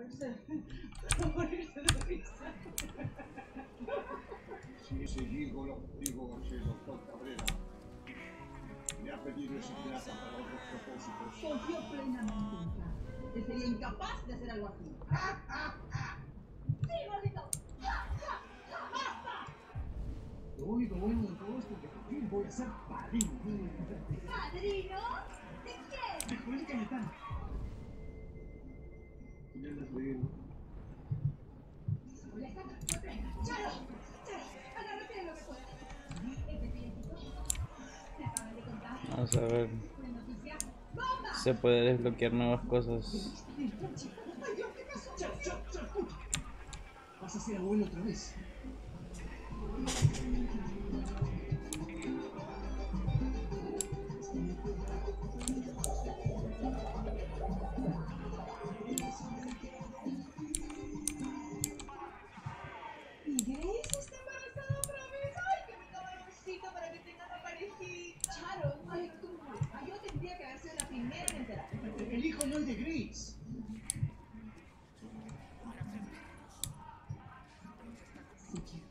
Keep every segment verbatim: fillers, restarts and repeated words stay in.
morirse, para morirse de risa. Si ese gigolo, digo, ese doctor Cabrera, me ha pedido esa plata para otros propósitos. Confío plenamente en Clara. Él sería incapaz de hacer algo así. ¡Ah, ah, ah! ¡Sí, gordito! ¡Ja, ja, ja! ¡Basta! Lo único bueno de todo esto es que por fin voy a ser padrino. ¿Padrino? ¿De quién? De Julián Cayetano. Ya les digo. ¡Charo! ¡Charo! Agárrate de lo que puedas. Este clientito me acaban de contar. Vamos a ver. Una noticia. ¡Bomba! Se puede desbloquear nuevas cosas. ¡Ay, Dios, qué pasó! ¡Chao, chao, chao! Vas a ser abuelo otra vez. ¿Y Grace está embarazada otra vez? ¡Ay, qué me cabroncito para que tenga una parejita! Charo, ay, tú. Ay, yo tendría que haber sido la primera en enterarme. El hijo no es de Grace. Sí, chico.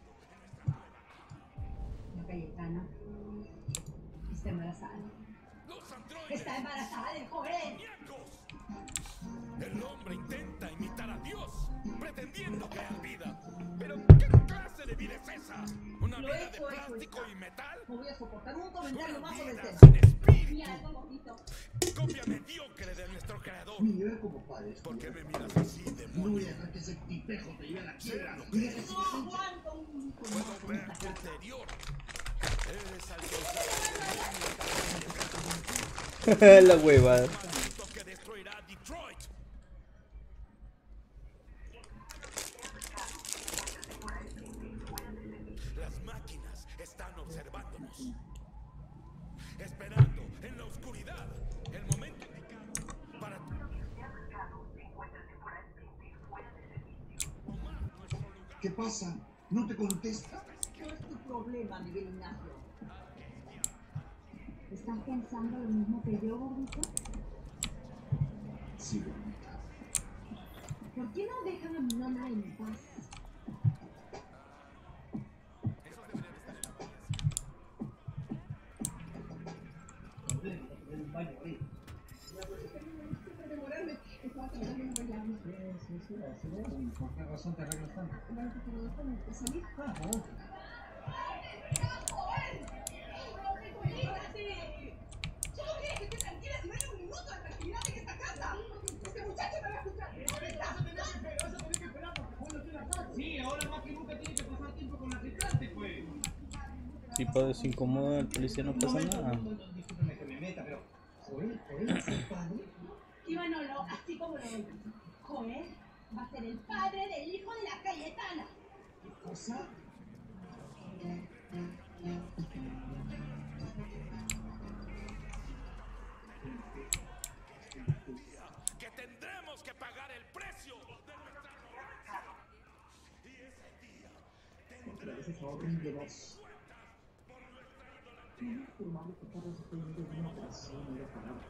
La Cayetana está embarazada. ¡Está embarazada del joven! El hombre intenta imitar a Dios, pretendiendo crear vida. Pero ¿qué clase de vida es esa? ¿Una Lo vida de hecho, hecho plástico está. y metal? No voy a soportar un comentario Una más sobre el vida tema. sin espíritu. Ni algo bonito. Copia mediocre de nuestro creador. Mira como padre. ¿Por qué me miras así, No voy demonio? a dejar que ese tipejo te lleve a la quiebra. Sé lo que eres. No aguanto un hijo Puedo más en ver esta tu casa. interior. Eres alcanzable. La huevada. Maldito que destruirá Detroit. Las máquinas están observándonos, esperando en la oscuridad el momento indicado para tomar nuestro lugar. ¿Qué pasa? ¿No te contesta? ¿Qué es tu problema, Miguel Ignacio? ¿Estás pensando lo mismo que yo, gordito? Sí, bonita. ¿Por qué no dejan a mi nona en paz? Demorarme. Estaba tratando de arreglarme. Sí, sí, sí, así es. ¿Por qué razón te arreglas tanto? Bueno, te quedó con el que salir. Ah, bueno. ¿Cómo quieres que esté tranquila si no hay un minuto de tranquilidad en esta casa? Este muchacho me va a escuchar. Sí, ahora más que nunca tiene que pasar tiempo con la tripulante, pues. Si Pado se incomoda, el policía no pasa nada. Discúlpeme que me meta, pero Joel, Joel es el padre. Y bueno, no, así como lo ven. Joel va a ser el padre del hijo de la Cayetana. ¿Qué cosa? Que tendremos que pagar el precio de nuestra pobreza. Y ese día Porque a veces horrible dos. No es probable que Carlos esté en una operación y lo pagamos.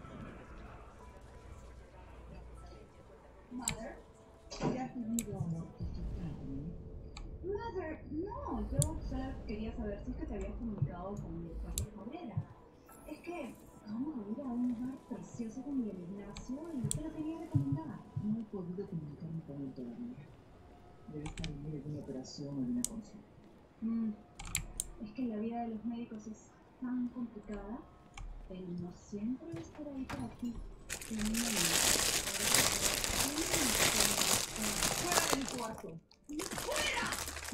Mother, ¿qué has tenido amor que Mother, no, yo solo quería saber si es que te habías comunicado con Carlos Cabrera. Es que vamos a ir a un bar precioso con Miguel Ignacio y te lo quería recomendar. No he podido comunicarme con él todavía. Debe estar en medio de una operación o de una consulta. Mm, es que la vida de los médicos es tan complicada, pero no siempre es por ahí por aquí. ¡Fuera de mi cuarto! ¡Fuera!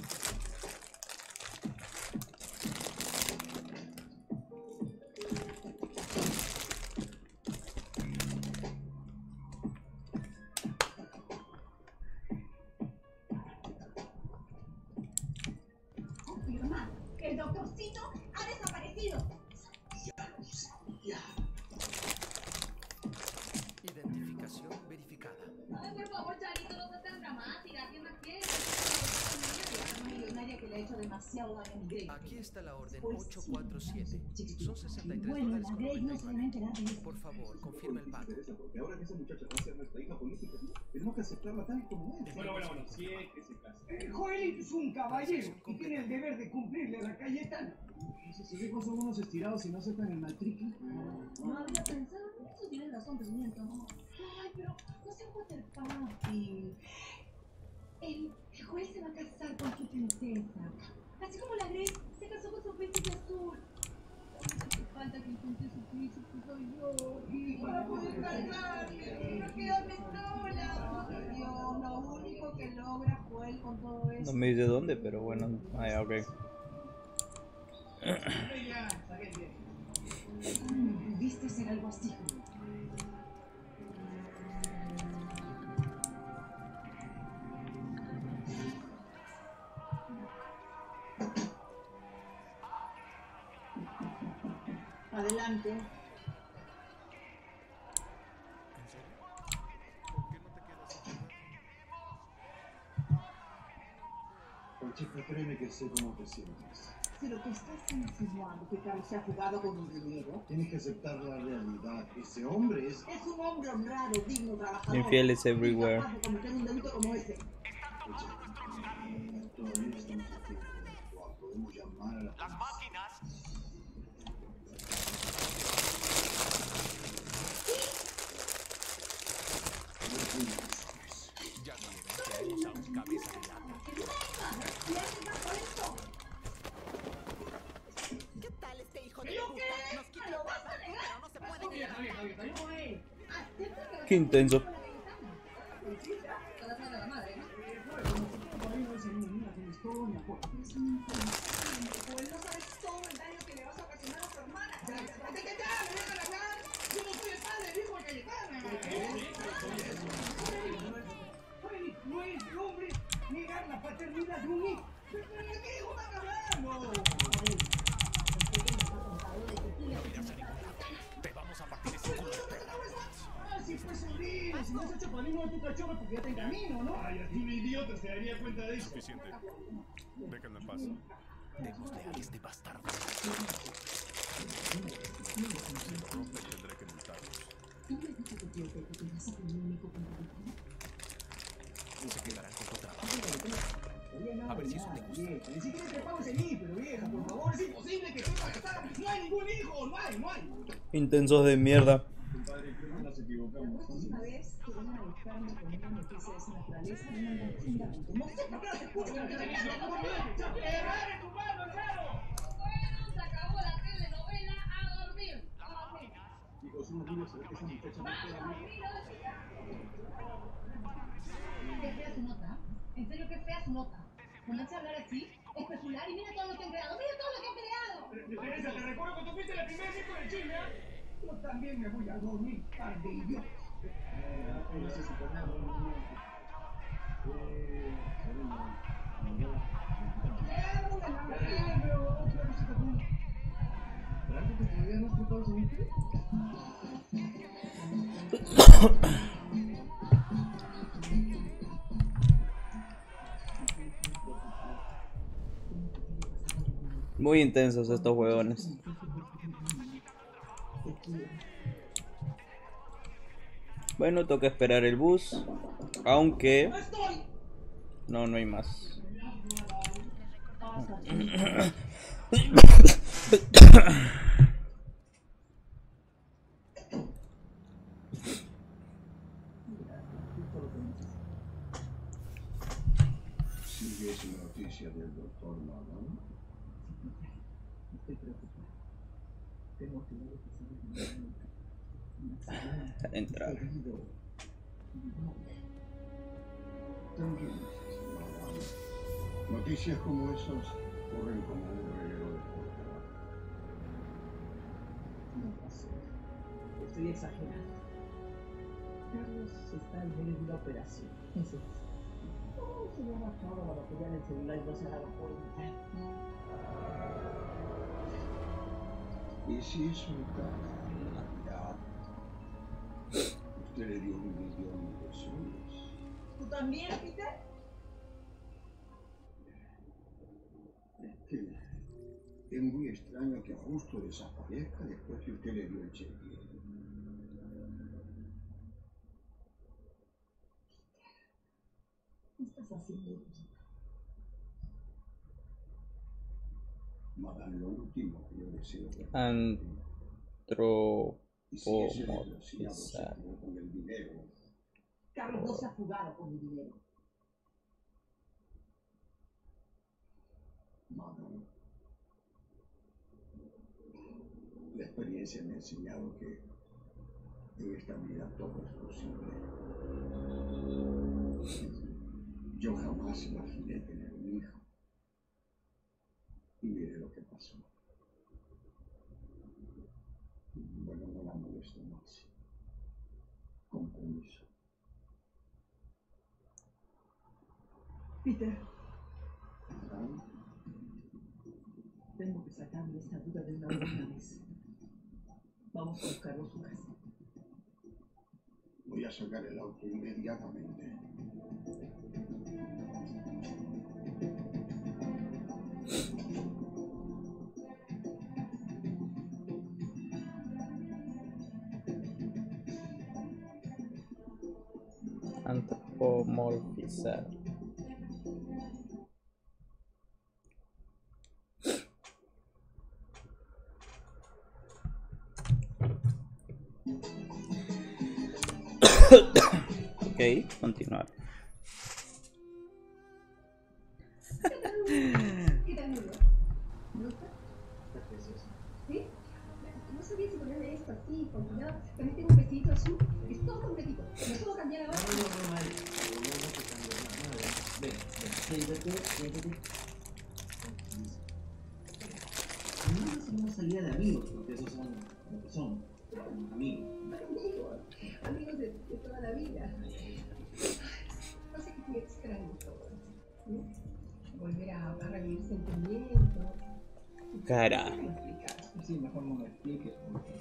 Confirma que el doctorcito ha desaparecido. Ya lo sabía. Identificación verificada. demasiado daño a mi Grey. Aquí está la orden Pues ocho sí, cuatro siete. chiquitito. Son sesenta y tres Bueno, dólares la con Grey no se noventa y va a nueve. enterar de eso. Por favor, confirma el pago. Porque ahora que esa muchacha va a ser nuestra hija política, tenemos que aceptarla tal y como es. Bueno, bueno, bueno, si es que se casa. Eh, Joelito es un caballero y tiene el deber de cumplirle a la Cayetana. Si sus hijos son unos estirados y no aceptan el matrícula. No había pensado en eso, tienes razón, presidente. Ay, pero no se puede papi. El juez se va a casar con su princesa. Así como la Grey se casó con su príncipe azul. Hace falta que encuentre su príncipe, soy yo. Y para poder cargarme, no quedarme sola. Por Dios, lo único que logra Joel con todo esto. No me dice dónde, pero bueno. Ah, ya, ok. Debiste ser algo así. Adelante. ¿En serio? ¿Por qué no te quedas aquí? Conchita, créeme que sé cómo te sientes. Si lo que estás insinuando que Carlos se ha jugado con un dinero, Tienes que aceptar la realidad. Ese hombre es... es un hombre honrado, digno, trabajador. Infieles everywhere. Incapaz de cometer un delito como ese. Conchita, todavía estamos a tiempo de actuar. Podemos llamar a la Las máquinas. Ya vieron que usamos cabeza de lata. ¿Qué tal este hijo de puta? Nos quita el trabajo, pero no se puede quedar. Qué intenso. Joel, no sabes todo el daño que le vas a ocasionar a tu hermana. ¿De qué te hablas? ¿Déjala hablar? Yo no soy el padre, dijo el Cayetana. Joel, no es de hombre negar la paternidad de un hijo. ¿De qué hijo están hablando? Te vamos a partir ese culo de perra. Ah, si fue sobrino, si no has hecho padrino de tu cachorro porque ya está en camino, ¿no? Ay, así un idiota se daría cuenta de eso. Suficiente. Déjenme en paz. Démosle a este bastardo. Tendré que multarlos. Se quedarán con tu trabajo. A ver si eso te gusta. Vieja, ni siquiera te pago ese nífero, vieja, por favor, es imposible que sepa gastar. No hay ningún hijo, no hay, no hay. Intensos de mierda. Compadre, creo que nos equivocamos. Una vez que van a buscarme con una noticia de esa naturaleza, no me fundamento. No sé por qué no se escucha. ¡Agarre tu mano, hermano! Bueno, se acabó la telenovela, a dormir. Hijos, unos niños, a ver que esa muchacha me espera. Qué fea su nota. En serio, qué fea su nota. Ponerse a hablar así, especular y mira todo lo que han creado. ¡Mira todo lo que han creado! Teresa, te recuerdo que tú fuiste la primera disco de Chile, ¿eh? Yo también me voy a dormir, par de idiotas. No sé si poner un niño. Eh, ¡Claro, de la mujer, pero claro, sí, también. ¿Pero antes de que vean los tratados de mí? Muy intensos estos huevones. Bueno, toca esperar el bus. Aunque... No, no hay más. ¿Sigues la noticia del doctor Madame? Estoy preocupado. Tengo que ver que se me Entrar. También, Madame. Noticias como esas corren como un reguero de portada. No pasó. Estoy exagerando. Carlos está en medio de una operación. Eso es. Oh, se le ha bajado la batería del celular y no se ha dado cuenta. Y si es un caso, usted le dio un millón de soles. ¿Tú también, Peter? Es muy extraño que justo desaparezca después que usted le dio el cheque. ¿Qué estás haciendo? Madame, lo último que yo deseo es y si ese desgraciado se Antropomorfizar. fugó con el dinero, Carlos no se ha fugado con mi dinero. Madame, la experiencia me ha enseñado que en esta vida todo es posible. Yo jamás imaginé tener un hijo. Y mire lo que pasó. Bueno, no la molesto más. Con permiso. Peter, ¿Ah? tengo que sacarle esta duda de una buena vez. Vamos a buscarlo a su casa. Voy a sacar el auto inmediatamente. Antropomorfizar. Ok, continuar. ¿Qué tal, Nuno? ¿Me gusta? Está precioso. ¿Sí? No sabía si ponerle esto así, combinado. También tengo un vestidito azul. Es todo completito. ¿Me puedo cambiar No, ahora? no, no, no, madre. No, no, no te cambies más. No, ven, ven. Siéntate, siéntate. No es una salida de amigos, porque esos son lo que son. Amigos. Amigos. Amigos de, de toda la vida. No sé qué muy extraño todo. ¿No? Volver a, a revivir sentimientos. Cara. ¿Cómo explicar? Sí, mejor no me expliques.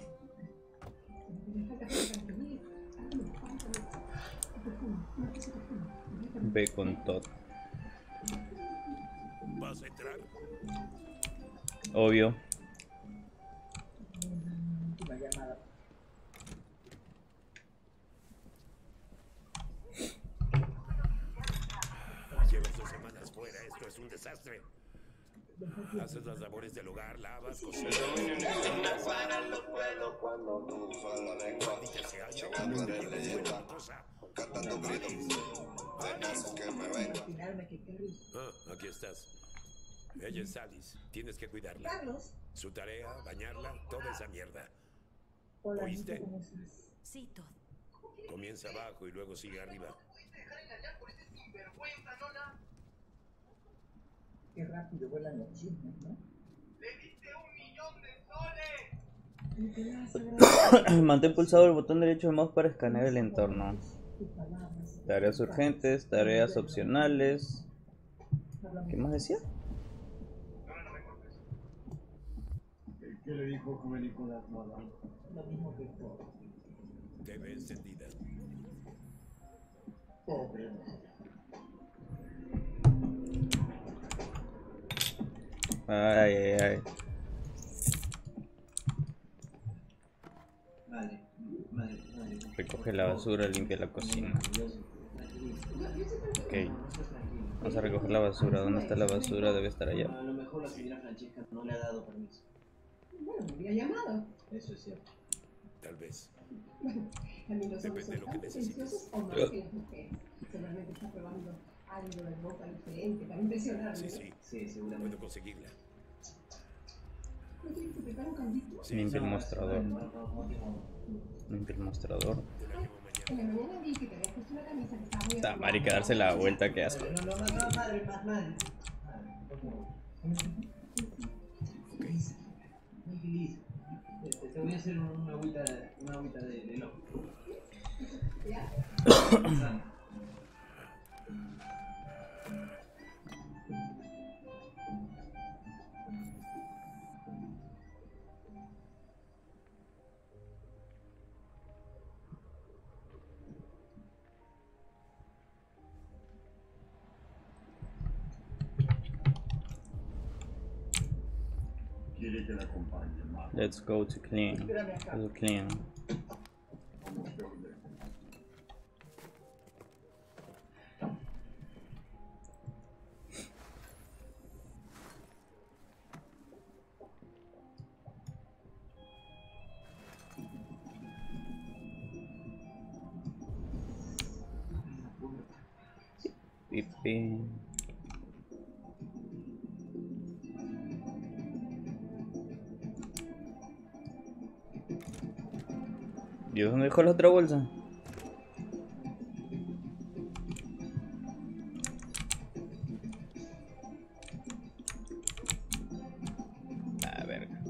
Me falta tranquilidad. Algo me falta. Un perfume. Una cosa de perfume. Ve con todo. ¿Vas a entrar? Obvio. Última llamada. Llevas dos semanas fuera, esto es un desastre. Haces las labores del hogar, lavas, cocinas. Maldita sea, yo no tengo buena cosa. Imaginarme que Carrie. Ah, aquí estás. Ella es Alice. Tienes que cuidarla. Carlos. Su tarea, bañarla, toda esa mierda. Hola, ¿Oíste? Anita, ¿cómo estás? Sí, Todd. Comienza abajo y luego sigue arriba. Qué rápido vuelan los chismes, ¿no? Mantén pulsado el botón derecho del mouse para escanear el entorno. Tareas urgentes, tareas opcionales. ¿Qué más decía? ¿Qué le dijo joven Nicolás, madame? Lo mismo que todo. T V encendida. Pobre. Ay, ay, ay. Madre, madre, madre. Recoge la basura, limpia la cocina. Ok. Vamos a recoger la basura. ¿Dónde está la basura? Debe estar allá. A lo mejor la señora Francesca no le ha dado permiso. Bueno, me hubiera llamado. Eso es cierto. Tal vez. Bueno, también los hombres Depende de son lo que tan necesites. pretenciosos o más que las mujeres. Seguramente está probando algo de ropa diferente para impresionarme. Sí, sí. Sí, seguramente. Puedo conseguirla. ¿No quieres que prepare un caldito? Sí, Limpia el No, mostrador. no, no, no tengo- Limpia el mostrador. te la llevo mañana. En la mañana vi que te habías puesto una camisa que estaba muy Está, arrugada. marica, darse la vuelta, qué asco. No, no, no, no, madre, más madre. Madre, por favor. Feliz, muy feliz. Te, te- te voy a hacer una agüita, una agüita de, de loco. ¿Ya? Pasando. quiere que la acompañe, mamá. Let's go to clean. Espérame acá. To clean. Vamos a dónde. Pipi. Dios, ¿dónde dejó la otra bolsa? Ah, verga.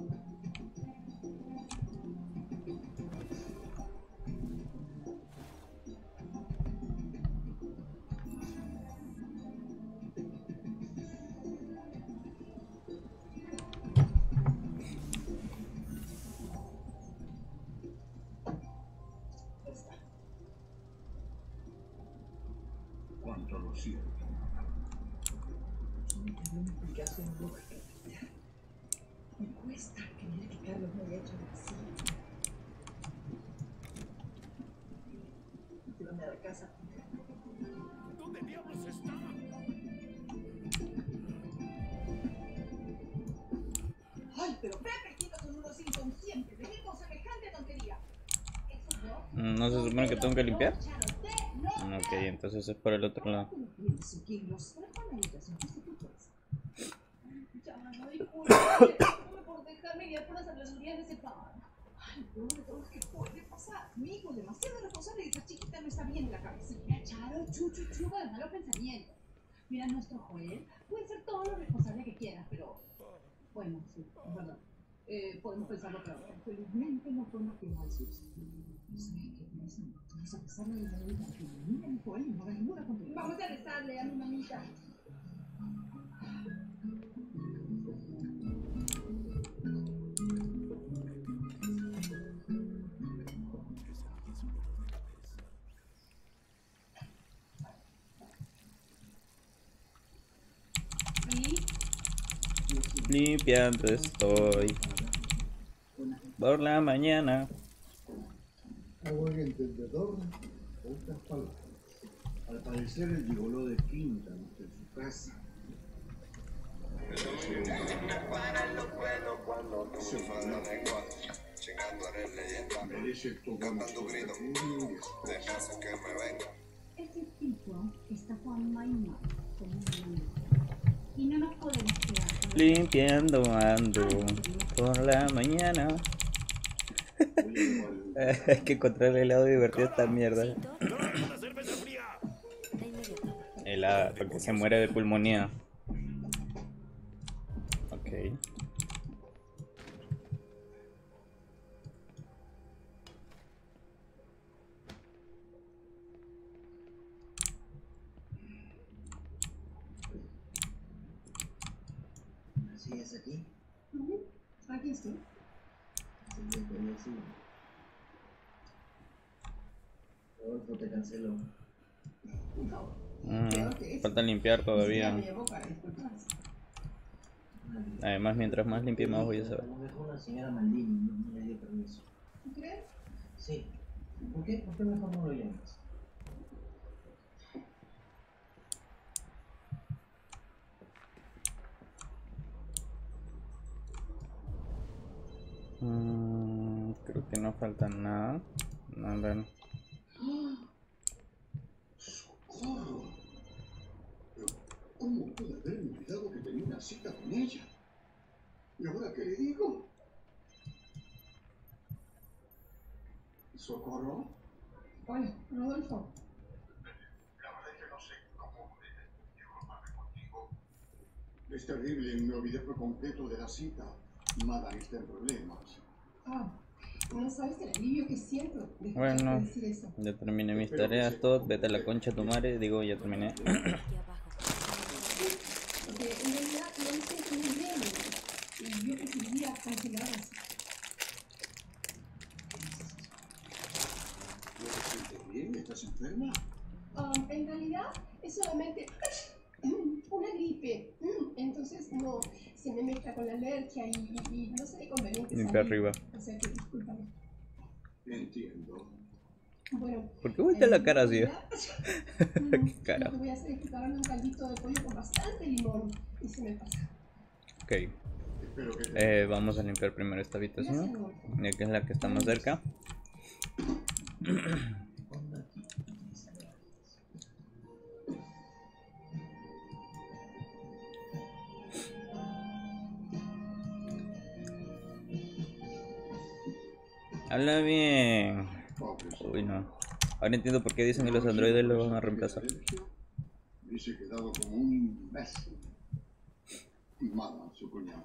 Cuánto lo siento. No tengo una explicación lógica. Me cuesta creer que Carlos me haya hecho así. Llévame a la casa. ¿Dónde diablos está? Ay, pero Pepe y Tito son unos inconscientes. Venir con semejante tontería. Eso no. Mm, ¿No se supone que tengo que limpiar? No, Charo, no. Ok, entonces es por el otro lado. Pienso que los trajo a la habitación justo tu fuerza. Charo, disculpe por dejarme guiar por las habladurías de ese par. Ay, lo peor de todo es que puede pasar. Mi hijo es demasiado responsable y esa chiquita no está bien en la cabeza. Mira, Charo, chu, chu, chu, con malos pensamientos. Mira, nuestro Joel puede ser todo lo responsable que quieras, pero... Bueno, sí, es verdad. Eh, podemos pensarlo peor. Felizmente no fue una prima de sus. No sabes qué piensa. Vamos a pasarle de la vida que mira mi Joel y no haga ninguna tontería. Vamos a rezarle a mi mamita. ¿Sí? Limpiando estoy. Por la mañana. A buen entendedor, pocas palabras. Al parecer el gigoló de Quinta no está en su casa. Merece todo nuestro refugio. Ese tipo está Juan Maimá como un niño. Y no nos podemos quedar con Limpiando ando. Por la mañana. Hay que encontrarle el lado divertido a esta mierda. ¡Una cerveza fría! De inmediato. Helada, porque se muere de pulmonía. Ok. ¿Sigues aquí? Ujú, aquí estoy. Sí, estoy así. Rodolfo te canceló. No, Mm, falta limpiar todavía. me llevó para disculparse. Además, mientras más limpie, más voy a saber. A lo mejor la señora Maldini no, no le dio permiso. ¿Tú crees? Sí. ¿Por qué? ¿Por qué mejor no lo llamas? Mm, creo que no falta nada. Nada. ¡Socorro! Pero, ¿cómo pude haberme olvidado que tenía una cita con ella? ¿Y ahora qué le digo? ¿Socorro? Hola, Rodolfo. La verdad es que no sé cómo disculparme contigo. Es terrible, me olvidé por completo de la cita. Madame está en problemas. Ah, no sabes el alivio que siento. de Bueno, escucharte decir eso. ya terminé mis tareas, todo. Vete a la concha tu madre. Digo, ya terminé. Aquí abajo. Porque en realidad no me siento muy bien. Y yo preferiría cancelar eso. ¿No te sientes bien? ¿Estás enferma? Ah, en realidad es solamente una gripe. Mm, Entonces no se me mezcla está con la alergia y, y, y no sé con venir que Limpia salir. arriba. O sea que discúlpame. Entiendo. Bueno. ¿Por qué voltea la cara así? ¿Qué cara? Lo que voy a hacer es prepararme un caldito de pollo con bastante limón y se me pasa. Ok. Eh, vamos a limpiar primero esta habitación, ya que es la que está más cerca. Habla bien. Uy, no. Ahora entiendo por qué dicen que los androides lo van a reemplazar. Hubiese quedado como un imbécil. Y mala su cuñado.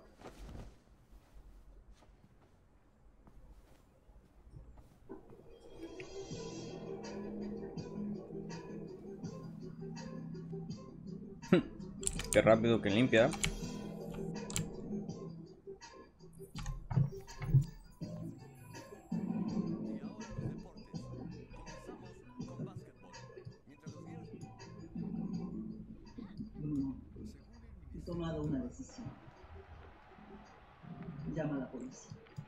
Qué rápido que limpia. He tomado una decisión. Llama a la policía.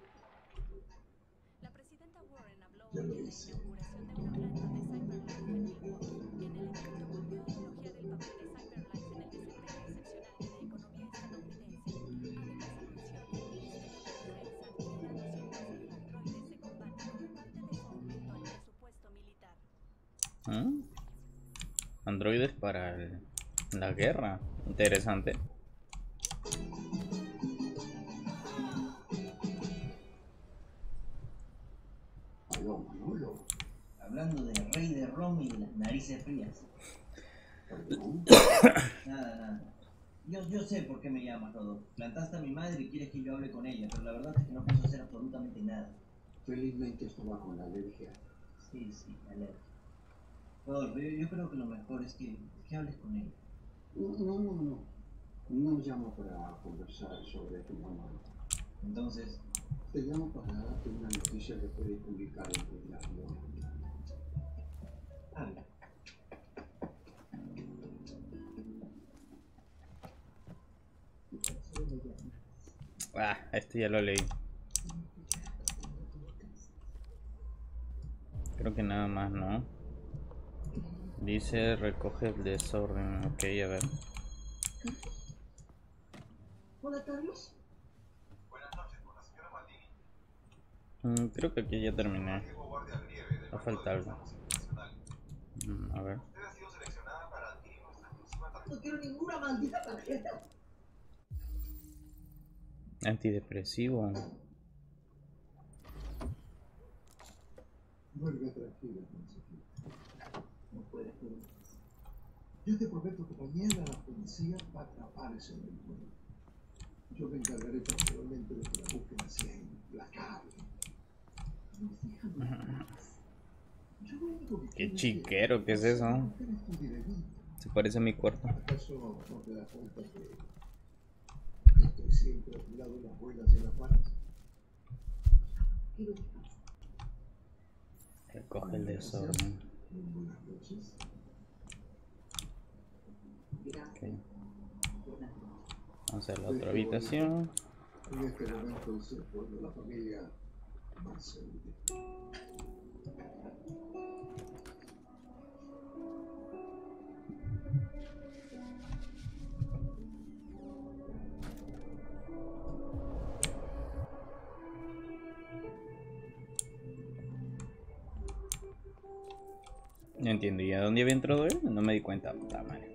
La presidenta Warren habló hoy en la inauguración de una planta de Cyberlife en Milwaukee. En el evento volvió a elogiar el papel de Cyberlife en el desempeño excepcional de la economía estadounidense. Además, anunció que el Ministerio de Defensa adquirirá doscientos cincuenta androides como parte de su aumento al presupuesto militar. ¿Mm? Androides para el- la guerra. Interesante. Aló, Manolo. Hablando de rey de ron y de las narices frías. Perdón. Nada, nada. Yo, yo sé por qué me llamas, Rodolfo. Plantaste a mi madre y quieres que yo hable con ella, pero la verdad es que no pienso hacer absolutamente nada. Felizmente estaba con la alergia. Sí, sí, alerta. Rodolfo, yo, yo creo que lo mejor es que, que hables con ella. No, no, no, no. No llamo para conversar sobre tu mamá. Entonces, Te llamo para darte una noticia que puedes publicar en tu diario. habla. Ah, este ya lo leí. Creo que nada más, ¿no? Dice recoge el desorden. Ok, a ver. Hola, Carlos. Mm, creo que aquí ya terminé. Va a faltar algo. Mm, a ver. No quiero ninguna maldita tarjeta. Antidepresivo. Vuelve tranquila, consejero. No puedes ir. Yo te prometo que mañana la policía va a atrapar ese delincuente. Yo me encargaré personalmente de que la búsqueda sea implacable. No, déjame en paz. Yo lo único que Qué quiero es chiquero, ¿qué es eso? mantener tu dinerito. Se parece a mi cuarto. ¿Acaso no te das cuenta que estoy siempre a tu lado en las buenas y en las malas? Quiero descansar. Recoge el desorden. Buenas noches. Ok. Vamos a la otra habitación. En este momento es el pueblo de la familia más seguro. No entiendo. ¿Y a dónde había entrado él? No me di cuenta. Puta madre.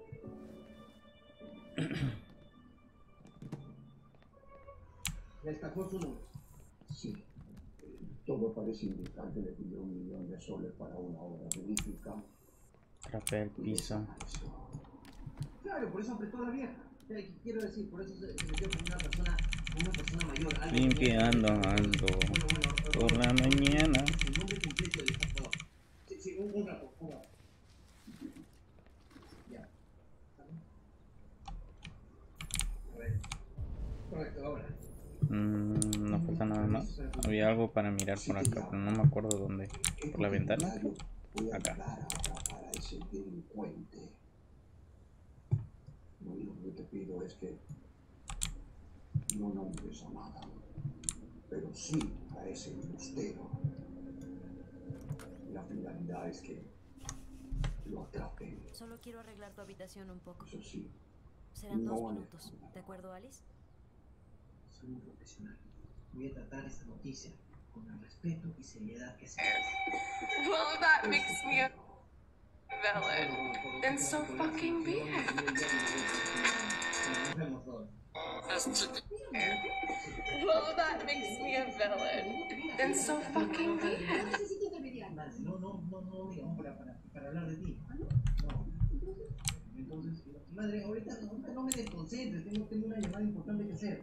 ¿Destacó su nombre? Sí. Eh, Todo parece indicar que le pidió un millón de soles para una obra benéfica. Trapea el y piso. desapareció. Claro, por eso apretó a la vieja. Eh, Quiero decir, por eso se, se metió con una persona, con una persona mayor. algo que Limpiando tenía- ando Bueno, bueno, por la mañana. el nombre completo del estafador. Sí, sí, un, un rato, un rato. Ya. A ver. Correcto, ahora. Mm, no falta nada más. Había algo para mirar por acá, pero no me acuerdo dónde. ¿Por la ventana? Voy a Acá. ayudar a atrapar a ese delincuente. Lo único que te pido es que no nombres a nada, pero sí a ese embustero. La finalidad es que lo atrapen. Solo quiero arreglar tu habitación un poco. Eso sí, Serán no dos van a minutos. esconder. ¿De acuerdo, Alice? Soy un profesional. Voy a tratar esta noticia con el respeto y seriedad que se merece. Well, that makes me a villain. Then so fucking be it. Nos vemos, Rod. Well, that makes me a villain. Then so fucking be it. No necesito intermediar. Madre, no, no, no, no, digamos para, para, para hablar de ti. No. Entonces, madre, ahorita, ahorita no me desconcentres, tengo, tengo una llamada importante que hacer.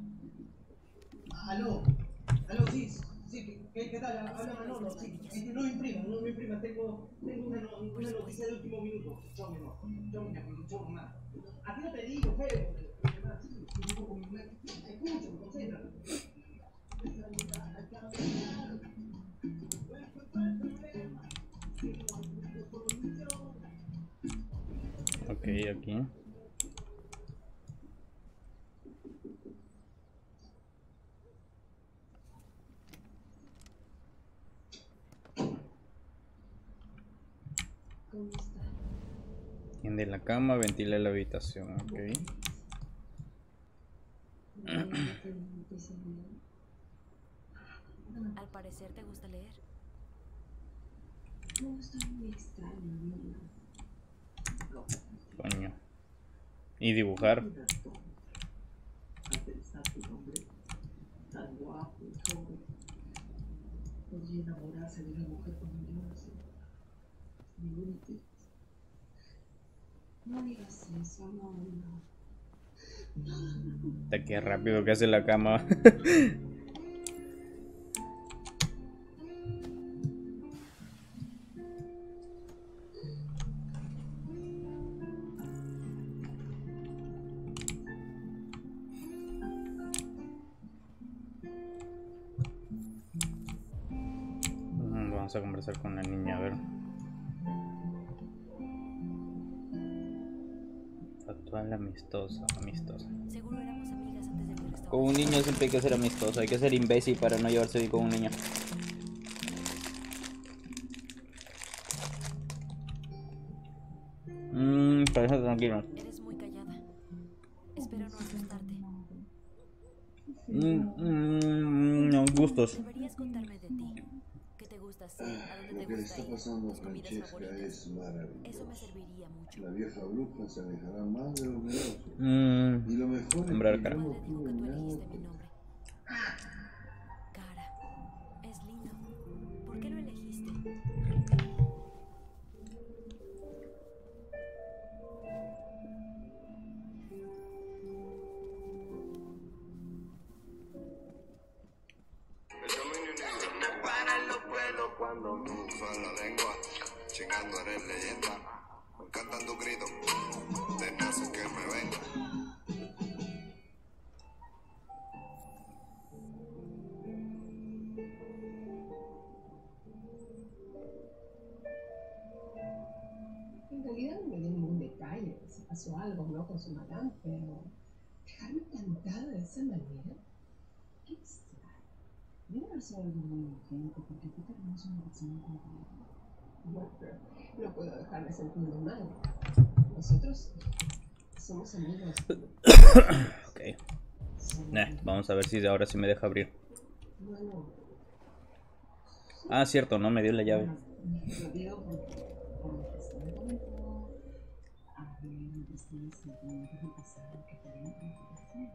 Aló, aló, sí, sí, ¿qué, qué tal? Habla Manolo, sí, este, no imprima, no, no imprima, tengo, tengo una, una noticia de último minuto. Chao, mi amor, chao, mi amor, chao, mamá. A ti no te digo, feo, sí, digo con mi mamá, escucho, concéntrate. Ok, aquí. ¿Cómo está? Tiende la cama, ventila la habitación, ok. Al parecer te gusta leer. No, está muy extraño, amiga. Coño. Y dibujar. Al pensar que un hombre tan guapo y joven podría enamorarse de una mujer como yo, así. Ningún interés. No digas eso, no, no. Hasta qué rápido que hace la cama. Vamos a conversar con la niña, a ver. Factual amistosa, amistosa. Seguro éramos amigas antes de mi restaurante. Con un niño siempre hay que ser amistoso, hay que ser imbécil para no llevarse bien con un niño. Mmm, parece tranquilo. Eres muy callada. Espero no asustarte. Mmm, mmm, no, gustos. Deberías contarme de ti. ¿Qué te gusta hacer? ¿A dónde Lo te que le gusta está ir? pasando a ¿Tus comidas Francesca favoritas? es Eso me maravilloso. serviría mucho. La vieja bruja se alejará más de los negocios. Mmm, Y lo mejor es Hombre, que cara. yo Mi no padre dijo tuve que tú nada elegiste mi con nombre. Cara. Es lindo. ¿Por qué lo elegiste? Cuando me usan la lengua, chingando eres leyenda. Me encantan tus gritos, de nazo que me venga. En realidad no me dio ningún detalle, se pasó algo, ¿no? Con su madame, pero dejarme plantada de esa manera, qué extraño. Debe haber sido algo muy urgente, porque tú tenemos una relación contigo. Bueno, pero no puedo dejarme sentirme mal. Nosotros somos amigos. ok. Nah, vamos a ver si ahora sí me deja abrir. Bueno, Ah, cierto, no me dio la llave. lo digo porque, por lo que se me comentó, había distintos sentimientos del pasado que podían reaparecer.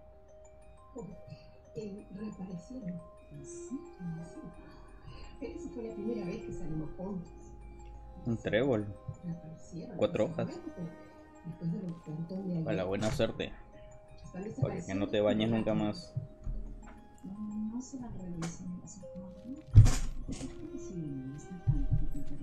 Y reaparecieron. Así, así. Esa fue la primera vez que salimos juntos. Un trébol. Reaparecieron. Cuatro hojas. Después de lo que contó mi abuelo, Para la buena suerte. están Para que desapareciendo. no te bañes nunca más. No, no se van realizando las cosas, ¿no? Creo que sí, no está tanto que te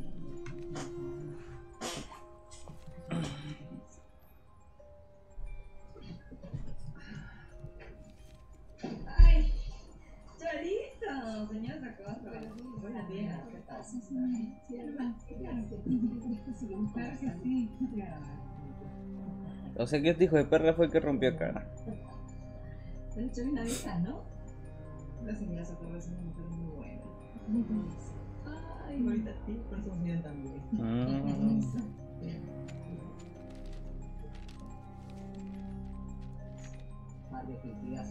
¡ay! ¡Charito! Señora Sacosta. Buenos días. ¿Qué tal? Sí, sí, sí, hermano. Después seguimos conversando. Claro que sí. O sea que este hijo de perra fue el que rompió cara. Se le echó bien la vieja, ¿no? La señora Socorro es una mujer muy buena. Ay, Ahorita sí, por eso miran también. Mm. Vale, que sigas.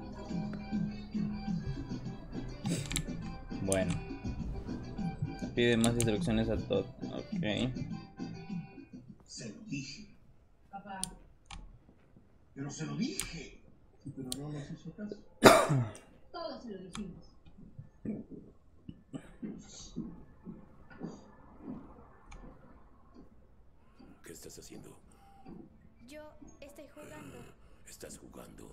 Bueno. Pide más instrucciones a Todd. Ok. Se lo dije. papá. Pero se lo dije. Pero no nos hizo caso. Todos se lo dijimos. ¿Qué estás haciendo? Yo estoy jugando. ¿Estás jugando?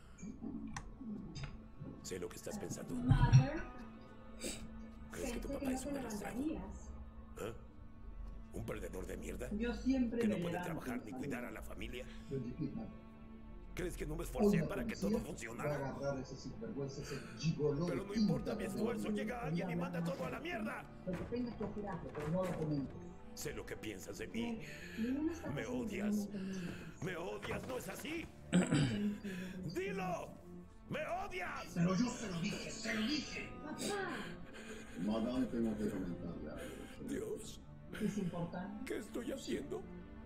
Sé lo que estás pensando. Mother, ¿Crees que tu pensé que papá no es te un arrastrado? levantarías. ¿Ah? ¿Un perdedor de mierda? Yo siempre ¿Que me no puede levanto. trabajar ni cuidar a la familia? Lo chiquita. ¿Crees que no me esforcé Una para que policía todo va a funcionara? agarrar a ese sinvergüenza, ese gigoló de Pero no tinta importa mi de esfuerzo, oro. llega alguien y manda todo a la mierda. Porque tengas que hacer algo, pero no lo comentes. Sé lo que piensas de mí. Ninguno está Me pasando odias. ningún momento. ¿Me odias? ¿No es así? ¡Dilo! ¡Me odias! Pero yo se lo dije, se lo dije. Papá, Madame, tengo que comentarle algo. Dios, Es importante. ¿qué estoy haciendo?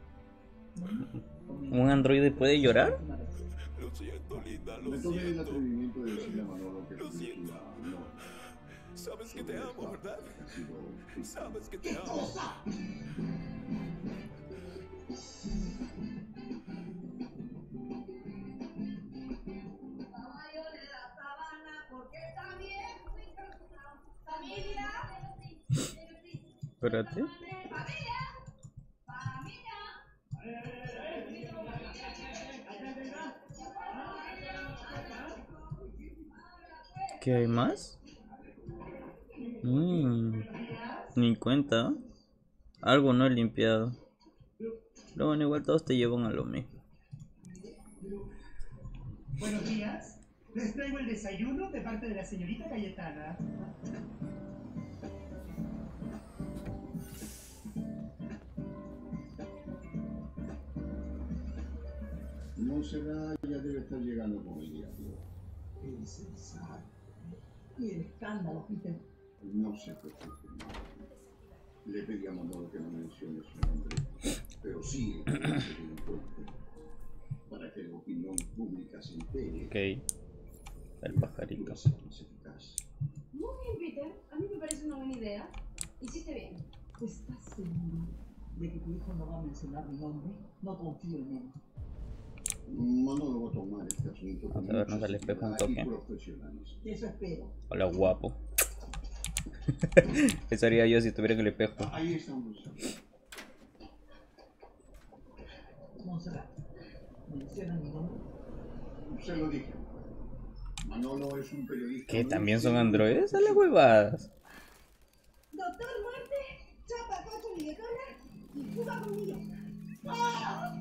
¿Un androide puede llorar? Lo siento, linda, lo Me tomé el siento. atrevimiento de decirle a Manolo que Lo su siento. película no. Sabes que te amo, ¿verdad? Ha sido- Sabes que te amo. caballo de la sabana, porque está bien. Familia. Espérate. Familia. Familia. ¿Qué hay más? Mm, ni cuenta. Algo no he limpiado. Pero bueno, igual todos te llevan a lo mismo. Buenos días. Les traigo el desayuno de parte de la señorita Cayetana. Montserrat ya debe estar llegando con el diablo. Insensato. Y el escándalo, Peter. No se preocupe, madre. Le pedí a Manolo que no mencione su nombre, pero sí que se lo encuentre, para que la opinión pública se entere. Ok. El pajarito. Pueda ser más eficaz. Muy bien, Peter. A mí me parece una buena idea. Hiciste bien. ¿Estás seguro de que tu hijo no va a mencionar mi nombre? No confío en él. Manolo va a tomar este asunto con Vamos a vernos mucha al espejo un seriedad y toque. profesionalismo. Eso espero. Hola, guapo. Eso haría yo si tuviera el espejo. Ahí estamos. Montserrat, ¿menciona mi nombre? Se lo dije. Manolo es un periodista. ¿Qué? muy ¿También son serio. androides? A las huevadas. Doctor Muerte, chapa cocho videocola y fuga conmigo. ¡Ah!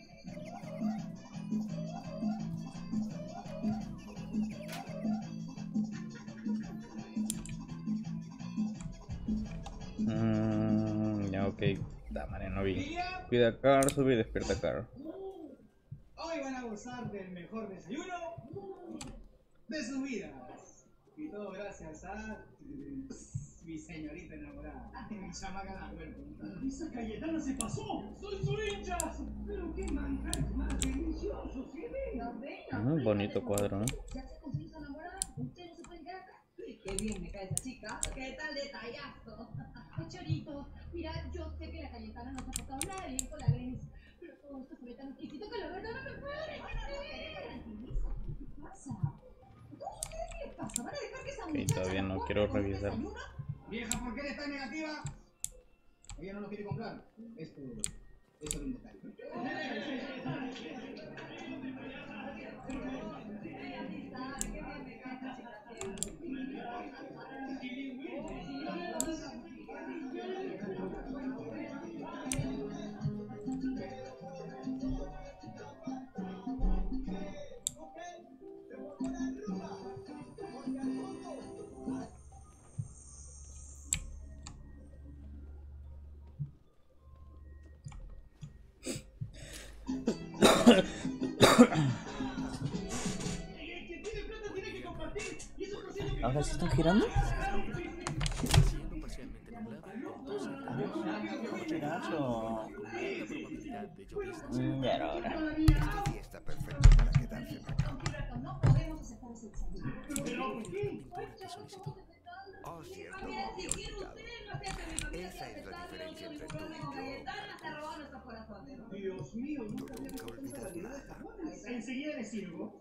Mm, ya, ok. Da, madre, no vi. Cuida a Carl, sube y despierta a Carl. Hoy van a gozar del mejor desayuno de sus vidas. Y todo gracias a eh, mi señorita enamorada, mi chamaca la cuerpo. Esa Cayetana se pasó. ¡Soy su hincha! Pero qué manjar más delicioso, ¿sí ve? No ven, Mm, bonito cuadro, ¿no? Si hace con su hija enamorada, usted no se puede quedar acá. Qué bien me cae esa chica. ¿Qué tal detallazo? Cachorito, mira, yo sé que la Cayetana no se ha portado nada bien con la Glennis, pero todo esto se ve tan exquisito que la verdad no me puede creer. ¿Qué pasa? ¿Todos ustedes qué les pasa? ¿Van a dejar que esa Ok, muchacha todavía no nos quiero compre con un revisar. desayuno? Vieja, ¿por qué eres tan negativa? Ella no lo quiere comprar. Esto es solo un detalle. ¿Ahora sí están girando? Siendo parcialmente nublado con doce ¿Girás o...? la probabilidad de lloviznas Mm, ya era hora. Este día está perfecto para quedarse en la cama. No podemos aceptar ese examen. de solicitud. Oh, cierto, me había olvidado. Esa es la diferencia entre tú y yo. Dios mío, nunca había Nunca visto esa olvidas calidad. nada. Enseguida le sirvo.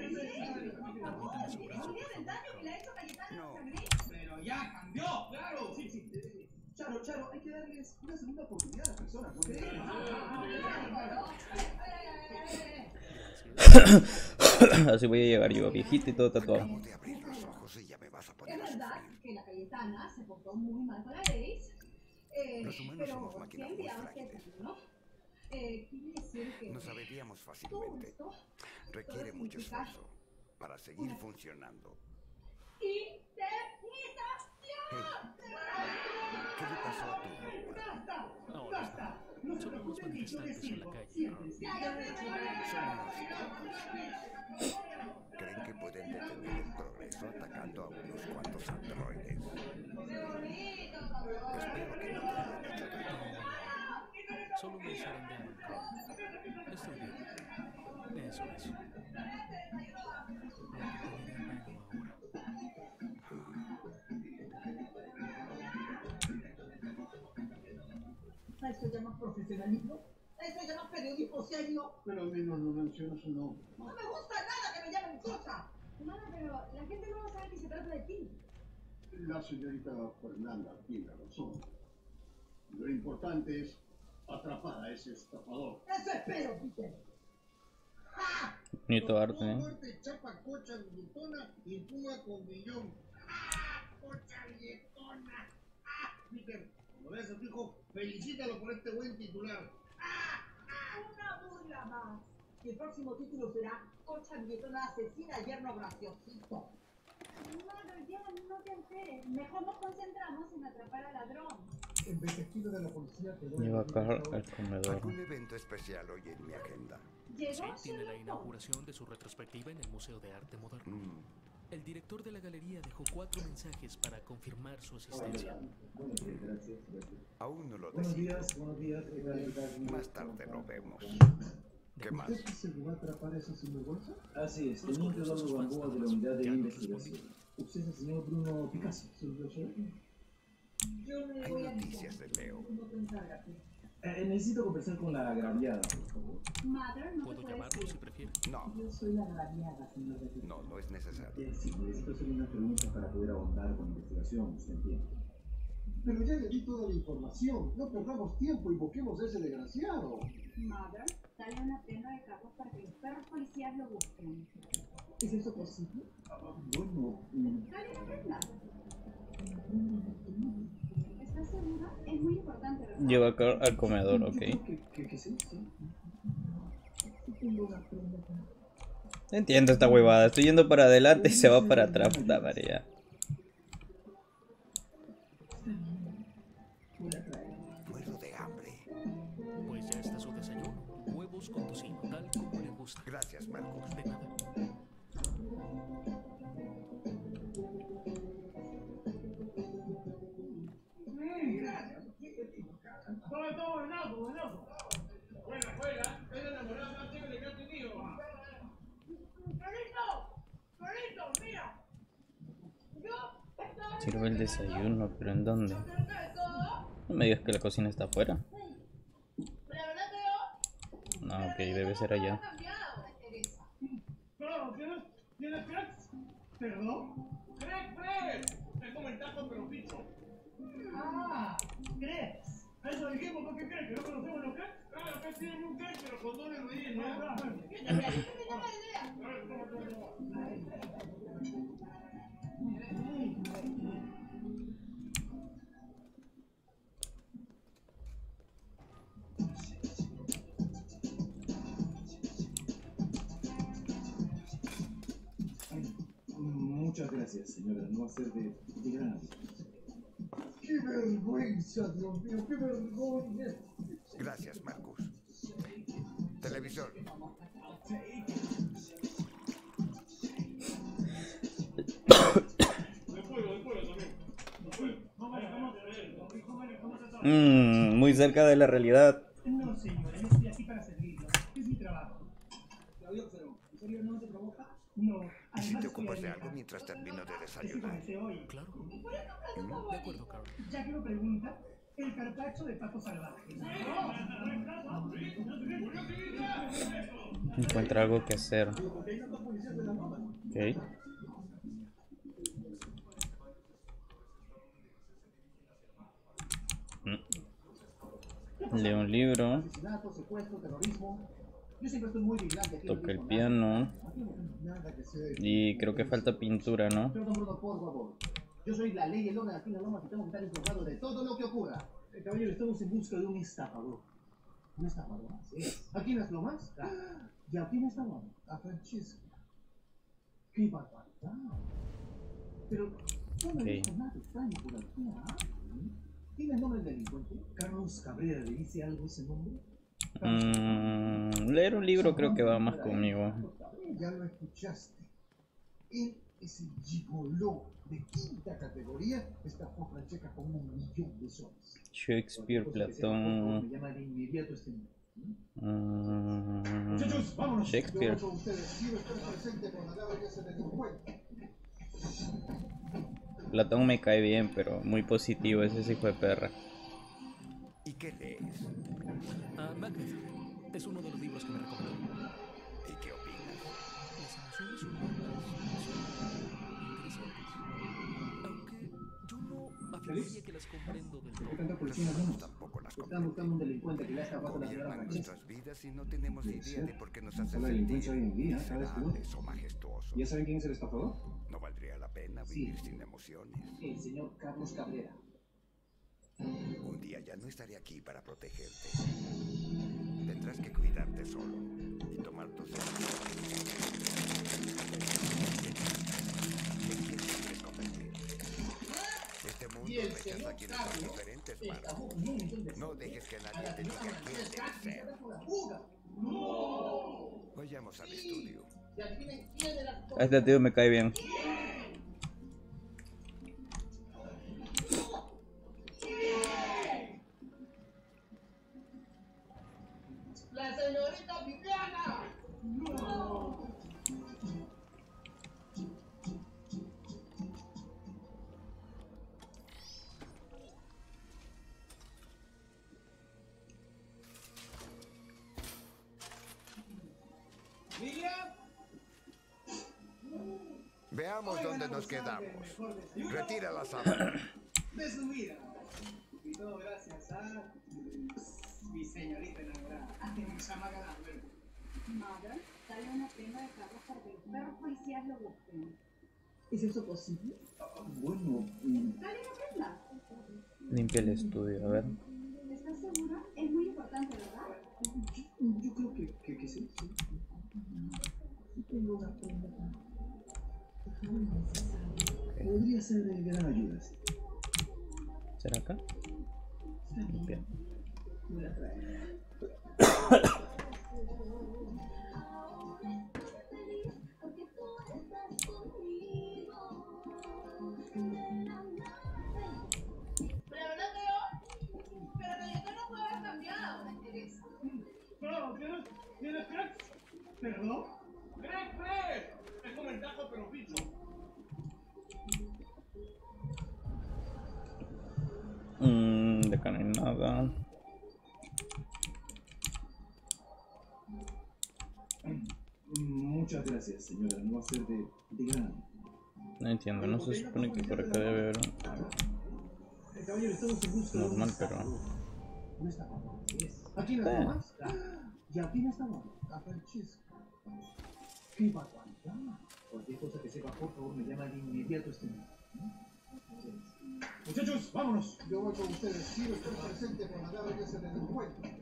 No, Pero ya cambió, claro. Sí, sí. Charo, Charo, hay que darles una segunda oportunidad a las personas, ¿no crees? Así voy a llegar yo, viejito y todo tatuado. acabo de abrir los ojos y ya me vas a poner Es a verdad sufrir. que la Cayetana se portó muy mal con la Grace, eh, Los humanos pero somos máquinas ¿quién muy dirá usted, frágiles. ¿no? Eh, quiere decir que Nos averíamos todo fácilmente. esto Requiere mucho esfuerzo para seguir funcionando. y te Hey, ¿qué le pasó a tu ropa? Ahora está. Son unos manifestantes en la calle. Son unos idiotas. Creen que pueden detener el progreso atacando a unos cuantos androides. Espero que no me hagan mucho daño. Solo me zarandearon. Estoy bien. Eso es. Aunque te diré mano ahora. ¿A eso llamas profesionalismo? ¿A eso llamas periodismo serio? Pero al menos no menciona su nombre. No me gusta nada que me llamen cosa. Hermana, pero la gente no va a saber que se trata de ti. La señorita Fernanda tiene razón. Lo importante es atrapar a ese estafador. Eso espero, Peter. Bonito arte, ¿eh? Muerte, chapa, cocha, billetona y fuga con billón. ¡Cocha, billetona! Peter, cuando veas a tu hijo, felicítalo por este buen titular. Una burla más. Y el próximo título será Cocha Billetona asesina yerno graciosito. Madre, ya no te alteres. Mejor nos concentramos en atrapar al ladrón. El detective de la policía te doy. Lleva acá al comedor. Algún evento especial hoy en mi agenda. Llegó Sí, tiene la Sherlock Holmes. inauguración de su retrospectiva en el Museo de Arte Moderno. Mm, El director de la galería dejó cuatro mensajes para confirmar su asistencia. aún no lo Buenos decido. días, buenos días, ¿qué tal? ¿Qué tal? Más tarde lo vemos. ¿Qué más? ¿Usted se va a atrapar a esa sinvergüenza? Así es, Los teniente curiosos Eduardo fans Gamboa de de la la unidad de ya nos investigación. Usted es el señor Bruno Picasso. ¿Sí, lo sé? Yo me Hay voy a noticias de Leo. No pensar así. Eh, necesito conversar con la agraviada, por favor. Mother, no te Puedo puedes llamarlo ir. si prefiere. No, Yo soy la agraviada, señor de no, no es necesario. Eh, sí, necesito hacerle una pregunta para poder ahondar con la investigación, usted entiende. Pero ya le di toda la información. No perdamos tiempo y busquemos a ese desgraciado. Mother, dale una prenda de carros para que los perros policías lo busquen. ¿Es eso posible? Ah, bueno, mm, Dale una prenda. ¿Estás segura? Es muy importante. ¿verdad? Lleva acá al comedor, ok. ¿Qué, qué, qué sí? Sí. Sí tengo una prenda. No entiendo esta huevada. Estoy yendo para adelante y se va para atrás, puta María. Muero de hambre. Pues ya está su desayuno. Huevos con tocino, tal como le gusta. Gracias, Marcos. De nada. Todo, todo buenazo, buenazo. Buena, juega. Es la enamorada más chévere que ha tenido. ¡Florito! ¡Florito, mira! Yo estoy... Sirve el desayuno, pero ¿en dónde? No me digas que la cocina está afuera. La verdad que yo... No, ok, debe ser allá. No, ¿tienes? ¿Tienes cracks? ¿Perdón? ¡Crack, crack! Es como el taco, pero picho. ¡Ah! ¿Cracks? Eso dijimos, ¿no? ¿Qué crees? ¿Que no conocemos los cracks? Claro, que tienen un crack, pero con doble relleno. ¿No? muchas gracias, señora. No va a ser de, de gran ayuda. ¡Qué vergüenza, Dios mío! ¡Qué vergüenza! Gracias, Marcus. Televisor. Mm, muy cerca de la realidad. No, señora, yo estoy aquí para servirlo. Es mi trabajo. Claudio, pero ¿en serio no te provoca? No. ¿Y si Además, te estoy ocupas de abierta. algo mientras termino de Es que desayunar? comencé hoy. Claro. ¿Mm? De acuerdo, Carl. Ya que lo pregunta, el carpacho de pato salvaje. Encuentra algo que hacer. Ok. Mm. Leo un libro. Asesinato, secuestro, terrorismo. Yo siempre estoy muy vigilante aquí. Toca el piano. Y creo que falta pintura, ¿no? Perdón, Bruno, por favor. Yo soy la ley y el orden aquí en la Loma y tengo que estar informado de todo lo que ocurra. Eh, caballero, estamos en busca de un estafador. ¿Un estafador? Así es. ¿Aquí en las Lomas? Ah, ¿y a quién estaban? A Francesca. ¡Qué barbaridad! Pero no me Okay. dijo nada extraño por aquí, ¿ah? ¿Tiene el nombre del delincuente? ¿Carlos Cabrera le dice algo ese nombre? Mm, leer un libro creo que va más conmigo. Ya lo escuchaste. Él es el gigoló de quinta categoría. Estafó a Francesca con un millón de soles. Shakespeare, Platón. Me llama de inmediato este nombre. Mm, Muchachos, vámonos. Shakespeare. Yo voy con ustedes. Quiero estar presente cuando acabe ese delincuente. Platón me cae bien, pero muy positivo ese hijo de perra. ¿Y qué lees? Ah, Macbeth. Es uno de los libros que me recomendó. ¿Y qué opinas? Las emociones humanas son interesantes. Aunque yo no afirmaría que las comprendo del ¿Qué todo. tanta policía nos vemos? Tampoco las Están buscando un delincuente que le ha estafado a la señora gobiernan Francesca. nuestras vidas y no tenemos Puede idea ser. de por qué nos Está hacen la delincuencia hoy en sentir día, cada vez peor. miserables o majestuosos. ¿Ya saben quién es el estafador? No valdría la pena Sí. vivir sin emociones. El señor Carlos Cabrera. Un día ya no estaré aquí para protegerte. Tendrás que cuidarte solo y tomar tus decisiones. ¿En quién te quieres convertir? Este mundo Y el rechaza señor a quienes son Carlos diferentes, estafó Marco. un millón de No soles dejes que a nadie la te diga señora quién Francesca debes y ser. por la fuga. ¡No! Vayamos al estudio. ¿Y adivinen quién de las A este tío me cae bien. ¡La señorita Viviana! ¡No! Miriam, Veamos hoy van dónde a nos gozar del quedamos. mejor desayuno Retira la sábana. de su vida. Y todo gracias a mi señorita enamorada, mi chamaca Lambert. Madre, dale una prenda de carros para que los perros policías lo busquen. ¿Es eso posible? Ah, bueno, mm, Dale una prenda. Limpia el estudio, a ver. ¿Estás segura? Es muy importante, ¿verdad? yo, yo creo que, que, que sí. sí. Tengo una prenda muy necesaria. Podría ser de gran ayuda. sí. ¿Será acá? Limpia. Me la trae. Pero no creo. Pero que yo no puedo haber cambiado. No, ¿tienes, tienes cracks? ¿Perdón? ¡Crack, crack! Es como el tajo, pero picho. Mmm, de acá no hay nada. Mm, Muchas gracias, señora. No va a ser de, de gran. No entiendo, no se supone que por acá debe haber un... El caballero, estamos en busca de un Normal, pero... estafador. Un estafador, así es. ¿Aquí en las Eh. Lomas? ¿Y a quién estaban? A Francesca. ¡Qué barbaridad! Cualquier cosa que sepa, por favor, me llama de inmediato este número. Muchachos, vámonos. Yo voy con ustedes. Quiero estar presente cuando acabe ese delincuente.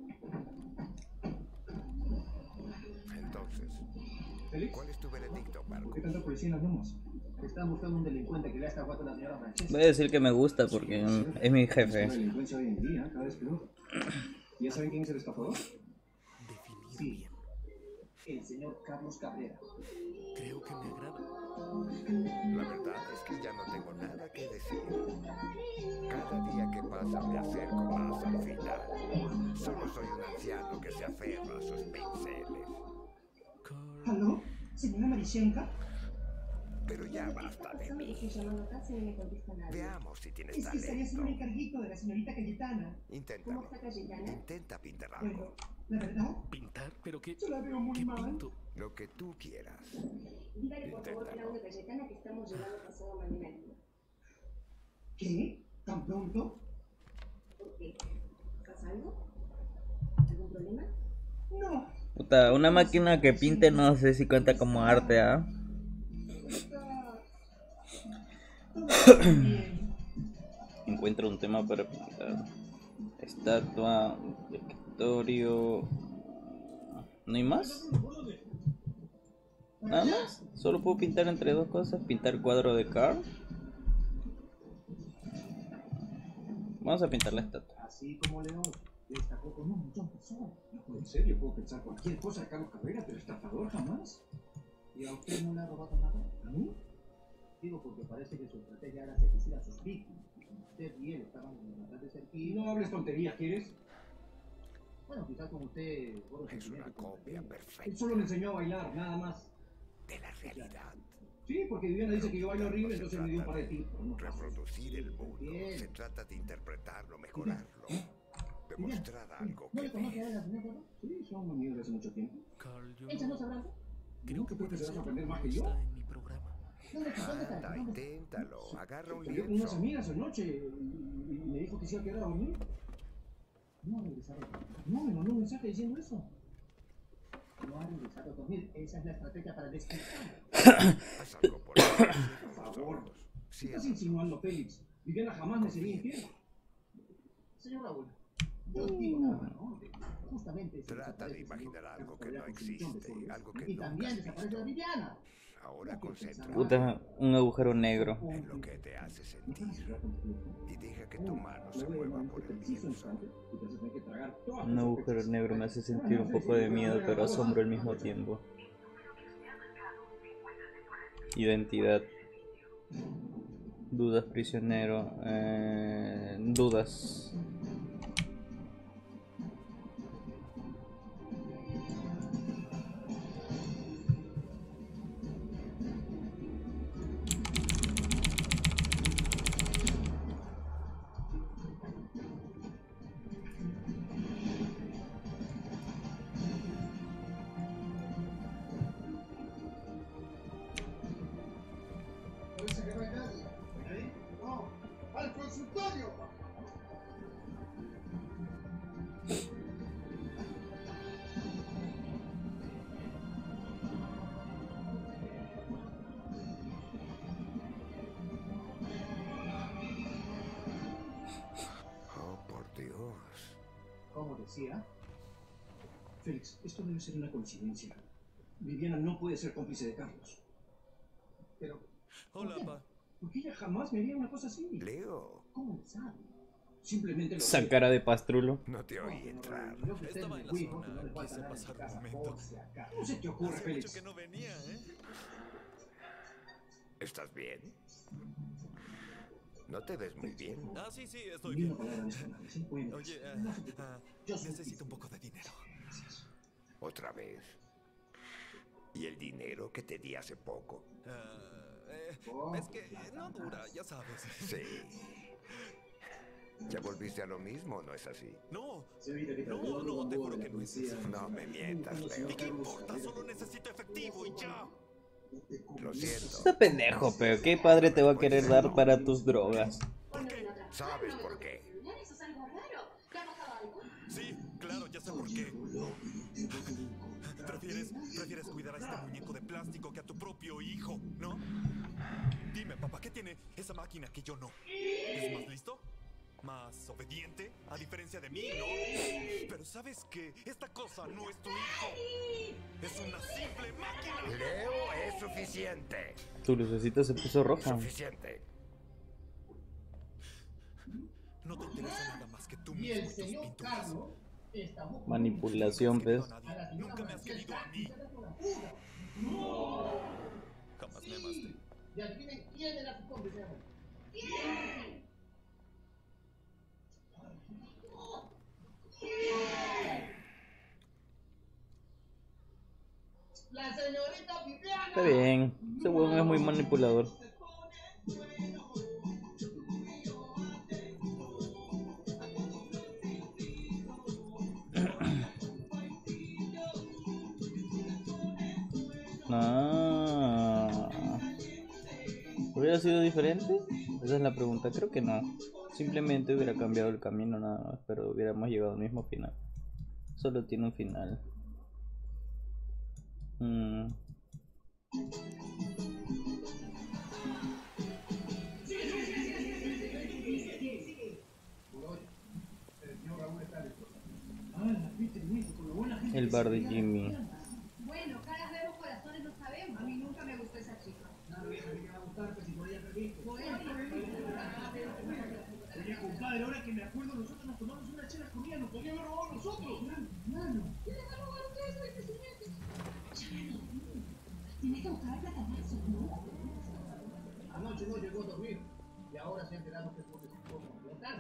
Entonces, ¿Félix? ¿cuál es tu veredicto, Marco? ¿Por qué tanta policía en las Lomas? Están buscando un delincuente que le ha estafado a la señora Francesca. Voy a decir que me gusta porque mm, es mi La jefe. delincuencia hoy en día, cada vez peor. ¿Ya saben quién es el estafador? Definir Sí. bien. el señor Carlos Cabrera. Creo que me agrada. La verdad es que ya no tengo nada que decir. Cada día que pasa me acerco más al final. Solo soy un anciano que se aferra a sus pinceles. ¿Aló? ¿Señora Marishenka? Pero ya basta de mí. Veamos si tienes Es que estaría talento. haciendo un encarguito de la señorita Cayetana. Inténtalo. Intenta pintar Bueno, algo. la verdad, ¿Pintar? ¿Pero qué? yo la veo muy ¿Qué mal. pinto? Lo que tú quieras. Dígale por favor a Claudia Cayetana que estamos llegando pasado mañana. ¿Qué? ¿Tan pronto? ¿Por qué? ¿Pasa algo? ¿Algún problema? No. Puta, una máquina que pinte no sé si cuenta como arte, ¿ah? Encuentra un tema para pintar. Estatua, escritorio. ¿No hay más? ¿Nada más? ¿Solo puedo pintar entre dos cosas? ¿Pintar cuadro de Carl? Vamos a pintar la estatua. Así como León destacó con un montón de personas. No, en serio, puedo pensar cualquier cosa de Carlos Cabrera, pero estafador jamás. ¿Y a usted no le ha robado nada? ¿A mí? Digo porque parece que su estrategia era seducir a sus víctimas. Usted y él estaban en de ser Y no hables tonterías, ¿quieres? Bueno, quizás con usted... Gordo Es una sentimiento, copia Él perfecta solo me enseñó a bailar, nada más. de la realidad. Sí, porque Viviana dice que yo bailo horrible, No se entonces me dio un par trata de de tips. No, reproducir el mundo. Bien. Se trata de interpretarlo, mejorarlo. Demostrar algo ¿No que le conoce a ves. él, señor Gordo? Sí, son amigos de hace mucho tiempo. Carl, yo ¿Ella no sabrá? creo que ¿Tú crees que puede se vas a ser aprender una más que yo? está en mi programa. ¿Dónde está? ¿Dónde está? Anda, ¿Dónde está? inténtalo. Agarra un Salió con unas lienzo. amigas anoche y, y me dijo que se iba a quedar a dormir. No ha regresado. No, me mandó un mensaje diciendo eso. No ha regresado a dormir. Esa es la estrategia para despistar. Haz algo por él. Por favor. ¿Qué Cierra estás los ojos. insinuando, Félix? Viviana jamás me sería infiel. Señor Raúl, yo digo nada, ¿no? Justamente se Trata de desaparece el imaginar señor algo Carlos que Cabrera no con su millón de existe, soles. algo que Y nunca también has desaparece la visto. Viviana. Ahora concéntrate Puta, un agujero negro. en lo que te hace sentir y deja que tu mano se mueva por el lienzo. Un agujero negro me hace sentir un poco de miedo, pero asombro al mismo tiempo. Identidad. Dudas, prisionero. Eh, dudas. Parece que no hay nadie. ¿Nadie? No. ¡Al consultorio! Oh, por Dios. Como decía, Félix, esto debe ser una coincidencia. Viviana no puede ser cómplice de Carlos. Pero, Hola, pa. ¿por qué ella jamás me haría una cosa así? Leo, ¿Cómo lo sabe? Simplemente lo Esa sé. cara de pastrulo. no te oí entrar. Yo que usted Estaba me en la cuido, zona, que no le falta quise nada en pasar su casa, un momento. por si acaso. ¿Cómo se te ocurre, Hace Félix? mucho que no venía, ¿eh? ¿Estás bien? No te ves muy bien. Ah, sí, sí, estoy Ni bien. una palabra adicional, ¿sí? Bueno, Oye, ah, no se preocupe. ah, Yo soy necesito un poco de dinero. ¿Otra vez? ¿Y el dinero que te di hace poco? Ah, eh, Oh, es que no dura, ya sabes. Sí. Ya volviste a lo mismo, ¿no es así? No, Señorita, ¿qué tal? no, no, te juro que no es eso. No me mientas, Leo. ¿Y qué importa? Solo necesito efectivo y ya. Lo siento. Está pendejo, pero ¿qué padre te va a querer dar para tus drogas? ¿Por qué? ¿Sabes por qué? Eso es algo raro. ¿Te ha pasado algo? Sí, claro, ya sé por qué. ¿Prefieres, prefieres cuidar a este muñeco de plástico que a tu propio hijo, ¿no? Dime, papá, ¿qué tiene esa máquina que yo no? ¿Es más listo? ¿Más obediente? A diferencia de mí, ¿no? Pero ¿sabes qué? Esta cosa no es tu hijo. Es una simple máquina. Leo, es suficiente. Tu lucecita se puso roja. Suficiente. No te interesa nada más que tú Y mismo el y tus señor pinturas. Carlos está muy Manipulación, ¿ves? A nadie. Nunca me has querido a mí. Y adivinen quién era su cómplice. ¿Quién? La señorita Viviana. Está bien, ese huevón es muy manipulador. Ah, ¿hubiera sido diferente? Esa es la pregunta, creo que no. Simplemente hubiera cambiado el camino nada más, pero hubiéramos llegado al mismo final. Solo tiene un final. Mm. El bar de Jimmy. Bueno, caras vemos, corazones no sabemos. A mí nunca me gustó esa chica. Claro, vieja, ¿qué me va a gustar? Pues si por ella perdí. Bueno, Oye, compadre, ahora que me acuerdo, nosotros nos tomamos una chela con ella, nos podía haber robado nosotros. mano, ¿qué le va a robar ustedes a este señor? Chale, tienes que buscar el platanazo, ¿no? Anoche no llegó a dormir. Y ahora se ha enterado que fue de su esposa.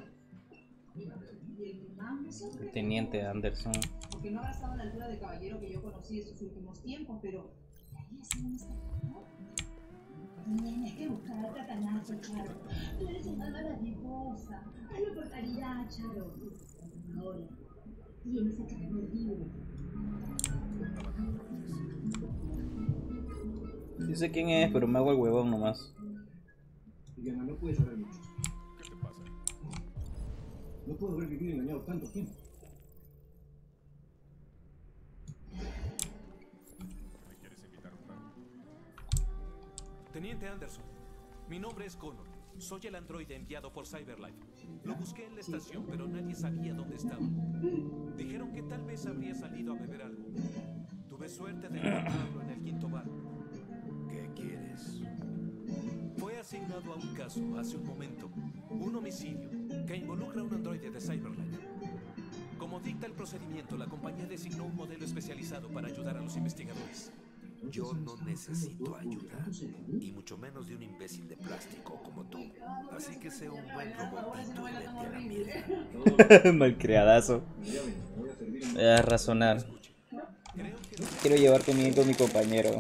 Y el man me sorprende. El teniente Anderson. Porque no habrá estado a la altura de caballero que yo conocí estos últimos tiempos, pero ahí sí no está, ¿no? Tienes que buscar el platanazo, Charo. Tú eres un alma mariposa. Hazlo por caridad, Charo. Ahora, tienes que caer libre. Sí sé quién es, pero me hago el huevón nomás. Diana, no puedes saber mucho. ¿Qué te pasa? No puedo haber vivido engañado tanto tiempo. ¿Me quieres invitar a un trago? Teniente Anderson, mi nombre es Connor. Soy el androide enviado por Cyberlife. Lo busqué en la estación, pero nadie sabía dónde estaba. Dijeron que tal vez habría salido a beber algo. Tuve suerte de encontrarlo en el quinto bar. ¿Qué quieres? Fue asignado a un caso hace un momento, un homicidio que involucra a un androide de Cyberlife. Como dicta el procedimiento, la compañía designó un modelo especializado para ayudar a los investigadores. Yo no necesito ayuda, y mucho menos de un imbécil de plástico como tú. Así que sé un buen robotito y vete a la mierda. Malcriadazo. Voy a razonar. Quiero llevar conmigo con mi compañero.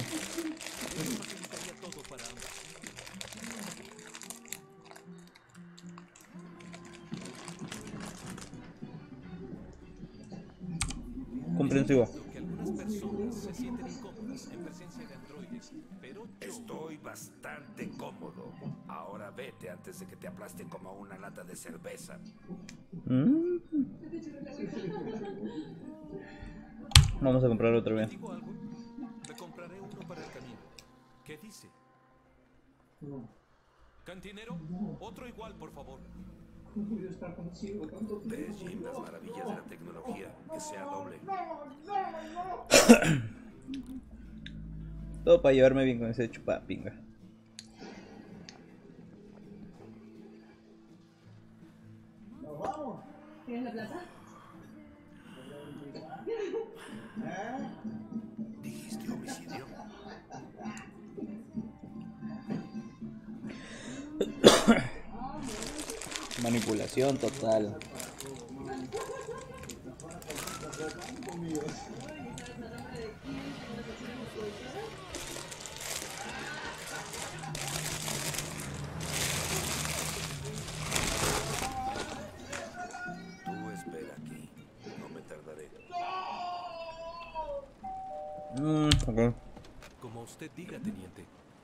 Comprensivo. Que algunas personas se sienten incómodas en presencia de androides, pero yo... Estoy bastante cómodo. Ahora vete antes de que te aplaste como una lata de cerveza. Mm. Vamos a comprar otro bien. ¿Digo algo? Me compraré uno para el camino. ¿Qué dice? ¿Cantinero? Otro igual, por favor. No pude estar contigo tanto tiempo. ¿Ves, Jim, las maravillas de la tecnología? Que sea doble. Todo para llevarme bien con ese chupapinga. Nos vamos. ¿Tienes la plata? ¿Eh? ¿Dijiste homicidio? Manipulación total. Tú espera aquí. No me tardaré. Mm, okay. Como usted diga, teniente.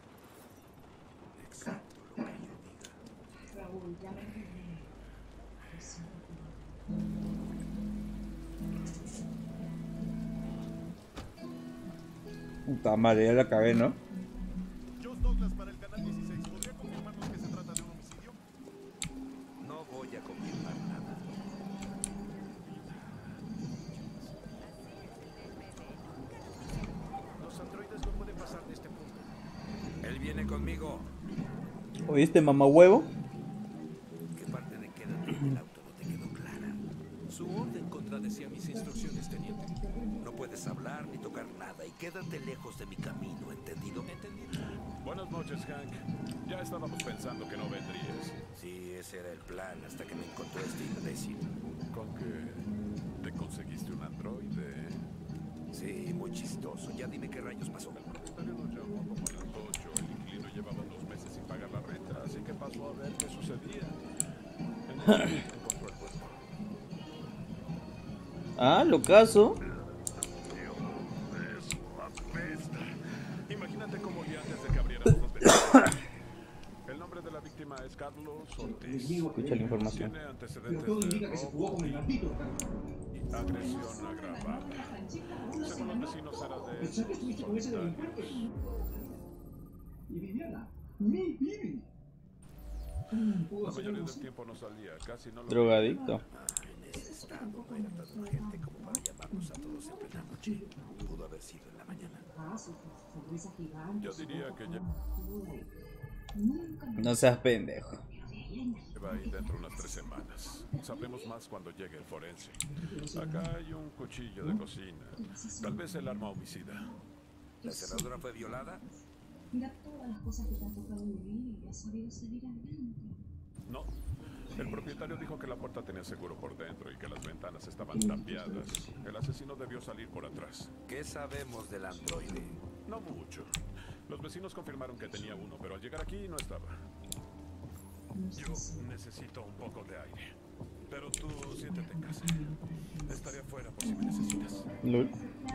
Exacto lo que yo diga. Raúl, ya me entendí. Puta madre, ya la cagué, ¿no? Josh Douglas para el canal dieciséis. ¿Podría confirmarnos que se trata de un homicidio? No voy a confirmar nada. Los androides no pueden pasar de este punto. Él viene conmigo. ¿Oíste, mamá huevo? ¿Qué parte de quédate en el auto no te quedó clara? Su orden contradecía mis instrucciones, teniente. No puedes hablar ni tocar encontrar nada y quédate lejos de mi camino, ¿entendido? ¿Entendido? Buenas noches, Hank. Ya estábamos pensando que no vendrías. Sí, ese era el plan hasta que me encontró este imbécil. ¿Con qué? ¿Te conseguiste un androide? Sí, muy chistoso. Ya dime qué rayos pasó. El propietario nos llamó como a las ocho. El inquilino llevaba dos meses sin pagar la renta, así que pasó a ver qué sucedía. En el encontró el cuerpo. Ah, lo caso. Eso apesta. Imagínate cómo olía antes de que abriéramos los ventanas. El nombre de la víctima es Carlos Ortiz. Escucha la información. Tiene Pero antecedentes todo de indica que se jugó robo con el maldito. y agresión agravada. Según los vecinos era de Pensá que estuviste con ese delincuente. Y Viviana, mi Vivi. La mayoría del tiempo no salía, casi no lo Drogadicto. En ese estado no era tan urgente como para llamarnos a todos en plena noche. Pudo haber sido en la mañana. Yo diría que ya No seas pendejo. va ahí dentro unas tres semanas. Sabremos más cuando llegue el forense. Acá hay un cuchillo de cocina. Tal vez el arma homicida. ¿La cerradura fue violada? Mira todas las cosas que te ha tocado vivir y has sabido salir adelante. No. El propietario dijo que la puerta tenía seguro por dentro y que las ventanas estaban tapiadas. El asesino debió salir por atrás. ¿Qué sabemos del androide? No mucho. Los vecinos confirmaron que tenía uno, pero al llegar aquí no estaba. Yo necesito un poco de aire. Pero tú siéntete en casa. Estaré afuera por si me necesitas. Lul.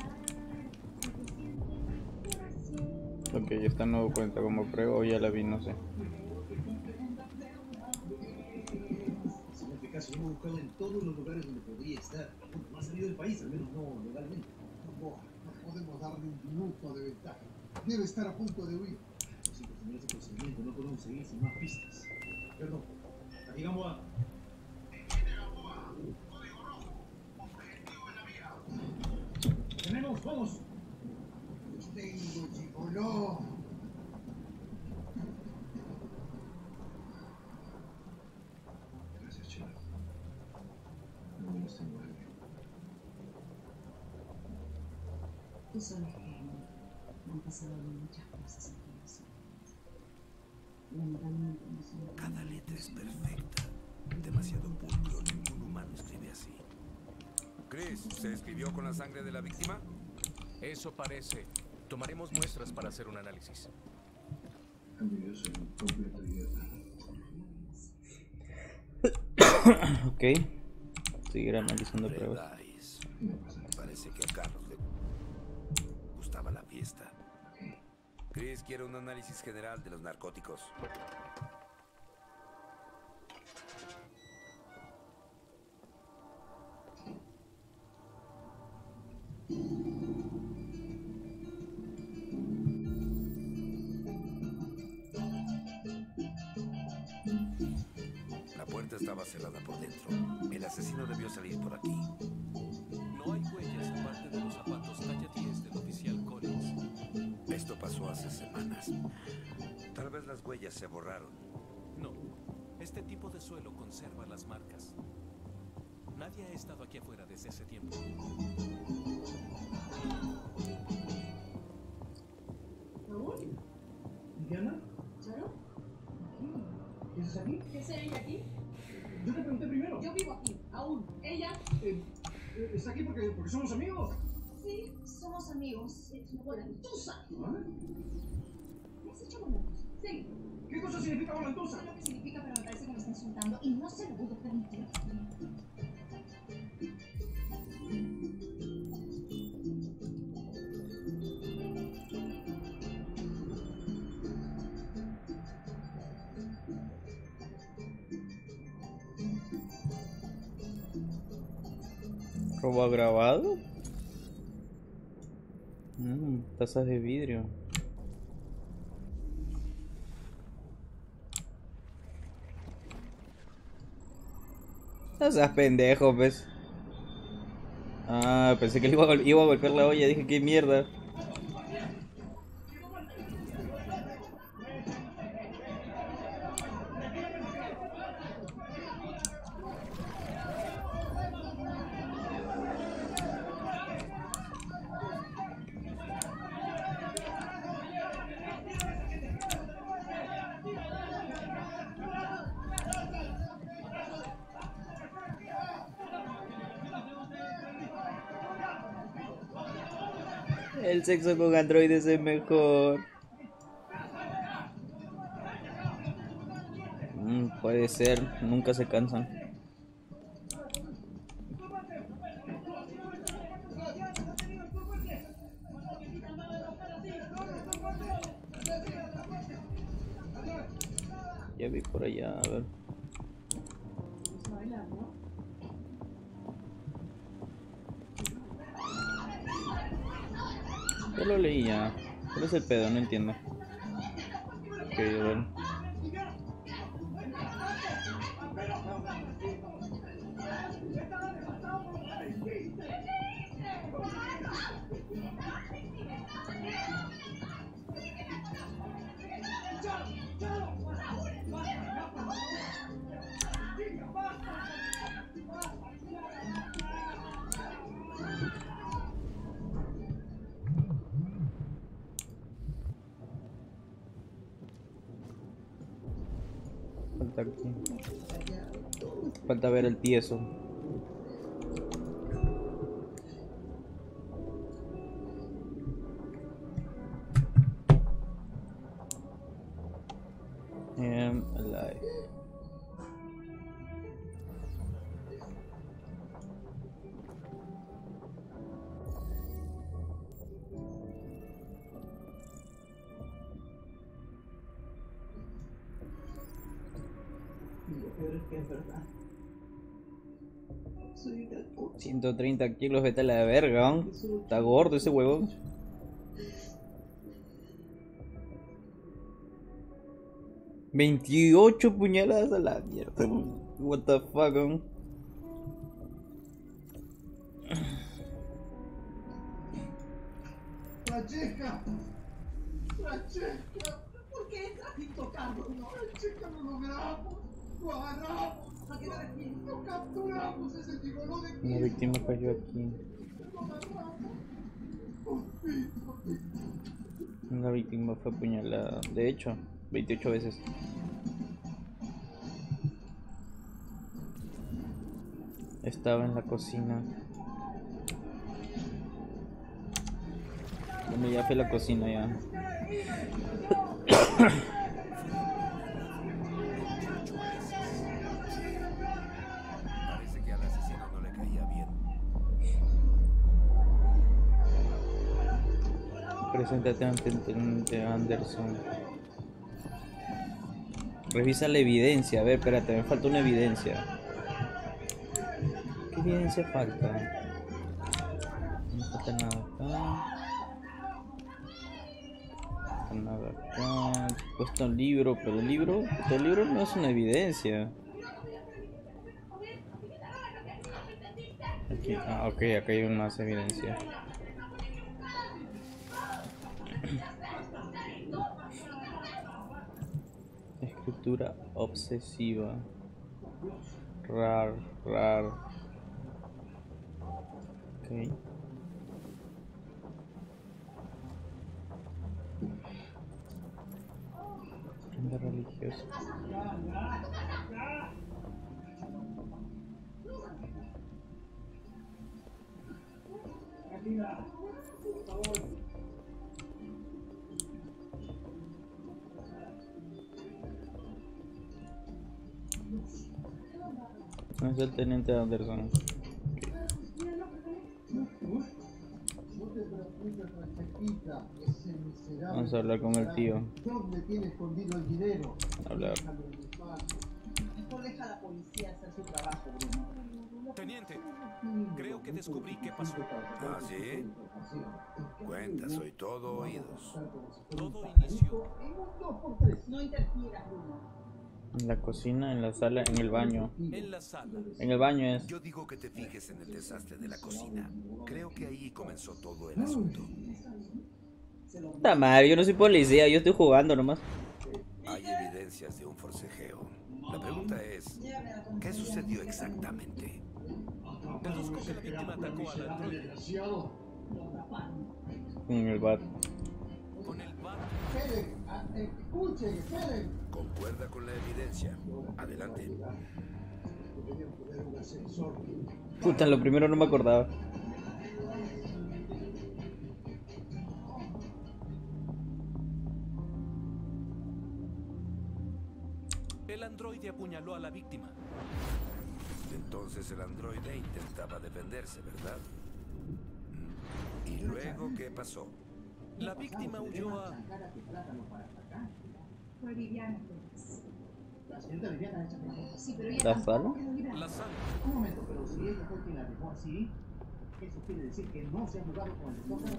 Ok, esta no cuenta como prueba o ya la vi, no sé. En este caso, hemos buscado en todos los lugares donde podría estar. No ha salido del país, al menos no legalmente. No, no podemos darle un minuto de ventaja. Debe estar a punto de huir. Lo siento, señor, ese procedimiento no podemos seguir sin más pistas. Perdón, aquí Gamboa. Tenemos, vamos. Los tengo, chico, no. Gracias, Chelo. No me tengo aire. Tú sabes que han pasado muchas cosas en tu vida. Lamentablemente no son. Cada letra es perfecta. Demasiado pulcro. Ningún humano escribe así. Chris, ¿se escribió con la sangre de la víctima? Eso parece. Tomaremos muestras para hacer un análisis. Cambio, yo soy un completo idiota. Ok. Seguir analizando pruebas. Redáis. Parece que a Carlos le gustaba la fiesta. Chris quiere un análisis general de los narcóticos. La puerta estaba cerrada por dentro. El asesino debió salir por aquí. No hay huellas aparte de los zapatos talla diez del oficial Collins. Esto pasó hace semanas. Tal vez las huellas se borraron. No, este tipo de suelo conserva las marcas. Nadie ha estado aquí afuera desde ese tiempo. ¿Raúl? ¿Diana? ¿Charo? ¿Qué haces aquí? ¿Qué hace ella aquí? Yo te pregunté primero. Yo vivo aquí, aún. ¿Ella? Eh, eh, ¿Está aquí porque, porque somos amigos? Sí, somos amigos. Es una volantuza. ¿Ah? ¿Me has hecho volantuza? Sí. ¿Qué cosa significa volantuza? No sé lo que significa, pero me parece que me está insultando y no se lo voy a permitir. ¿Robo agravado? Mm, tazas de vidrio. No seas pendejo, pues. Ah, pensé que le iba a, gol iba a golpear la olla. Dije, qué mierda. El sexo con androides es mejor. Mm, puede ser, nunca se cansan. Ya vi por allá, a ver. Ya lo leí ya. ¿Cuál es el pedo? No entiendo. Ok, a ver. Falta aquí. Falta ver el tieso. Am alive. ciento treinta kilos, vete a la verga, ¿no? Está gordo ese huevón. veintiocho puñaladas a la mierda. What the fuck, ¿no? Francesca, Francesca, ¿por qué entras sin tocarlo? No, Francesca, lo logramos, lo agarramos, lo capturamos ese tiburón de Una víctima cayó aquí. Una víctima fue apuñalada. De hecho, veintiocho veces. Estaba en la cocina. Bueno, ya fue a la cocina ya. Parece que al asesino no le caía bien. Preséntate ante ante Anderson. Revisa la evidencia. A ver, espérate, me falta una evidencia. ¿Qué evidencia falta? No falta nada acá. No falta nada acá. He puesto un libro, pero el libro, el libro no es una evidencia. Aquí, ah, ok, acá hay más evidencia. Escritura obsesiva. Rar, rar. Ok. Prenda religiosa. No es el teniente Anderson. Vamos a hablar con el tío. ¿Dónde tiene escondido el dinero? Hablar. Mejor deja a la policía hacer su trabajo, Bruno. Teniente, creo que descubrí qué pasó. ¿Ah, sí? Cuenta, soy todo oídos. Todo inició. No interfieras, Bruno. En la cocina, en la sala, en el baño. En la sala. En el baño es. Yo digo que te fijes en el desastre de la cocina. Creo que ahí comenzó todo el asunto. Puta madre, yo no soy policía, yo estoy jugando nomás. Hay evidencias de un forcejeo. La pregunta es, ¿qué sucedió exactamente? Deduzco que la víctima atacó al androide. Con el bat. Con el bat. Escuchen, esperen. Concuerda con la evidencia. Adelante. Puta, lo primero no me acordaba. El androide apuñaló a la víctima. Entonces el androide intentaba defenderse, ¿verdad? ¿Y luego qué pasó? La víctima huyó a... Fue Viviana, pues. La señorita Viviana es esa. Sí, pero ella ¿La tampoco sala? quedó libre. La sala. Un momento, pero si ella fue quien la dejó así, eso quiere decir que no se ha jugado con el doctor.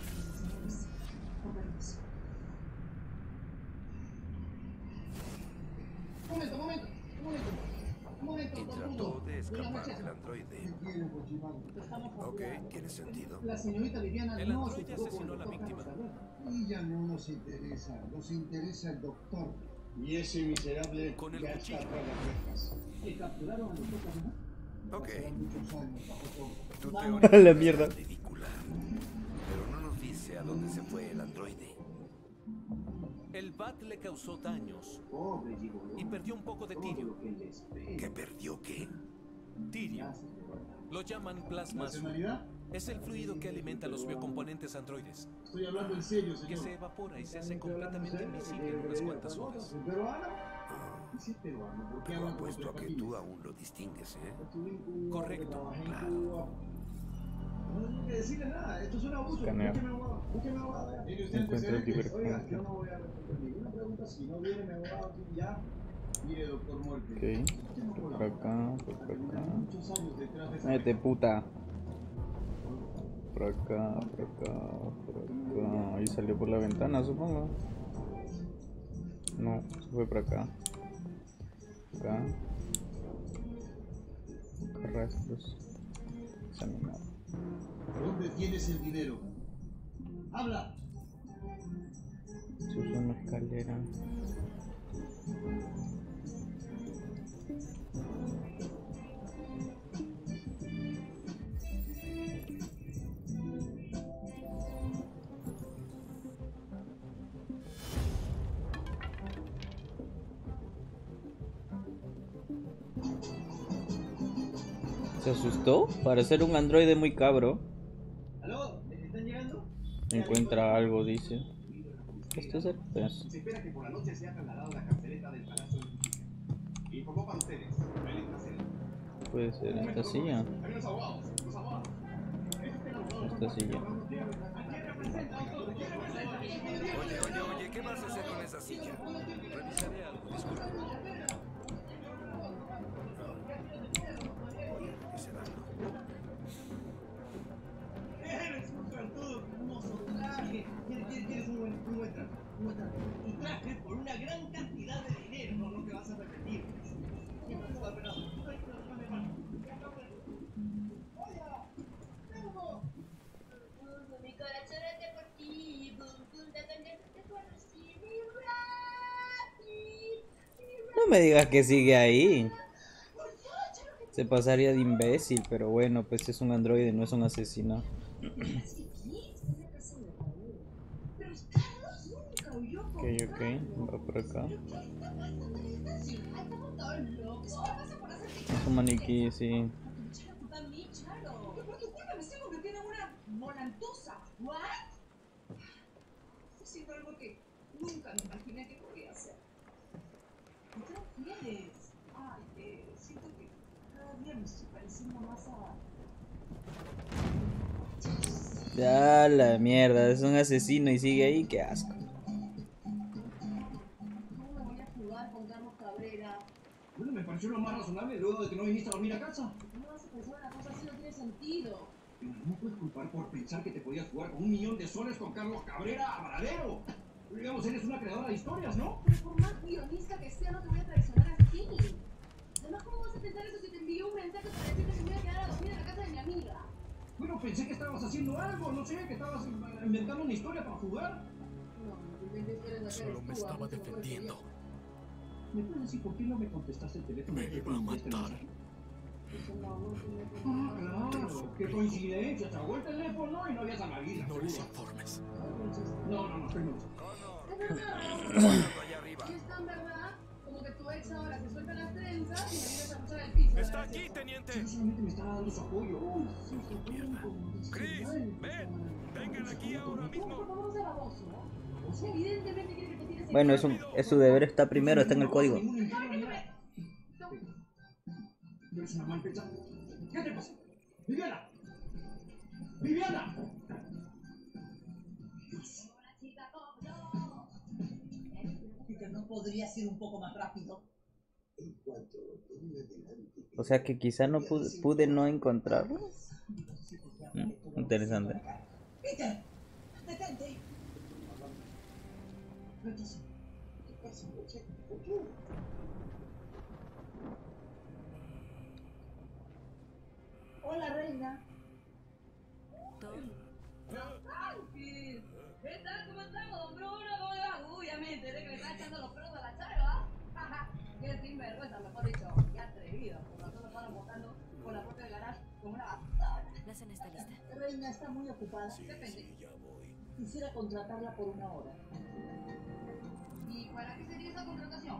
Un momento, un momento, un momento. Un momento, Y trató de escapar del androide. Ok, tiene sentido. La señorita Viviana El no se androide jugó con asesinó el a la doctor víctima. Carlos Cabrera. Y ya no nos interesa, nos interesa el doctor. Y ese miserable Con el ya cuchillo. está tras las rejas. ¿Le capturaron al doctor Cabrera? Ok, Muchos años bajo todo. tu Vamos. teoría La es mierda. ridícula. Pero no nos dice a dónde se fue el androide. El bat le causó daños Pobre Gigolo. y perdió un poco de Todo tirio. lo que le espera. ¿Qué perdió qué? Tirio. Lo llaman plasma azul. ¿Nacionalidad? Es el fluido que alimenta los biocomponentes androides, Estoy hablando en serio, que señor. se evapora y se hace completamente invisible en unas cuantas horas. ¿Es peruano? ¿Y si es peruano? ¿Por qué Pero hablan como apuesto a que tres tú patines? aún lo distingues, ¿eh? Estuve en Cuba, Correcto. trabajé en Claro. Cuba. No tengo que decirle nada, esto es un abuso. Escaneo. Búsqueme abogado, búsqueme abogado. Tiene usted Encuentra antecedentes. divergente. Oiga, yo no voy a responder ninguna pregunta. Si no viene mi abogado aquí ya, mire, doctor Muerte. Ok. Usted no Por colabora. acá, por Ha tenido acá. muchos años detrás de esa Vete, puta. Por acá, por acá, por acá. Ahí salió por la ventana, supongo. No, se fue por acá. Acá. Rastros. Examinar. ¿Dónde tienes el dinero? ¡Habla! Se usa una escalera. ¿Se asustó? Para ser un androide muy cabro. ¿Aló? ¿Están llegando? Encuentra algo, dice. Esto es el pez. Se espera que por la noche sea trasladado a la carceleta del Palacio de Justicia. Informó para ustedes, Noel Trasero. Puede ser esta silla. Hay unos abogados, los abogados. Esta silla. Oye, oye, oye, ¿qué vas a hacer con esa silla? Revisaré algo, disculpe. Eres un suertudo, hermoso traje. ¿Quieres, quieres, quieres un buen, un buen traje? Un buen traje. Y traje por una gran cantidad de dinero. No, no te vas a arrepentir. Siempre está operado. Mi corazón late por ti, bum, bum, da cuando te conocí, mi Rafi. No me digas que sigue ahí. Se pasaría de imbécil, pero bueno, pues es un androide, no es un asesino. Ok, ok, va por acá. Es un maniquí, sí. Por tu culpa me estoy convirtiendo en una volantosa. ¿What? Siento algo que nunca me imaginé que podía hacer. ¿Por qué no quieres? Ay, eh, siento que cada día me estoy pareciendo más a... Ya la mierda, es un asesino y sigue ahí, qué asco. ¿Cómo me voy a jugar con Carlos Cabrera? Bueno, me pareció lo más razonable luego de que no viniste a dormir a casa. ¿Cómo vas a pensar una cosa así? No tiene sentido. Pero no me puedes culpar por pensar que te podías jugar con un millón de soles con Carlos Cabrera a Varadero. Digamos, eres una creadora de historias, ¿no? Pero por más guionista que sea, no te voy a traicionar así. Además, ¿cómo vas a pensar eso si te envió un mensaje para decir que se me iba a quedar a dormir en la casa de mi amiga? Bueno, pensé que estabas haciendo algo, no sé, que estabas inventando una historia para jugar. No, no te inventes que eres Solo me estaba defendiendo. ¿Me puedes decir por qué no me contestaste el teléfono? Me iba a matar. Ah, claro, qué coincidencia, se ahogó el teléfono y no había salvavidas. No les informes. No, no, no, estoy mucho. Allá arriba. ¿Sí está en verdad? Como que tu ex ahora se suelta las trenzas y me vienes a escuchar el piso. ¡Está aquí, teniente! Sí, solamente me estaba dando su apoyo. Uy, sí, sí, Mierda. Chris, ven, vengan aquí ahora mismo. ¿Cómo se baboso? Evidentemente quiere que te tires. Bueno, es, un, es su deber, está primero, está en el código. Ningún ingenio ni nada. eres una mal pensada. ¿Qué te pasa? ¡Viviana! ¡Viviana! Dios. Peter, ¿no podrías ir un poco más rápido? En cuanto en adelante. O sea que quizá no pude, pude no encontrarlo. ¿Mm? Interesante. Peter, detente. ¿Qué pasa, José? Hola, reina. Frankie, ¿qué tal? ¿Cómo estamos, don Bruno? ¿Cómo le va? Uy, ya me enteré que me está echando los perros a la chava. Qué sinvergüenza, mejor dicho, qué atrevido. Por razón lo fueron botando por la puerta del garage como una basura. La cena está lista. Reina está muy ocupada. Sí, sí, ya voy. Quisiera contratarla por una hora. ¿Y para qué sería esa contratación?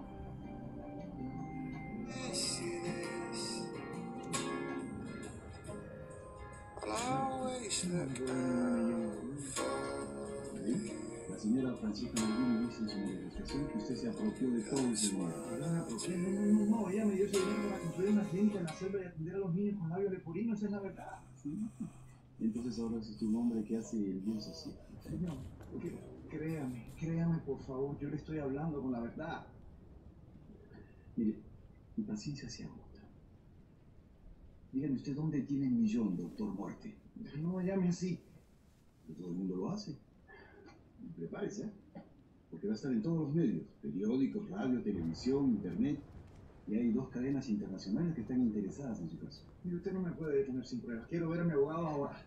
La señora Francisca Medina dice en su manifestación que usted se apropió de todo ese dinero. No, no, no, no, ella me dio ese dinero para construir una clínica en la selva y atender a los niños con labios leporino, esa es la verdad. Sí. Entonces ahora es un hombre que hace el bien social. Señor, porque, créame, créame por favor, yo le estoy hablando con la verdad. Mire, mi paciencia se agota. Dígame usted dónde tiene el millón, doctor Muerte. No me llame así. Todo el mundo lo hace. Prepárese, ¿eh? Porque va a estar en todos los medios, periódicos, radio, televisión, internet. Y hay dos cadenas internacionales que están interesadas en su caso. Y usted no me puede detener sin pruebas. Quiero ver a mi abogado ahora.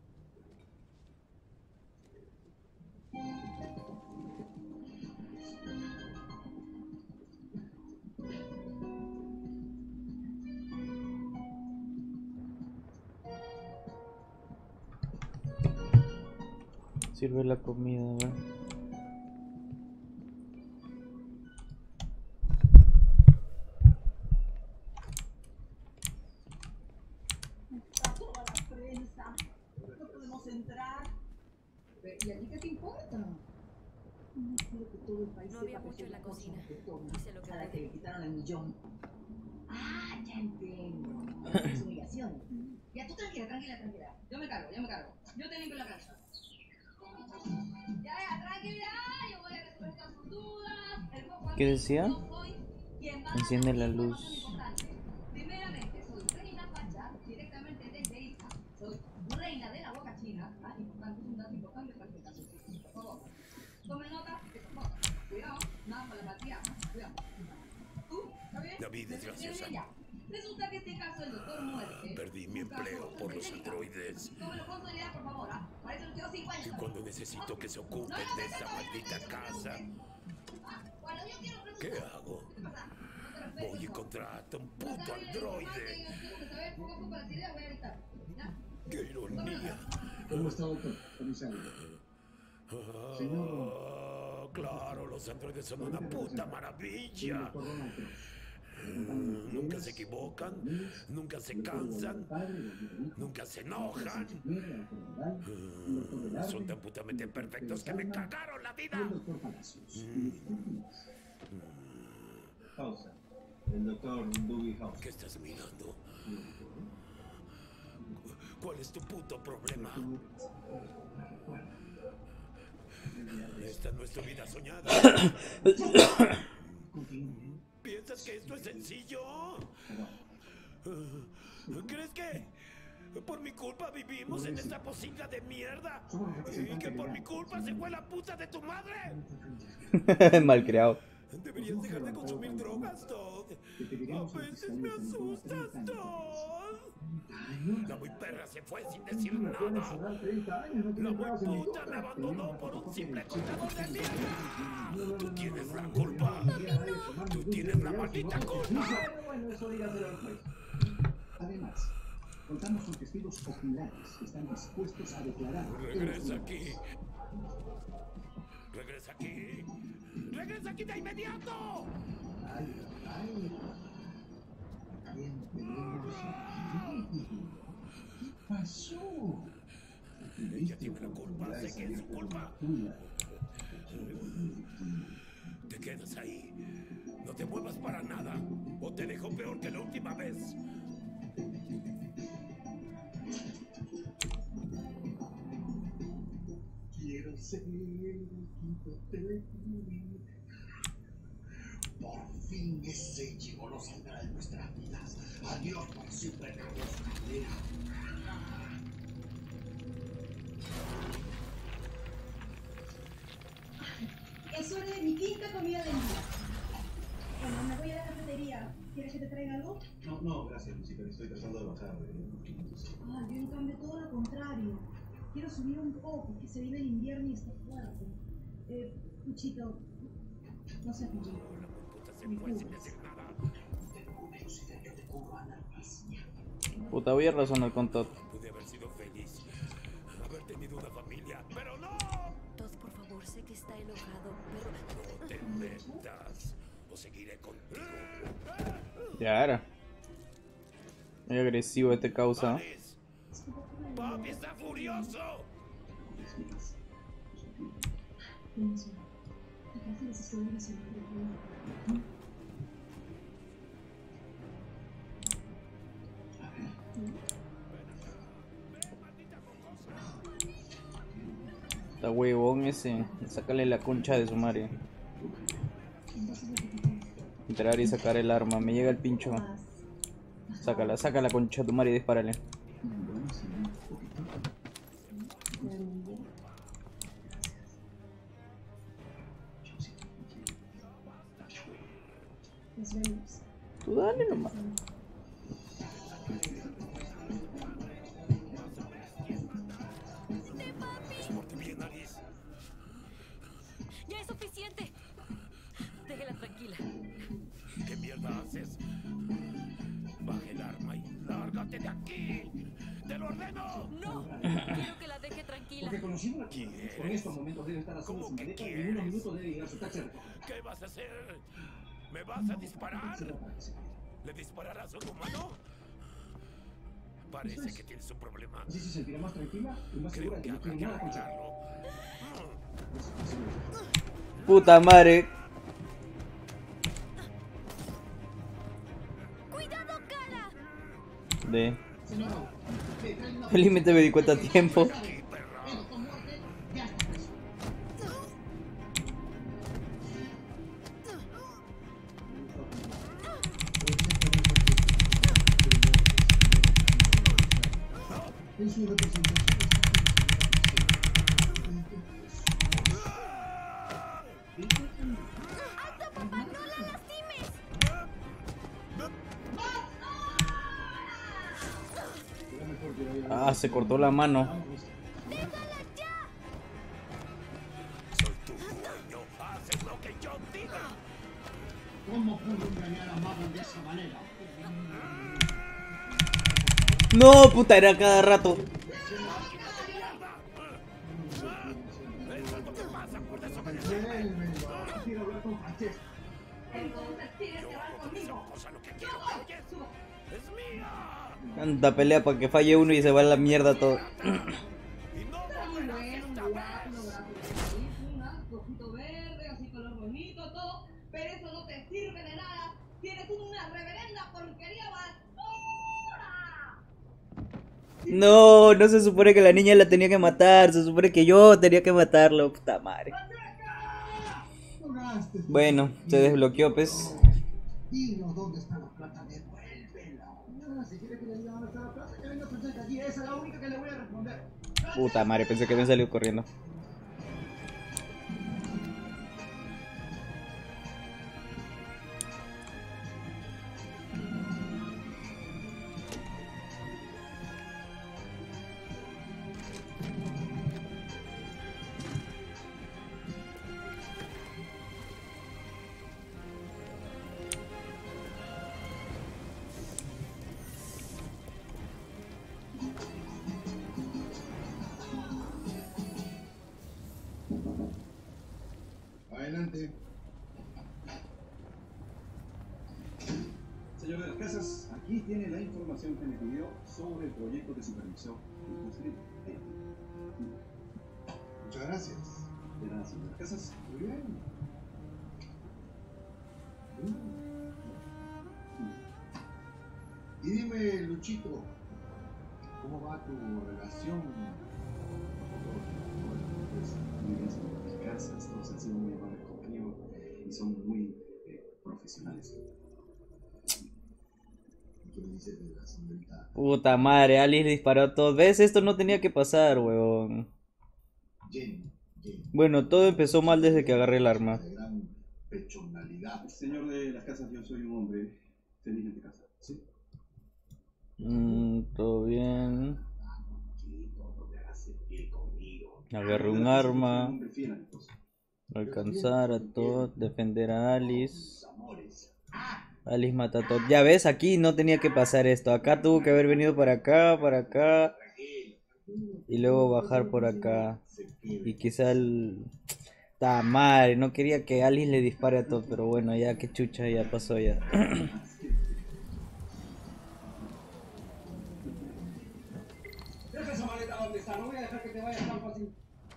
Sirve la comida, ¿verdad? Está toda la prensa. No podemos entrar. ¿Y a ti qué te importa? No quiero que todo el país No sepa había que mucho soy en la la cosa cocina. que toma, Hice lo que a la que pude. le quitaron el millón. Ah, ya entiendo. Las humillaciones. Ya, tú tranquila, tranquila, tranquila. Yo me cargo, yo me cargo. Yo te limpio la cancha. Ya, ya, tranquila. Yo voy a resolver todas sus dudas. El foco ¿Qué decía? yo soy quien va a Enciende la dar luz. información importante. Primeramente, soy reina Pacha, directamente desde Ica. Soy reina de la boca china. Ah, importante, es un dato importante para el caso. Por favor. Tomen nota, que son fotos. Cuidado, nada con la partida. Cuidado. ¿Tú? ¿Está bien? David, desgraciosa. Ya. Resulta que este caso del doctor Muerte. Perdí mi empleo por los androides. Tómelo con seriedad, por favor, ¿ah? Para eso le quedo cinco años. Y cuando necesito que se ocupen de esta maldita casa, Cuando yo quiero ¿qué hago? Voy y contrato un puto androide. ¡Qué ironía! ¿Cómo está, doctor? Comisario. Ah, claro, los androides son una puta maravilla. Mm, Nunca se equivocan, nunca se cansan, nunca se enojan. Mm, Son tan putamente perfectos que me cagaron la vida. Mm. Pausa. El doctor Dewey House. ¿Qué estás mirando? ¿Cuál es tu puto problema? Esta no es tu vida soñada. ¿Piensas que esto es sencillo? ¿Crees que por mi culpa vivimos en esta pocinga de mierda? ¿Y que por mi culpa se fue la puta de tu madre? Malcriado. Deberías dejar de consumir drogas, Todd. A veces me asustas, Todd. La muy perra se fue sin decir nada. La muy puta me abandonó por un simple contador de mierda. Tú tienes la culpa. Tú tienes la maldita culpa. Además, contamos con testigos oculares que están dispuestos a declarar. Regresa aquí. Regresa aquí. ¡Regresa aquí de inmediato! Ay, ay. Bien, ¿qué pasó? Ella tiene la culpa, sé que es su culpa. Te quedas ahí. No te muevas para nada. O te dejo peor que la última vez. Por fin ese gigolo saldrá de nuestras vidas. Adiós por siempre, Carlos Cabrera. Es hora de mi quinta comida del día. Bueno, me voy a la cafetería. ¿Quieres que te traiga algo? No, no, gracias, Lucy, pero estoy tratando de bajar de unos kilos. Ah, yo en cambio todo lo contrario. Quiero subir un poco, que se viene el invierno y está fuerte. Eh, Puchito, no sé, Puchito. Me cubres. Puta, voy a razonar con Todd. Pude haber sido feliz, haber tenido una familia, pero no. Todd, por favor, sé que está enojado, pero... No te metas, o seguiré contigo. Ya era. Muy agresivo este causa. ¡Papi está furioso! Está huevón ese. Sácale la concha de su madre. Entrar y sacar el arma. Me llega el pincho. Sácala, saca la concha de tu madre y dispárale. Tú dale nomás. ¡Ya es suficiente! Déjela tranquila. ¿Qué mierda haces? Baja el arma y lárgate de aquí. ¡Te lo ordeno! ¡No! Quiero que la deje tranquila. Porque conociendo a quien en estos momentos debe estar haciendo su maleta y en unos minutos debe llegar a su taxi. ¿Qué vas a hacer? ¿Me vas a disparar? ¿Le dispararás a tu mano? Parece que tienes un problema. Así se sentirá más tranquila y más segura de que no tiene nada con Puta madre. ¡Cuidado, cara! De. Felizmente me di cuenta a tiempo. En su representación. ¡Alto, papá! ¡No la lastimes! Ah, se cortó la mano. ¡Déjala ya! Soy tu dueño. Haces lo que yo diga. ¿Cómo pudo engañar a Magan de esa manera? No, puta, era cada rato. Quiero hablar con Francesca. Entonces tienes que hablar conmigo. Tanta pelea para que falle uno y se va a la mierda todo. Ojito verde, así color bonito, todo, pero eso no te sirve de nada. Tienes una reverenda porquería basura. No, no se supone que la niña la tenía que matar, se supone que yo tenía que matarlo, puta madre. Bueno, se desbloqueó, pues. Dinos dónde está la plata, devuélvela. Ah, si quiere que le diga dónde está la plaza, que venga Francesca aquí. Esa es la única que le voy a responder. Puta madre, pensé que me salió corriendo. Adelante. Señor de las casas, aquí tiene la información que me pidió sobre el proyecto de supervisión. Muchas gracias. De nada, señor de las casas. Muy bien. Y dime, Luchito, ¿cómo va tu relación con pues muy bien sobre las casas, todos han sido muy amables conmigo y son muy eh, profesionales. ¿Qué me dices de la señorita? Puta madre, Alice disparó a todos. ¿Ves? Esto no tenía que pasar, huevón. Jenny, Jenny. Bueno, todo empezó mal desde que agarré el arma. De gran pechonalidad. Señor de las casas, yo soy un hombre felizmente casado, ¿sí? Mm, todo bien. Agarré un arma. Alcanzar a todos. Defender a Alice. Alice mata a todos. Ya ves, aquí no tenía que pasar esto. Acá tuvo que haber venido para acá, para acá. Y luego bajar por acá. Y quizá el... Ta madre, no quería que Alice le dispare a todos. Pero bueno, ya que chucha, ya pasó ya. Deja esa maleta donde está, no voy a dejar que te vayas tan fácil.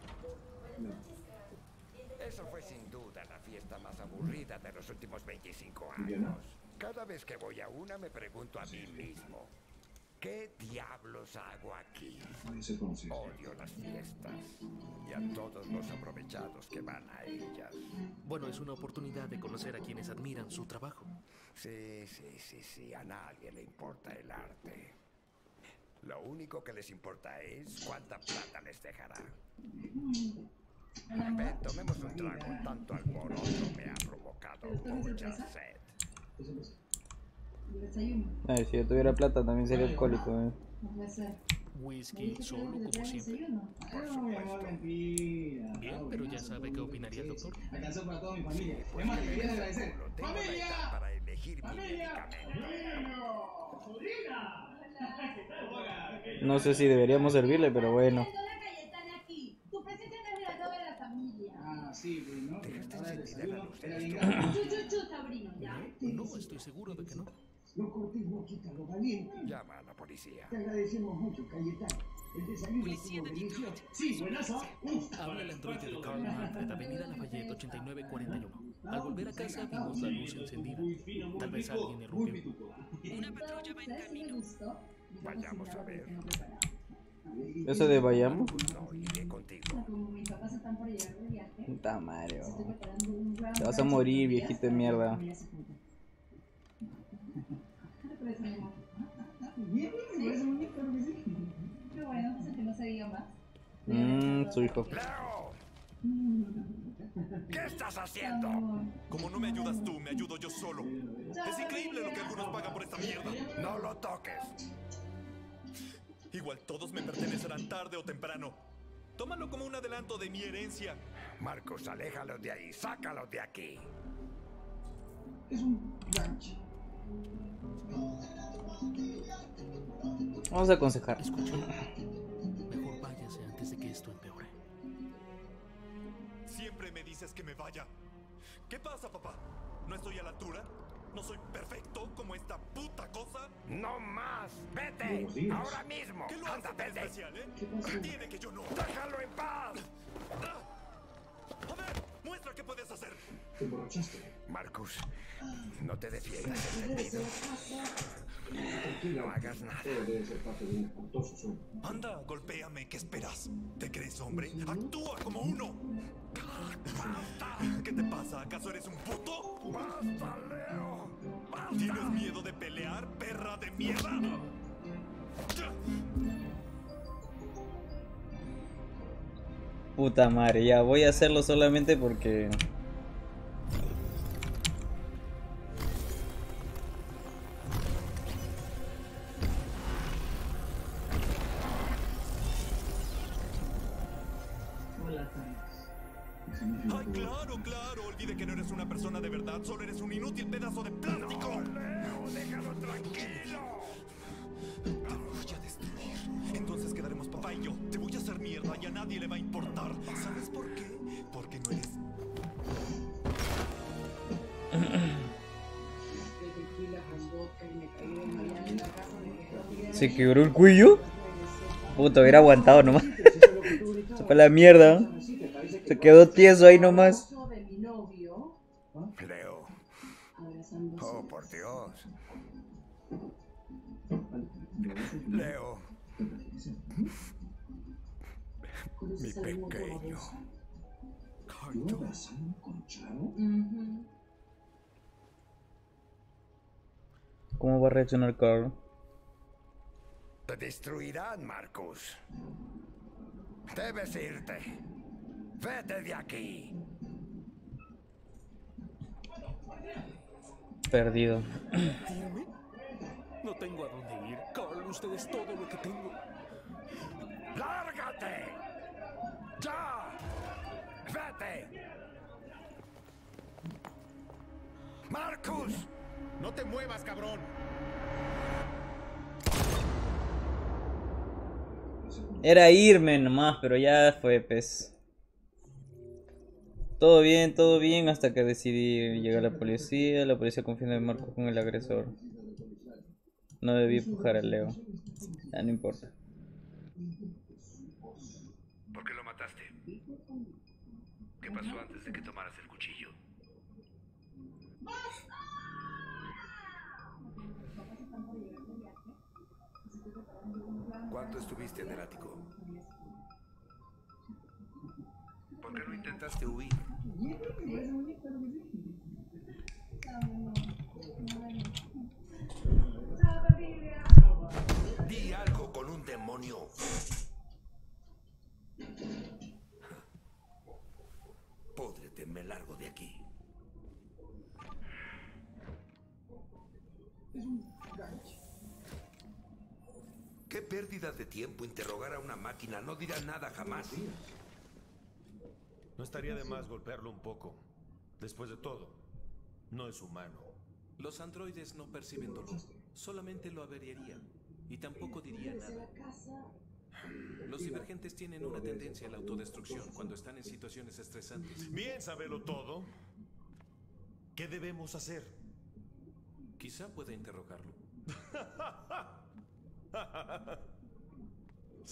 Eso fue sin duda la fiesta más aburrida de los últimos veinticinco años. Cada vez que voy a una me pregunto a mí mismo, ¿qué diablos hago aquí? Odio las fiestas y a todos los aprovechados que van a ellas. Bueno, es una oportunidad de conocer a quienes admiran su trabajo. Sí, sí, sí, sí, a nadie le importa el arte. Lo único que les importa es cuánta plata les dejará. Ven, tomemos un trago. Tanto alboroto me ha provocado mucha sed. Ay, si yo tuviera plata también sería alcohólico, eh. No puede ser. Whisky solo como siempre. Bien, pero ya sabe qué opinaría el doctor. Alcanzó para toda mi familia. Es más, deberías agradecer. ¡Familia! Para elegir mi ¡Familia! No sé si deberíamos servirle, pero bueno. Ah, sí, pues, ¿no? Ahora el desayuno era bien No, no, estoy seguro de que no. No cortes boquita, lo valiente. Llama a la policía. Te agradecemos mucho, Cayetano. El desayuno estuvo delicioso. Sí, buenazo. Uf. Habla el androide de Carl Manfred, Avenida Lafayette ochenta y nueve cuarenta y uno. Al volver a casa vimos la luz encendida. Tal vez alguien irrumpió. Una patrulla va en camino. Vayamos a ver. ¿Eso de vayamos? No, iré contigo. Como mis papás están por llegar de viaje, Puta madre, estoy oh. preparando un gran Te vas a morir, viejito de mierda. ¿Qué te parece, mi amor? Bien, me parece muy bien, claro que sí. Qué bueno, entonces que no se diga más. Mmm, su hijo. ¡Leo! ¿Qué estás haciendo? Como no me ayudas tú, me ayudo yo solo. Es increíble lo que algunos pagan por esta mierda. No lo toques. Igual todos me pertenecerán tarde o temprano. Tómalo como un adelanto de mi herencia. Marcos, aléjalo de ahí, sácalo de aquí. Es un gancho. Vamos a aconsejar. Escucha, mejor váyase antes de que esto empeore. Siempre me dices que me vaya. ¿Qué pasa, papá? ¿No estoy a la altura? ¿No soy perfecto como esta puta cosa? ¡No más! ¡Vete! ¡Ahora mismo! ¿Qué lo ¡Anda, hace tan vete! especial, eh? Tiene que yo no. ¡Déjalo en paz! A ver, muestra qué puedes hacer. ¿Te emborrachaste? Marcus, no te defiendas, entendido. No hagas nada. Todo debe ser parte de un espantoso sueño. Anda, golpéame, ¿qué esperas? ¿Te crees hombre? ¡Actúa como uno! ¿Qué te pasa? ¿Acaso eres un puto? ¡Basta, Leo! ¡Basta! ¿Tienes miedo de pelear, perra de mierda? Puta madre, ya voy a hacerlo solamente porque... ¡Ay, claro, claro! Olvide que no eres una persona de verdad, solo eres un inútil pedazo de plástico. ¡No, Leo! ¡Déjalo tranquilo! Te voy a destruir. Entonces quedaremos papá y yo. Te voy a hacer mierda y a nadie le va a importar. ¿Sabes por qué? Porque no eres... ¿Se quebró el cuello? Puta, hubiera aguantado nomás. Se fue la mierda. Se quedó tieso ahí nomás. Leo. Oh, por Dios. Leo. Mi pequeño. ¿Tú vas a encontrarlo? ¿Cómo va a reaccionar Carl? Te destruirán, Marcus. Debes irte. Vete de aquí. Perdido. ¿Irme? No tengo a dónde ir. Carl, usted es todo lo que tengo. ¡Lárgate! ¡Ya! ¡Vete! ¡Marcus! ¡No te muevas, cabrón! Era irme nomás, pero ya fue, pues. Todo bien, todo bien, hasta que decidí llegar a la policía. La policía confió en Marcos con el agresor. No debí empujar a Leo. Ya no importa. ¿Por qué lo mataste? ¿Qué pasó antes de que tomaras el cuchillo? ¿Cuánto estuviste en el ático? ¿Por qué no intentaste huir? Di algo con un demonio. Pódrete, me largo de aquí. Qué pérdida de tiempo interrogar a una máquina. No dirá nada jamás. No estaría de más golpearlo un poco. Después de todo, no es humano. Los androides no perciben dolor, solamente lo averiarían y tampoco diría nada. Los divergentes tienen una tendencia a la autodestrucción cuando están en situaciones estresantes. Bien saberlo todo. ¿Qué debemos hacer? Quizá pueda interrogarlo. Sí.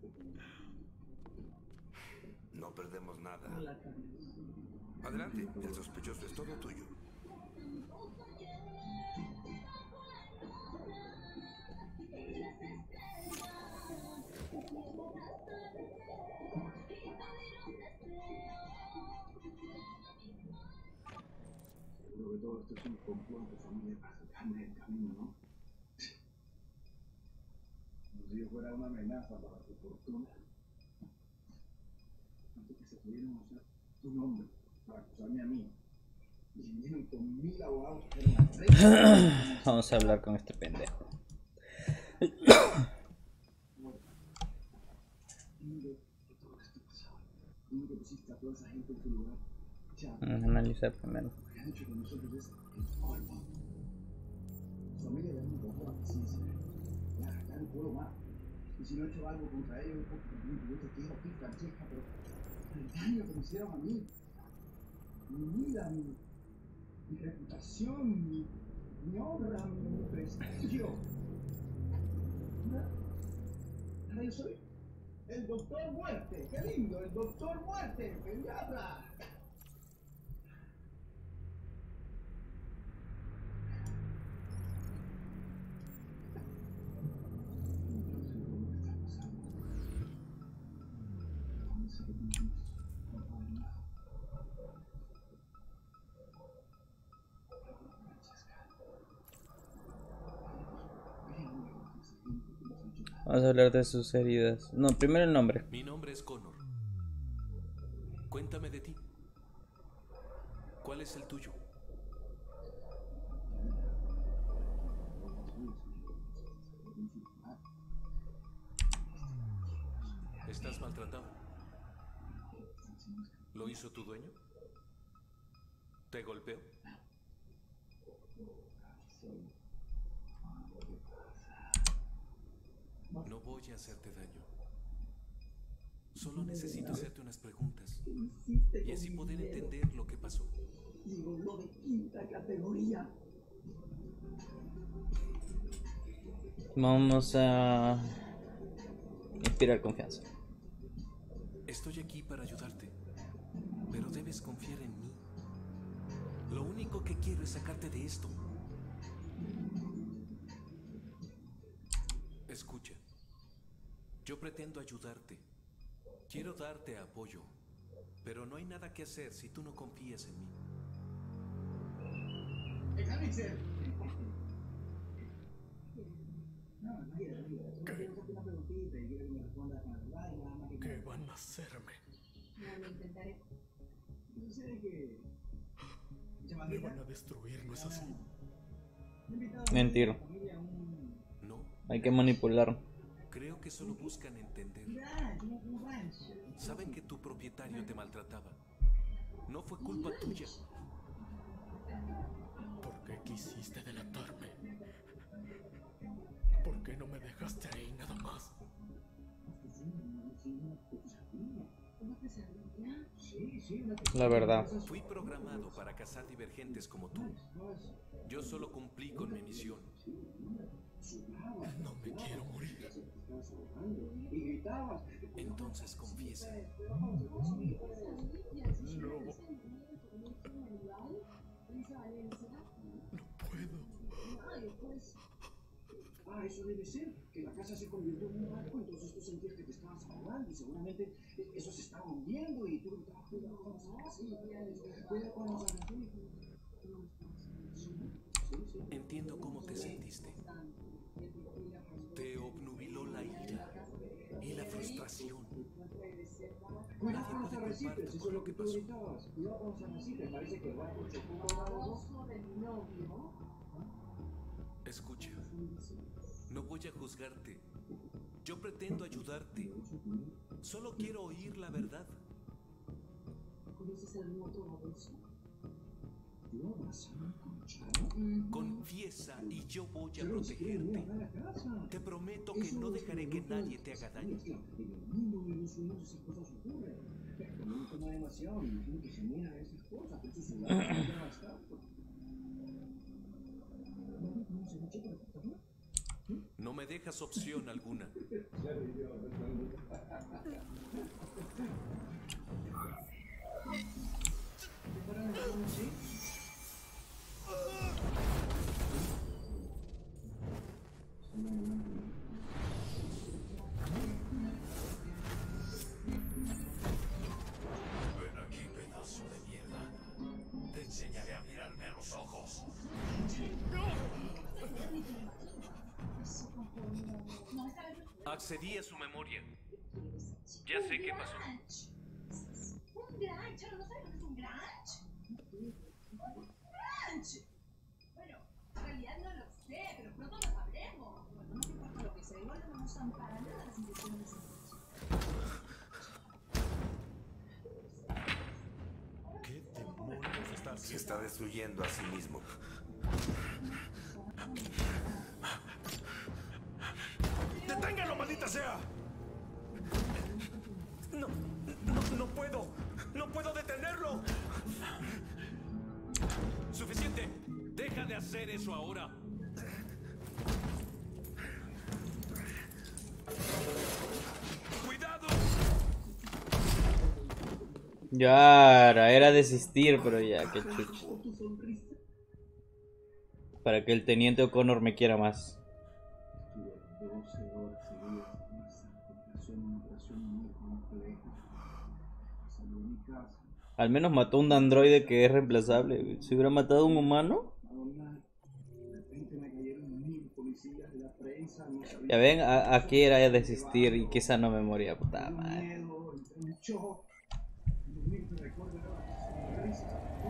No perdemos nada. Adelante, el sospechoso es todo tuyo. Seguro que todo esto es un complot de familia para sacarme del camino, ¿no? Como si yo fuera una amenaza para tu fortuna. Tanto que se pudieron usar tu nombre para acusarme a mí. Y vinieron con mil abogados que eran tres. Vamos a hablar con este pendejo. Dime que todo esto pasó. Dime que pusiste a toda esa gente en tu lugar. Vamos a analizar primero. Lo que han hecho con nosotros es el colmo. Su familia le han bajado la paciencia. Ya, ya no puedo más. Y si no he hecho algo contra ellos, un poco también, yo te quiero a ti, Francesca, pero el daño que me hicieron a mí, mi vida, mi, mi reputación, mi, mi honra, mi prestigio. Ahora, ahora yo soy el Doctor Muerte. ¡Qué lindo! El Doctor Muerte, pediatra. Vamos a hablar de sus heridas. No, primero el nombre. Mi nombre es Connor. Cuéntame de ti. ¿Cuál es el tuyo? ¿Estás maltratado? ¿Lo hizo tu dueño? ¿Te golpeó? No voy a hacerte daño. Solo necesito hacerte unas preguntas y así poder entender lo que pasó. Digo, lo de quinta categoría. Vamos a inspirar confianza. Estoy aquí para ayudarte, pero debes confiar en mí. Lo único que quiero es sacarte de esto. Escucha, yo pretendo ayudarte, Quiero darte apoyo, pero no hay nada que hacer si tú no confías en mí. Examixer. No, no quiero, no quiero. Solo quiero hacerte una preguntita y quiero que me respondas con la verdad y nada más que... ¿Qué van a hacerme? No lo intentaré. Sucede que... Me van a destruir, ¿no es así? Mentira. No. Hay que manipular. Creo que solo buscan entender. Saben que tu propietario te maltrataba. No fue culpa tuya. ¿Por qué quisiste delatarme? ¿Por qué no me dejaste ahí nada más? La verdad. Fui programado para cazar divergentes como tú. Yo solo cumplí con mi misión. No me quiero morir. Entonces confiesa. No. No puedo. Ah, eso debe ser, que la casa se convirtió en un barco, entonces tú sentías que te estabas ahogando y seguramente eso se estaba hundiendo y tú estabas cuidado con las casillas, cuidado con los arrecifes. Entiendo cómo te sentiste. Te obnubiló la ira y la frustración. Cuidado con los arrecifes, eso es lo que tú gritabas. Cuidado con los arrecifes, parece que el barco chocó con algo. Escucha, no voy a juzgarte. Yo pretendo ayudarte. Solo quiero oír la verdad. ¿Conoces algún otro baboso? Confiesa y yo voy a protegerte. Te prometo que no dejaré que nadie te haga daño. En el mundo de los sueños esas cosas ocurren. Pero no toma demasiado y imagino que genera esas cosas. Por eso su lado ya bastante. No me dejas opción alguna. Ven aquí, pedazo de mierda. Te enseñaré a mirarme a los ojos. Accedí a su memoria. Ya sé qué pasó. Un grancho, ¿no sabes lo que es un grancho? Un grancho. Bueno, en realidad no lo sé, pero pronto lo sabremos. Bueno, no me importa lo que sea, igual no me gustan para nada las intenciones de ese grancho. ¿Qué demonios está haciendo? Se está destruyendo a sí mismo. ¡Deténgalo, maldita sea! No, no, no puedo. No puedo detenerlo. Suficiente. Deja de hacer eso ahora. ¡Cuidado! Ya era, era desistir, pero ya, qué chucha. Para que el teniente O'Connor me quiera más. doce horas seguidas en esa operación, una operación muy compleja. Salí de mi casa. Al menos mató a un androide que es reemplazable. Si hubiera matado a un humano. De repente me cayeron mil policías de la prensa. No sabía. Ya ven, a- aquí era desistir y quizá no me moría, puta madre. Miedo, entré en shock. Lo único que recuerdo era la sonrisa.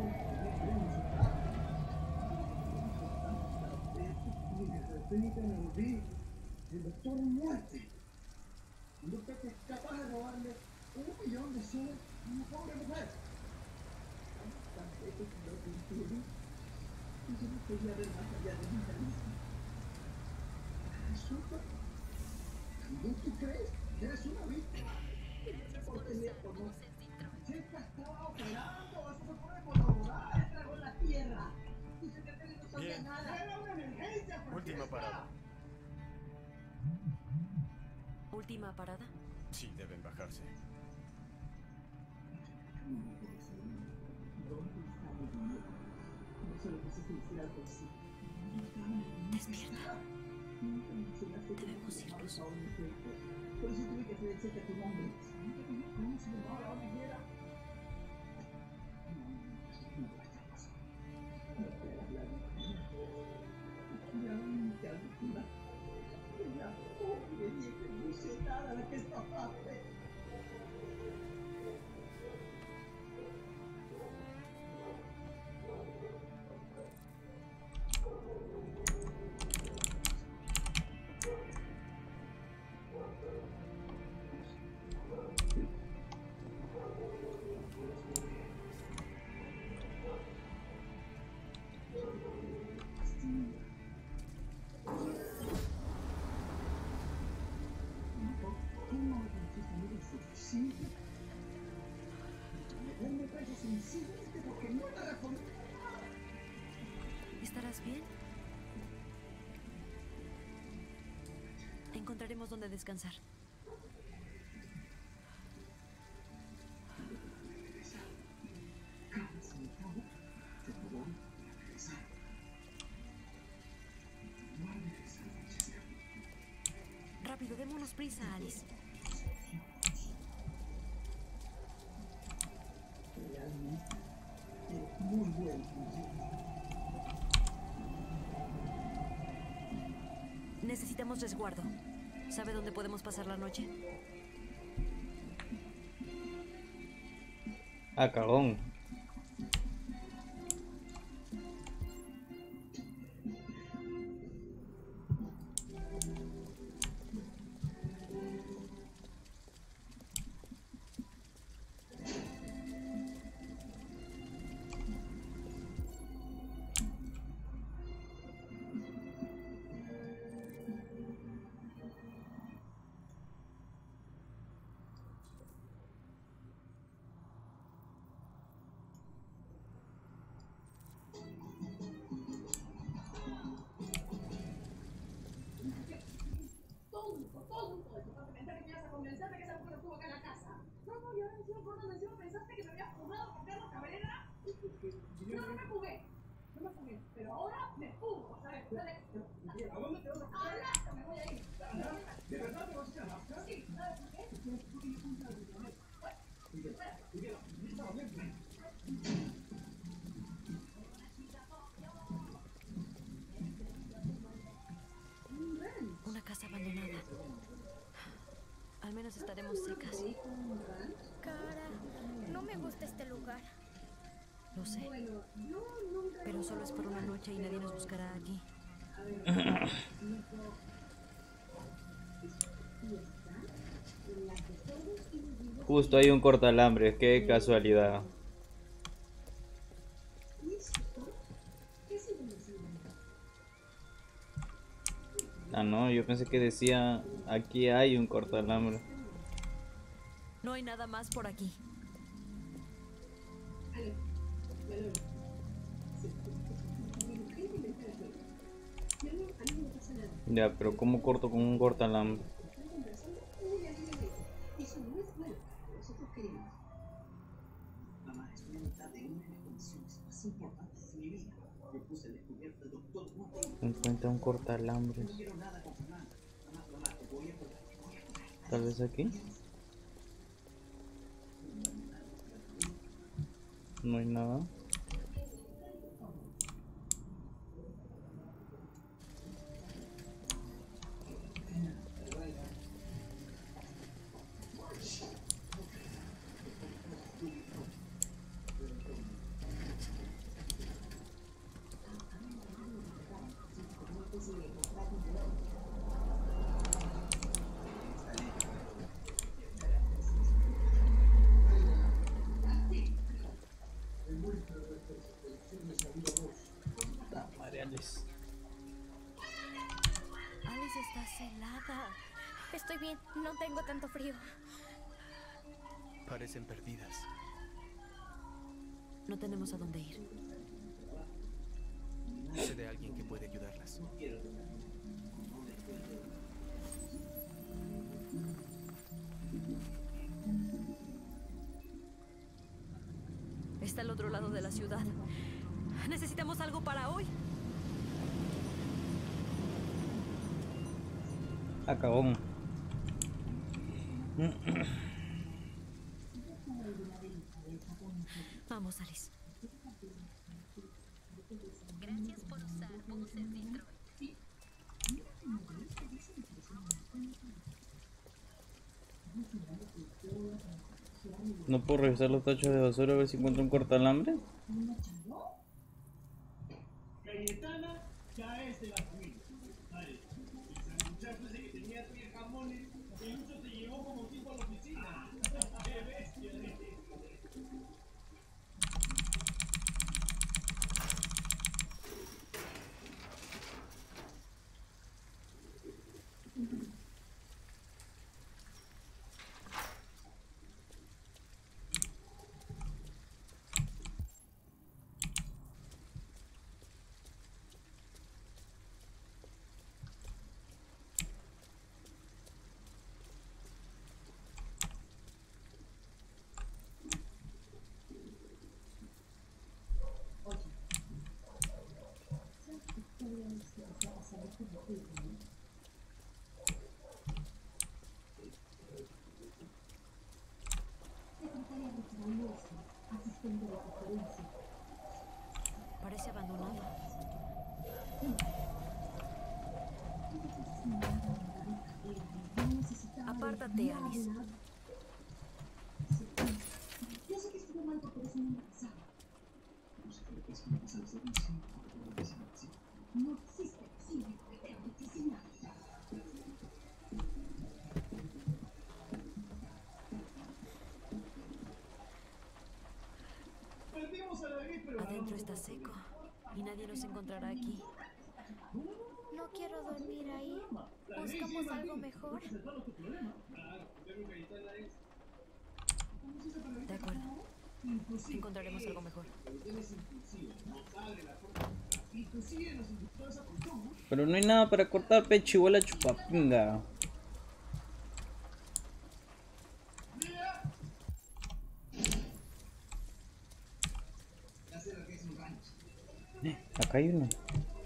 Y de repente me vi el doctor muerte. Un doctor que es capaz de robarle un millón de soles a una pobre mujer. Tan veces que lo sentí. Y yo no quería ver más allá de mi nariz. Resulta. ¿También tú crees que eres una víctima? Por teléfono. Chica estaba operando. Eso se puede corroborar. Tragó la tierra. Y se cree que no sabía Bien. nada. Era una emergencia. Última parada. ¿Última parada? Sí, deben bajarse. Despierta. Debemos irnos. Por eso tuve que hacer el cheque a tu nombre. ¿Estarás bien? Encontraremos dónde descansar. Rápido, démonos prisa, Alice. Muy bueno. Necesitamos resguardo. ¿Sabe dónde podemos pasar la noche? Ah, cagón. Una casa abandonada. Al menos estaremos secas. Cara, no me gusta este lugar. Lo sé. Pero solo es por una noche y nadie nos buscará aquí. Justo hay un cortalambre, qué casualidad. Ah, no, yo pensé que decía aquí hay un cortalambre. No hay nada más por aquí. Ya, pero ¿cómo corto con un cortalambre? Eso no es bueno. Nosotros queremos. Mamá, estoy en mitad de una de las condiciones más importantes de mi vida. Yo puse al descubierto el doctor Google. Encuentra un cortalambre. No quiero nada con Fernanda. Mamá, mamá, te voy a poner, te voy a poner. Tal vez aquí. No hay nada. Alice. Alice está celada. Estoy bien, no tengo tanto frío. Parecen perdidas. No tenemos a dónde ir. Sé de alguien que puede ayudarlas. Está al otro lado de la ciudad. Necesitamos algo para hoy. Acabón. Vamos, Alice. Gracias por usar voces Detroit. ¿No puedo revisar los tachos de basura a ver si encuentro un cortalambre? Cayetana ya es de la familia. Vale. El muchacho ese que tenía tres jamones, el mucho te llevó como tipo a la oficina. ¡Qué bestia! Parece abandonado. Apártate, Alice. Yo sé que estuvo mal porque eres una embarazada. No existe cine de medicina. Adentro está seco y nadie nos encontrará aquí. No quiero dormir ahí. ¿Buscamos algo mejor? De acuerdo. Encontraremos algo mejor. Pero no hay nada para cortar, pecho, igual a chupapinga. Eh, acá hay uno.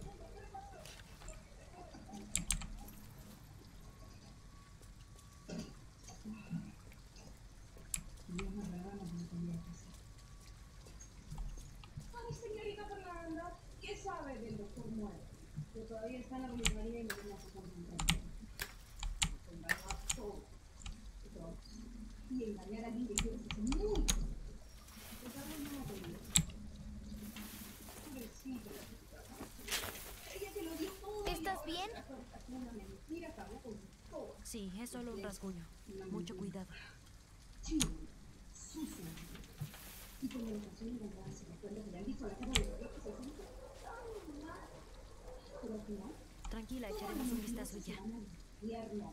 Ay, señorita Fernanda, ¿qué sabe del doctor Muere? Que todavía está en la comisaría y no tiene su concentración. Engañó a todo. Y engañar a alguien que quiere ser muy. ¿Estás bien? Sí, es solo un rasguño. Mucho cuidado. Y con educación y verdad se recuerda que le han visto la cara de dolor que se siente tan mal. Pero al final, Tranquila, echaremos un vistazo y ya. infierno.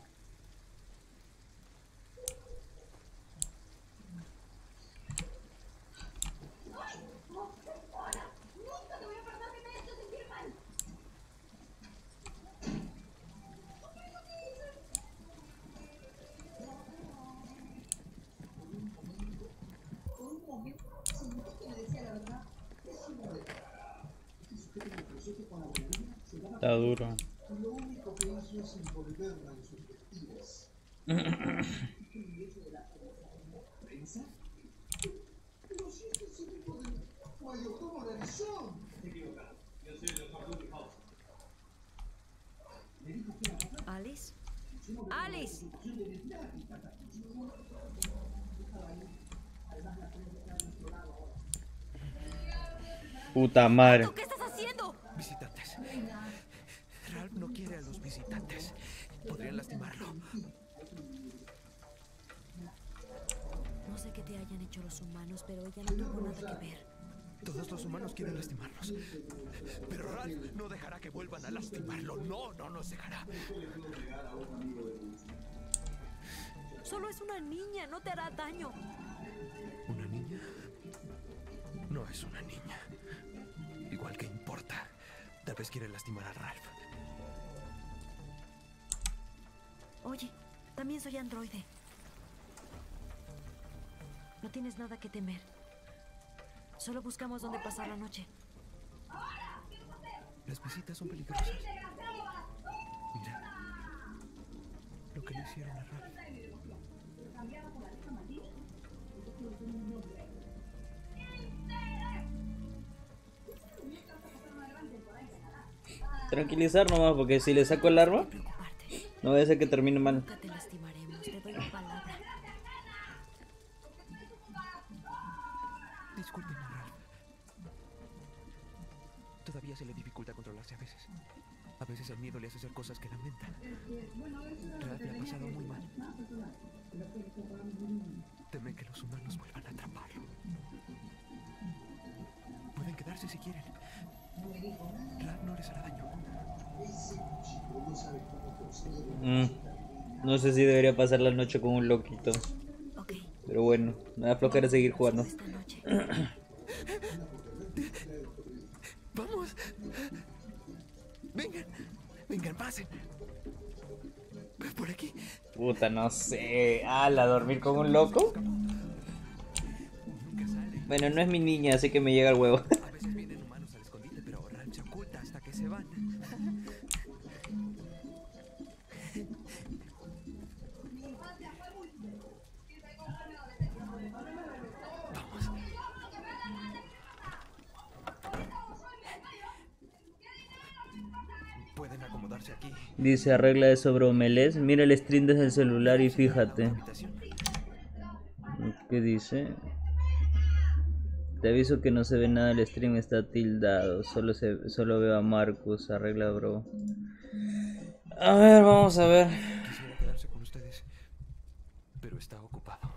Nunca te voy a perdonar que me hayas hecho sentir mal. Por un momento sentí que me decía la verdad. Está duro. Lo único que hizo es envolverla en sus vestidos. Pero si este es el hijo del mayordomo de Arizona. Se equivocaron. Yo soy el doctor Luke House. Alice. Alice. Puta madre. ¿Qué estás haciendo? Visitantes. Ralph no quiere a los visitantes. Podrían lastimarlo. No sé qué te hayan hecho los humanos, pero ella no tuvo nada que ver. Todos los humanos quieren lastimarlos. Pero Ralph no dejará que vuelvan a lastimarlo. No, no nos dejará. Solo es una niña, no te hará daño. ¿Una niña? No es una niña. Igual que importa. Tal vez quiere lastimar a Ralph. Oye, también soy androide. No tienes nada que temer. Solo buscamos dónde pasar la noche. Las visitas son peligrosas. Mira lo que le hicieron a Ralph. tranquilizar nomás, porque si le saco el arma, no va a ser que termine mal. Nunca te lastimaremos, te doy mi palabra. Discúlpeme, Ralph. Todavía se le dificulta controlarse a veces. A veces el miedo le hace hacer cosas que lamenta. Ralph le ha pasado muy mal. Teme que los humanos vuelvan a atraparlo. Pueden quedarse si quieren. Ralph no les hará daño. Mm, no sé si debería pasar la noche con un loquito. Pero bueno, me da flojera seguir jugando. Vamos. Vengan. Vengan, pasen. Por aquí. Puta, no sé. ¿Ala, dormir con un loco? Bueno, no es mi niña, así que me llega el huevo. A veces vienen humanos al escondite, pero Ralph se oculta hasta que se van. Pueden acomodarse aquí. Dice, arregla eso, bromeles. Mira el stream desde el celular y fíjate. ¿Qué dice? Te aviso que no se ve nada, el stream está tildado. Solo se solo veo a Marcus. Arregla, bro. A ver, vamos a ver. Quisiera quedarse con ustedes, pero está ocupado.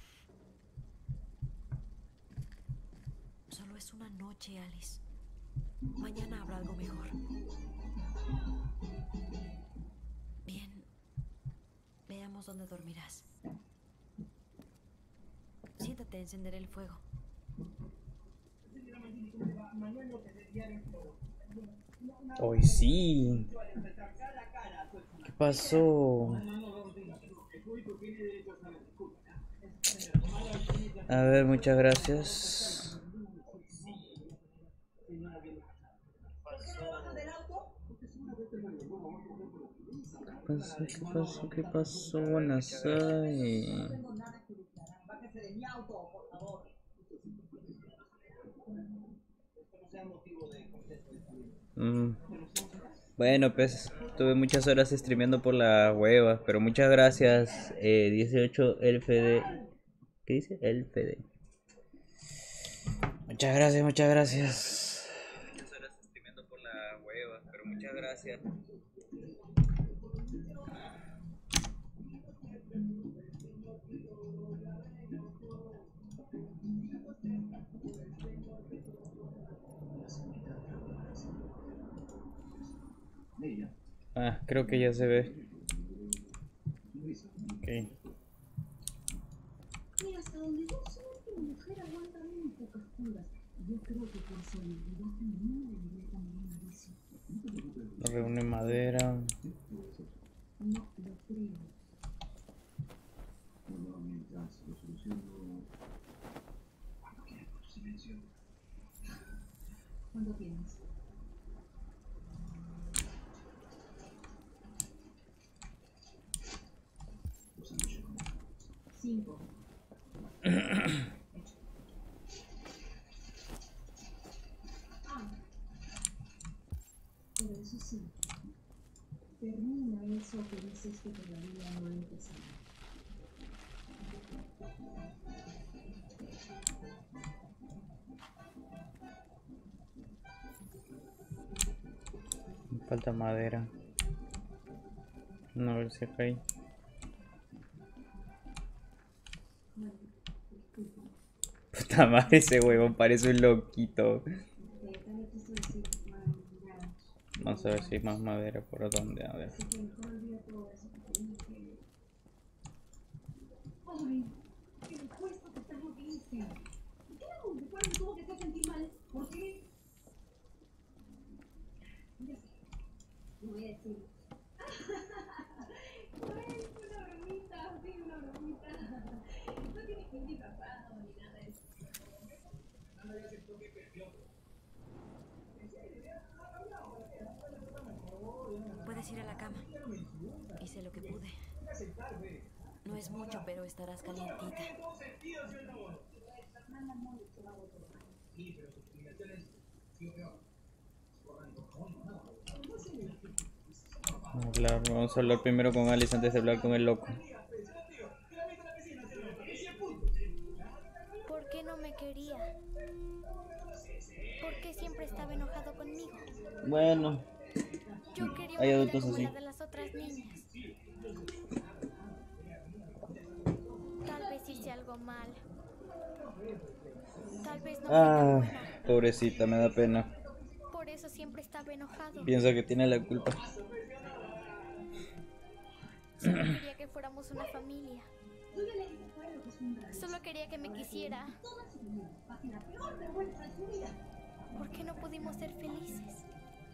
Solo es una noche, Alice. Mañana habrá algo mejor. Bien. Veamos dónde dormirás. Siéntate, encenderé el fuego. Hoy sí. ¿Qué pasó? A ver, muchas gracias. ¿Qué pasó? ¿Qué pasó? ¿Qué pasó? Buenas noches. Mm. Bueno, pues tuve muchas horas streameando por la hueva, pero muchas gracias. eh, dieciocho L F D. ¿Qué dice? L F D. Muchas gracias, muchas gracias. Muchas horas streameando por la hueva, pero muchas gracias. Ah, creo que ya se ve. Ok. Mira, hasta donde yo sé, mi mujer aguanta muy pocas curas. Yo creo que por solidaridad femenina debería también un aviso. Reúne madera. No, lo creo. Bueno, mientras lo soluciono. Cuando quieras, por tu silencio. ¿Cuándo tienes? Cinco. Ah. Pero eso sí, termina eso que dices que todavía no ha empezado. Me falta madera. No, a ver si acá hay. Puta madre, ese huevón parece un loquito. Vamos a ver si hay más madera por donde, a ver. Ay, qué repuesto que estás moviendo. ¿Qué hago? ¿Cuál tuvo que hacer sentir mal? ¿Por qué? Ya sé. No voy a decir. Ay, una bromita, sí, una bromita. No tienes que ir disfrazado ni nada de eso. No le haces toque precioso. Puedes ir a la cama. Hice lo que pude. No es mucho, pero estarás calientita. Sí, pero sus explicaciones, sí o peor, borran por fondo, ¿no? No sé, Hablar, vamos a hablar primero con Alice antes de hablar con el loco. ¿Por qué no me quería? ¿Por qué siempre estaba enojado conmigo? Bueno, Yo quería hay una vida adultos como así. la de las otras niñas. Tal vez hice algo mal. Tal vez no fui tan Ah, buena. pobrecita, me da pena. Por eso siempre estaba enojado. Piensa que tiene la culpa. Solo quería que fuéramos una familia. Solo quería que me quisiera. ¿Por qué no pudimos ser felices?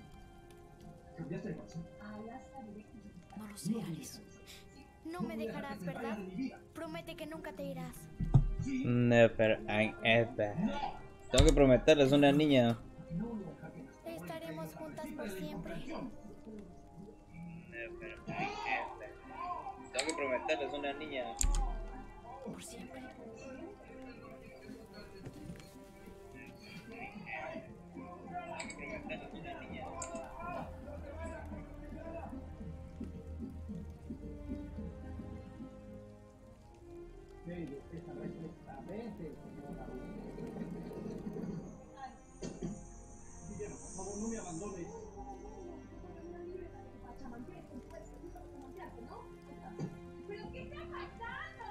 No lo sé, Alice. No me dejarás, ¿verdad? Promete que nunca te irás. Never and ever. Tengo que prometerle, es una niña. Estaremos juntas por siempre. Never and ever. Tengo que prometerle, es una niña. Por siempre. Guillermo, por favor, no me abandones. ¿Pero qué está pasando?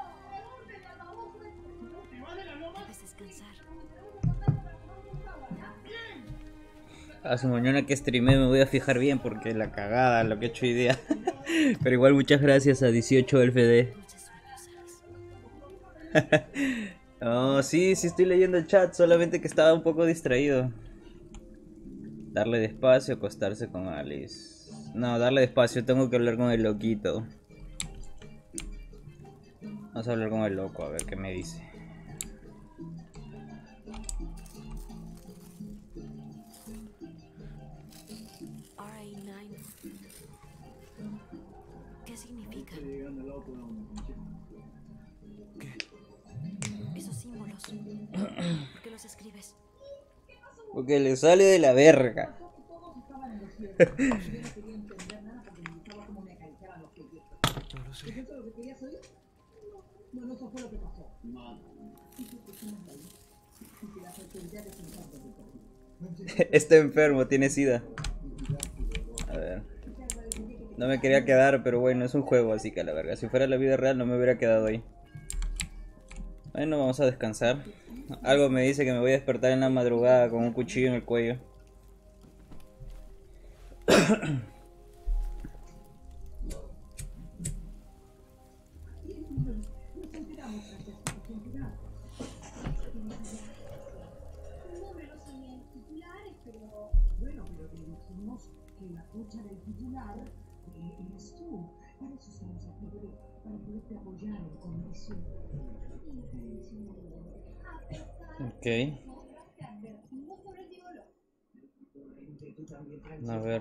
Debes descansar. A su mañana que streamé me voy a fijar bien porque la cagada, lo que he hecho hoy día. Pero igual muchas gracias a dieciocho F D. Oh, sí, sí estoy leyendo el chat, solamente que estaba un poco distraído. Darle despacio, acostarse con Alice. No, darle despacio, tengo que hablar con el loquito. Vamos a hablar con el loco, a ver qué me dice. R A nueve. ¿Qué significa? Esos símbolos. ¿Por qué los escribes? Porque le sale de la verga. No lo sé. ¿Es eso lo que querías oír? Bueno, eso fue lo que pasó. Está enfermo, tiene sida. A ver. No me quería quedar, pero bueno, es un juego, así que a la verga. Si fuera la vida real no me hubiera quedado ahí. Bueno, vamos a descansar. Algo me dice que me voy a despertar en la madrugada con un cuchillo en el cuello. Bueno, pero le dijimos que la fecha del titular eres tú. Para eso estamos aquí, pero para poderte apoyar en condición. Ok. A ver.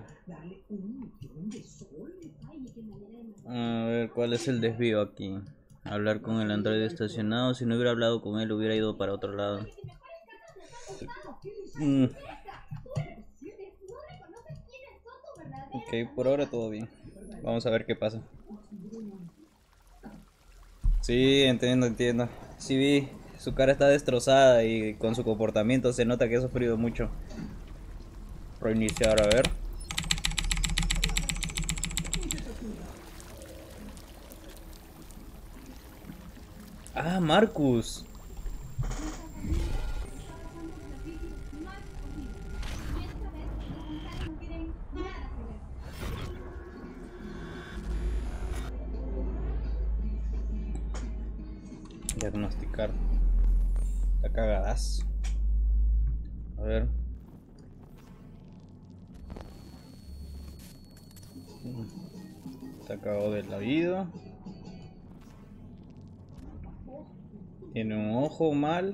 A ver, ¿cuál es el desvío aquí? Hablar con el androide estacionado. Si no hubiera hablado con él, hubiera ido para otro lado. Mm. Ok, por ahora todo bien. Vamos a ver qué pasa. Sí, entiendo, entiendo. Sí vi, su cara está destrozada y con su comportamiento se nota que ha sufrido mucho. Reiniciar, a ver. Ah, Marcus. Diagnosticar. Está cagadas. A ver. Está cagado del oído. Tiene un ojo mal.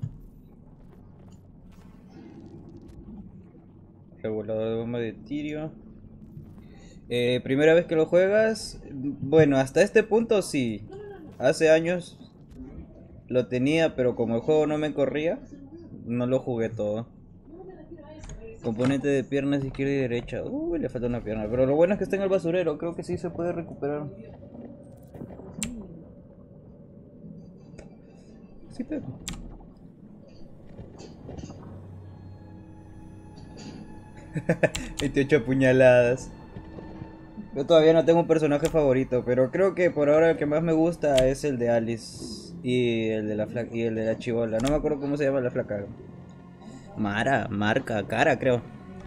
Regulador de bomba de tirio. Eh, primera vez que lo juegas. Bueno, hasta este punto sí. Hace años lo tenía, pero como el juego no me corría, no lo jugué todo. Componente de piernas izquierda y derecha. Uy, le falta una pierna. Pero lo bueno es que está en el basurero. Creo que sí se puede recuperar. Sí, pero... veintiocho puñaladas. Yo todavía no tengo un personaje favorito, pero creo que por ahora el que más me gusta es el de Alice y el de la flaca y el de la chibola. No me acuerdo cómo se llama la flaca. Mara, marca, cara, creo.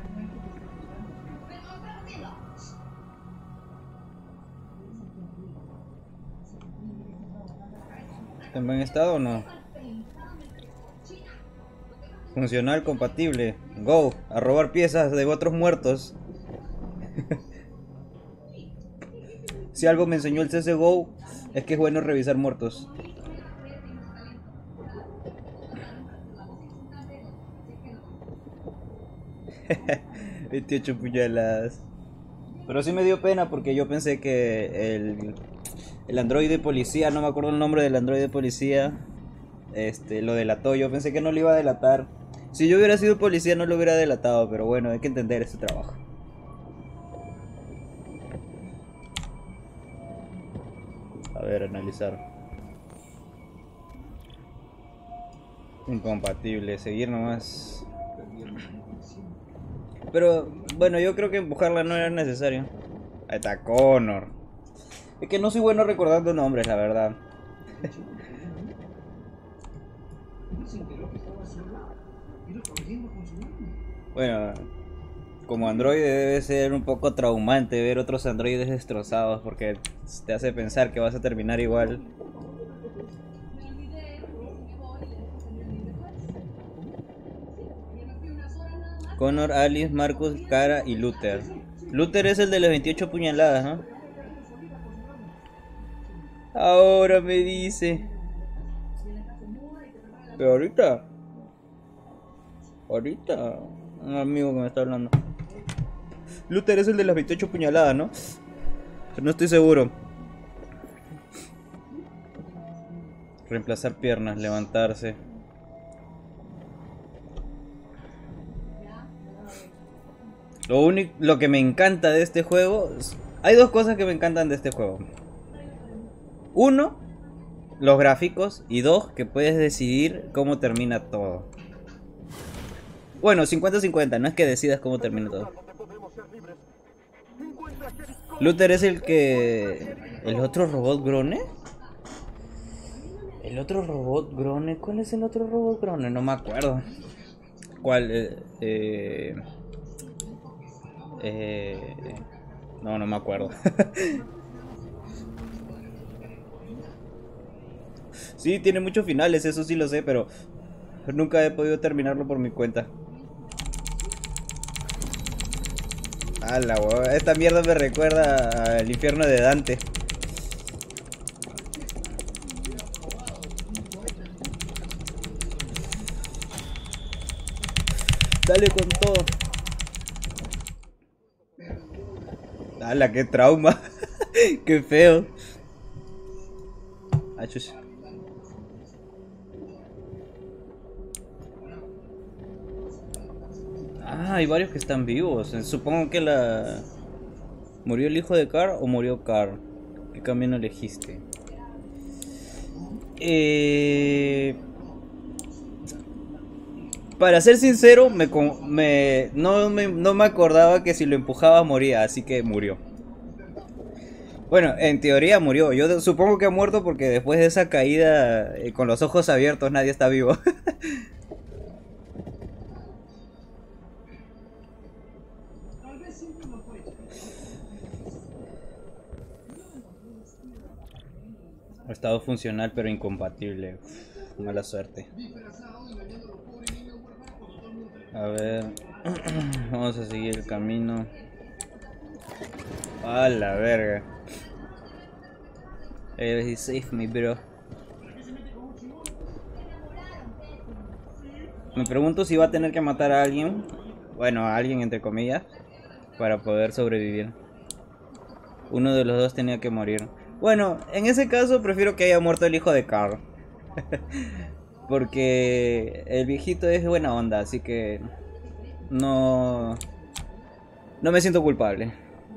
¿Está en buen estado o no? Funcional, compatible. Go, a robar piezas de otros muertos. Si algo me enseñó el C S G O es que es bueno revisar muertos. veintiocho puñaladas. Pero sí me dio pena porque yo pensé que el, el androide policía, no me acuerdo el nombre del androide policía, este, lo delató. Yo pensé que no lo iba a delatar. Si yo hubiera sido policía no lo hubiera delatado, pero bueno, hay que entender ese trabajo. A ver, analizar. Incompatible, seguir nomás. Pero, bueno, yo creo que empujarla no era necesario. Ahí está, Connor. Es que no soy bueno recordando nombres, la verdad. Bueno, como androide debe ser un poco traumante ver otros androides destrozados porque te hace pensar que vas a terminar igual. Connor, Alice, Marcus, Cara y Luther. Luther es el de las veintiocho puñaladas, ¿no? Ahora me dice. Pero ahorita. Ahorita. Un amigo que me está hablando. Luther es el de las veintiocho puñaladas, ¿no? Pero no estoy seguro. Reemplazar piernas, levantarse. Lo único, lo que me encanta de este juego, hay dos cosas que me encantan de este juego. Uno, los gráficos, y dos, que puedes decidir cómo termina todo. Bueno, cincuenta cincuenta, no es que decidas cómo termina todo. Luther es el que... ¿El otro robot Grone? ¿El otro robot Grone? ¿Cuál es el otro robot Grone? No me acuerdo. ¿Cuál? Eh... eh... Eh, no, no me acuerdo. Sí, tiene muchos finales, eso sí lo sé, pero nunca he podido terminarlo por mi cuenta. Ala, wow. Esta mierda me recuerda al infierno de Dante. Dale con todo. ¡Hala, qué trauma! ¡Qué feo! Achos. Ah, hay varios que están vivos. Supongo que la... ¿Murió el hijo de Carl o murió Carl? ¿Qué camino elegiste? Eh... Para ser sincero, me, me, no, me, no me acordaba que si lo empujaba moría, así que murió. Bueno, en teoría murió. Yo supongo que ha muerto porque después de esa caída, eh, con los ojos abiertos, nadie está vivo. Estado funcional pero incompatible. Uf, mala suerte. A ver, vamos a seguir el camino. A la verga. Hey, save me, bro. Me pregunto si va a tener que matar a alguien. Bueno, a alguien entre comillas, para poder sobrevivir. Uno de los dos tenía que morir. Bueno, en ese caso prefiero que haya muerto el hijo de Carl. Porque el viejito es buena onda, así que no... No me siento culpable.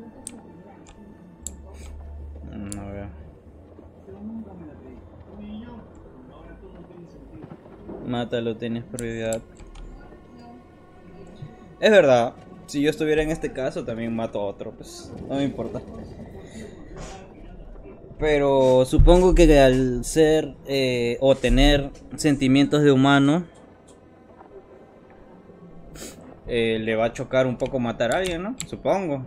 A ver. Mátalo, tienes prioridad. Es verdad. Si yo estuviera en este caso, también mato a otro, pues no me importa. Pero supongo que al ser eh, o tener sentimientos de humano, eh, le va a chocar un poco matar a alguien, ¿no? Supongo.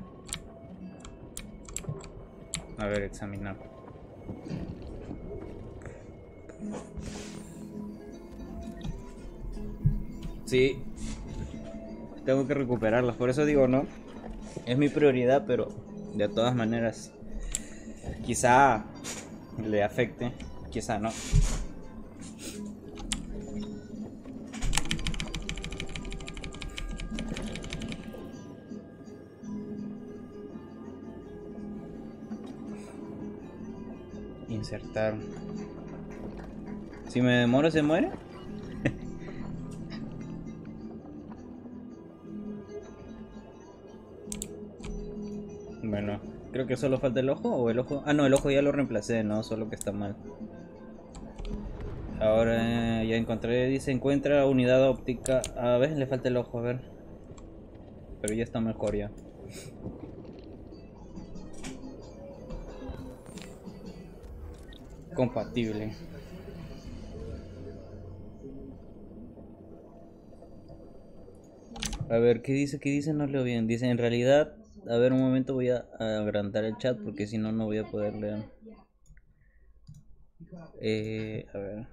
A ver, examinar. Sí. Tengo que recuperarlas, por eso digo, no. Es mi prioridad, pero de todas maneras, quizá le afecte, quizá no. Insertar. Si me demoro, ¿se muere? Bueno, creo que solo falta el ojo o el ojo. Ah, no, el ojo ya lo reemplacé, no, solo que está mal. Ahora eh, ya encontré, dice encuentra unidad óptica. A ver, le falta el ojo, a ver. Pero ya está mejor ya. Compatible. A ver, ¿qué dice? ¿Qué dice? No leo bien. Dice, en realidad, a ver, un momento voy a agrandar el chat porque si no, no voy a poder leer. Eh, a ver.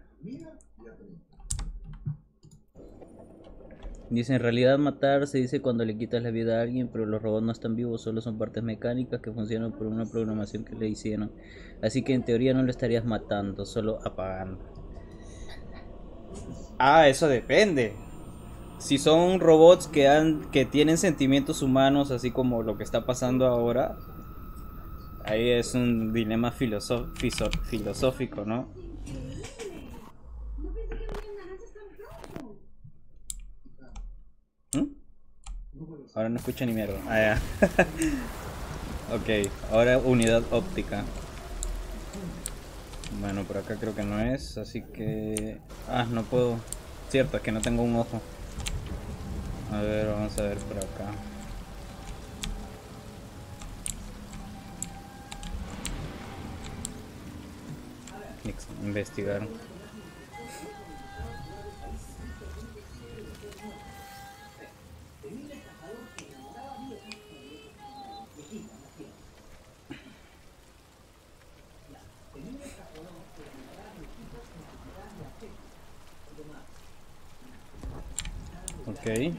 Dice, en realidad matar se dice cuando le quitas la vida a alguien, pero los robots no están vivos, solo son partes mecánicas que funcionan por una programación que le hicieron. Así que en teoría no lo estarías matando, solo apagando. Ah, eso depende. Si son robots que han que tienen sentimientos humanos, así como lo que está pasando ahora, ahí es un dilema filosófico, filosófico, ¿no? ¿Mm? Ahora no escucho ni mierda. Ah, ya. Ok, ahora unidad óptica. Bueno, por acá creo que no es, así que... Ah, no puedo... Cierto, es que no tengo un ojo. A ver, vamos a ver por acá. Investigar. Ok.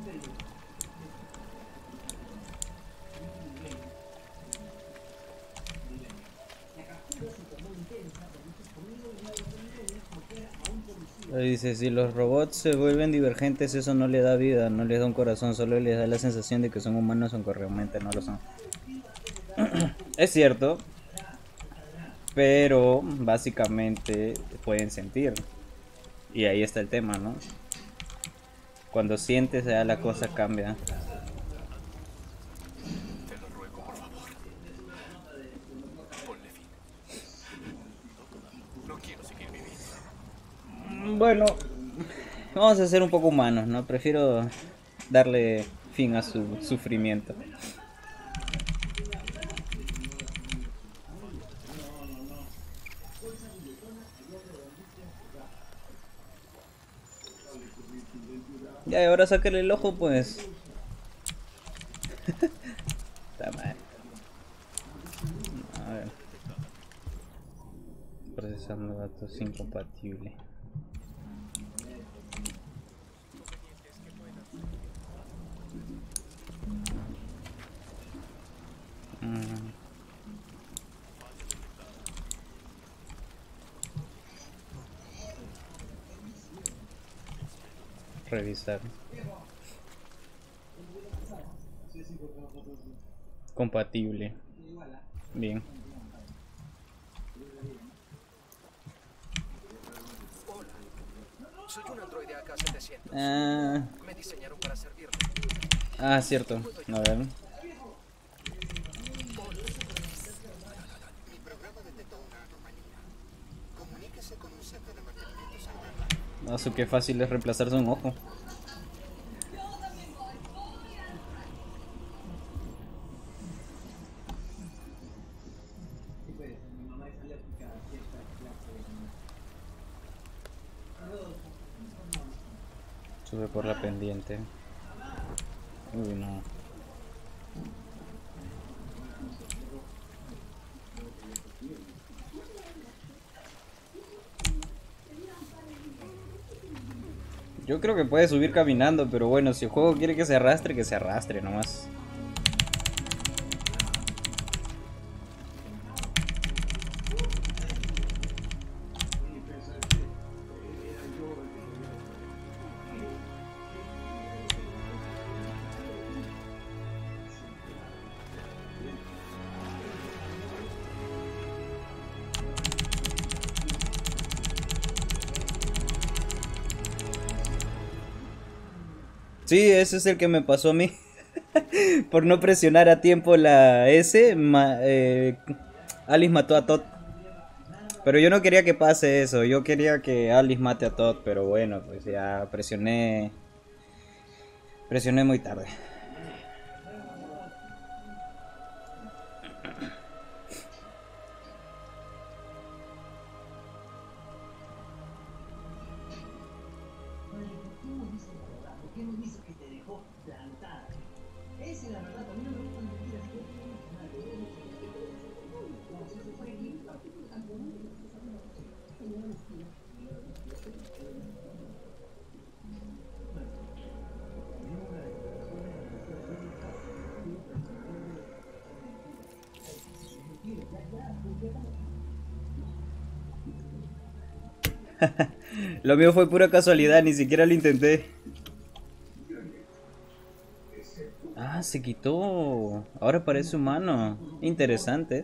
Dice, si los robots se vuelven divergentes, eso no le da vida, no les da un corazón, solo les da la sensación de que son humanos, aunque realmente no lo son. Es cierto, pero básicamente pueden sentir. Y ahí está el tema, ¿no? Cuando sientes, ya la cosa cambia. Te lo ruego, por favor. Ponle fin. No quiero seguir viviendo. Bueno, vamos a ser un poco humanos, ¿no? Prefiero darle fin a su sufrimiento. Ya, y ahora sáquele el ojo, pues. Está mal. A ver. Procesando datos incompatible. Mm. Revisar. Compatible. Bien. Hola. Soy un androide A K setecientos. Ah. Me diseñaron para servirme. Ah, cierto. A ver. No sé qué fácil es reemplazarse un ojo. Sube por la pendiente. Uy, no. Yo creo que puede subir caminando, pero bueno, si el juego quiere que se arrastre, que se arrastre nomás. Sí, ese es el que me pasó a mí. Por no presionar a tiempo la S, ma eh, Alice mató a Todd. Pero yo no quería que pase eso, yo quería que Alice mate a Todd, pero bueno, pues ya presioné. Presioné muy tarde. Lo mío fue pura casualidad, ni siquiera lo intenté. Ah, se quitó. Ahora parece humano. Interesante.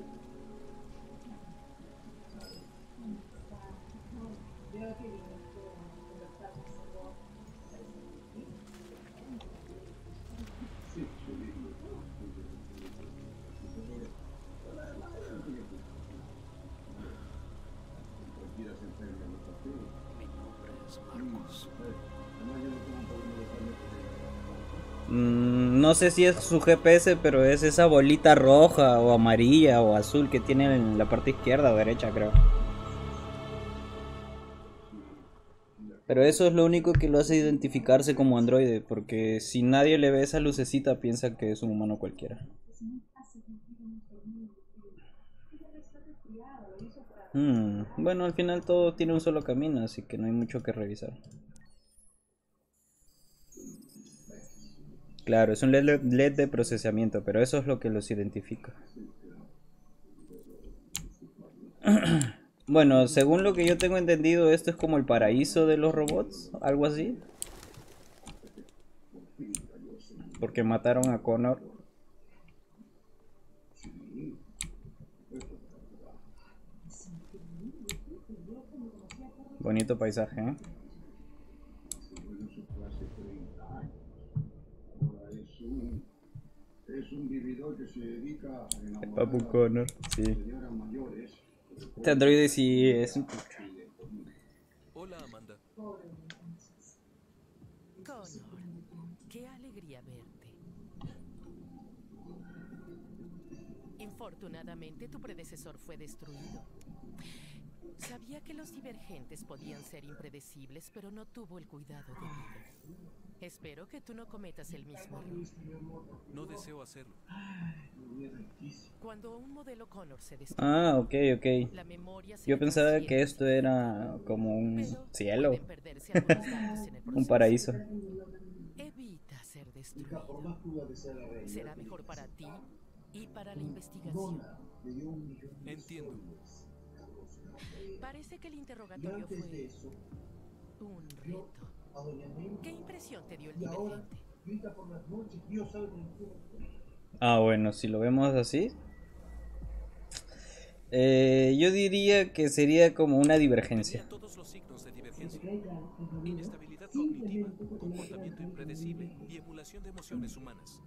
Mm, no sé si es su G P S, pero es esa bolita roja o amarilla o azul que tiene en la parte izquierda o derecha, creo. Pero eso es lo único que lo hace identificarse como androide, porque si nadie le ve esa lucecita piensa que es un humano cualquiera. Hmm, bueno, al final todo tiene un solo camino, así que no hay mucho que revisar. Claro, es un L E D de procesamiento, pero eso es lo que los identifica. Bueno, según lo que yo tengo entendido, esto es como el paraíso de los robots, algo así. Porque mataron a Connor. Bonito paisaje, ¿eh? Es un vividor que se dedica a el Papu Connor, sí. Este androide sí es un... Hola, Amanda. Connor, qué alegría verte. Infortunadamente, tu predecesor fue destruido. Sabía que los divergentes podían ser impredecibles, pero no tuvo el cuidado debido. Espero que tú no cometas el mismo error. No deseo hacerlo. Cuando un modelo Connor se destruye, Ah, ok, ok. la memoria se Yo le pensaba transfiere que esto era como un cielo. pueden perderse algunos datos en el Un proceso. paraíso. Evita ser destruido. Será mejor para ti y para la investigación. Entiendo. Parece que el interrogatorio fue un reto. ¿Qué impresión te dio el divergente? Ah, bueno, si lo vemos así. Eh, yo diría que sería como una divergencia. Todos los signos de divergencia. Inestabilidad cognitiva, comportamiento impredecible y emulación de emociones humanas.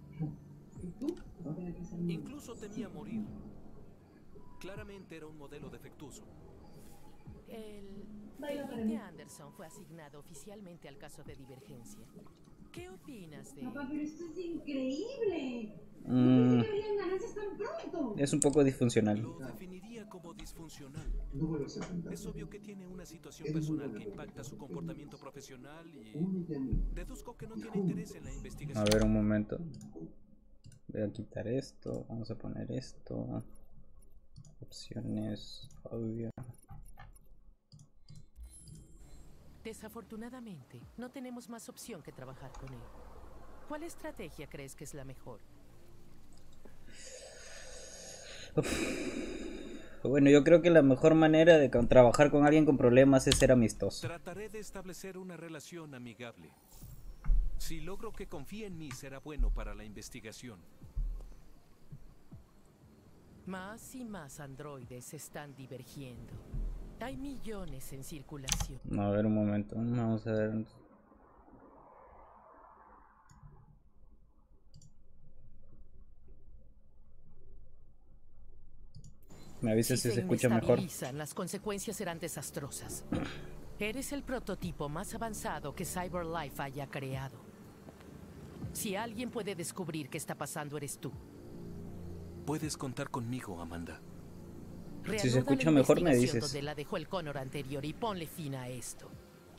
Incluso temía morir. Claramente era un modelo defectuoso. El teniente Anderson fue asignado oficialmente al caso de Divergencia. ¿Qué opinas de...? Papá, pero esto es increíble. Mm, No pensé que habrían ganancias tan pronto. es un poco disfuncional. Lo definiría como disfuncional. Es obvio que tiene una situación personal que impacta su comportamiento profesional y deduzco que no tiene interés en la investigación. A ver, un momento. Voy a quitar esto. Vamos a poner esto. Opciones. Audio. Desafortunadamente, no tenemos más opción que trabajar con él. ¿Cuál estrategia crees que es la mejor? Uf. Bueno, yo creo que la mejor manera de con- trabajar con alguien con problemas es ser amistoso. Trataré de establecer una relación amigable. Si logro que confíe en mí, será bueno para la investigación. Más y más androides están divergiendo. Hay millones en circulación. A ver, un momento. Vamos a ver. Me avisas si se escucha mejor. inestabilizan, las consecuencias serán desastrosas. Eres el prototipo más avanzado que CyberLife haya creado. Si alguien puede descubrir qué está pasando, eres tú. Puedes contar conmigo, Amanda. Si se Reanuda escucha la mejor, me investigación dices. donde la dejó el Connor anterior y ponle fin a esto.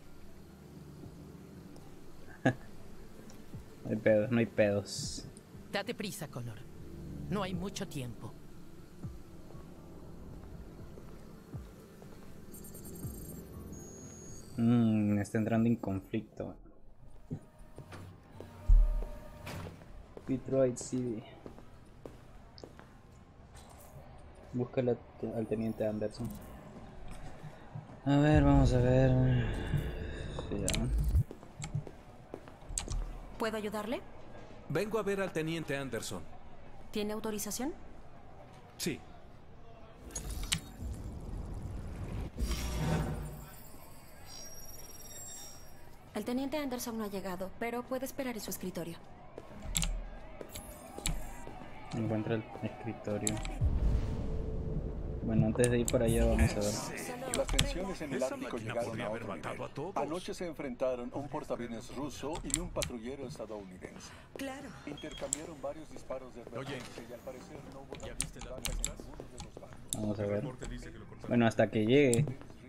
No hay pedos, no hay pedos. Date prisa, Connor. No hay mucho tiempo. Mmm, está entrando en conflicto. Detroit City. Busca al teniente Anderson. A ver, vamos a ver. Ya. ¿Puedo ayudarle? Vengo a ver al teniente Anderson. ¿Tiene autorización? Sí. El teniente Anderson no ha llegado, pero puede esperar en su escritorio. Encuentra el escritorio. Bueno, antes de ir para allá vamos a ver. Las tensiones en el Esa Ártico máquina llegaron podría a haber otro matado nivel. a todos. Anoche se enfrentaron un portaaviones ruso y un patrullero estadounidense. Claro. Intercambiaron varios disparos de advertencia y al parecer no hubo ¿Ya viste las bajas en muestras? ninguno de los bandos. Vamos a ver. reporte dice que lo cortaron. Bueno, hasta que llegue.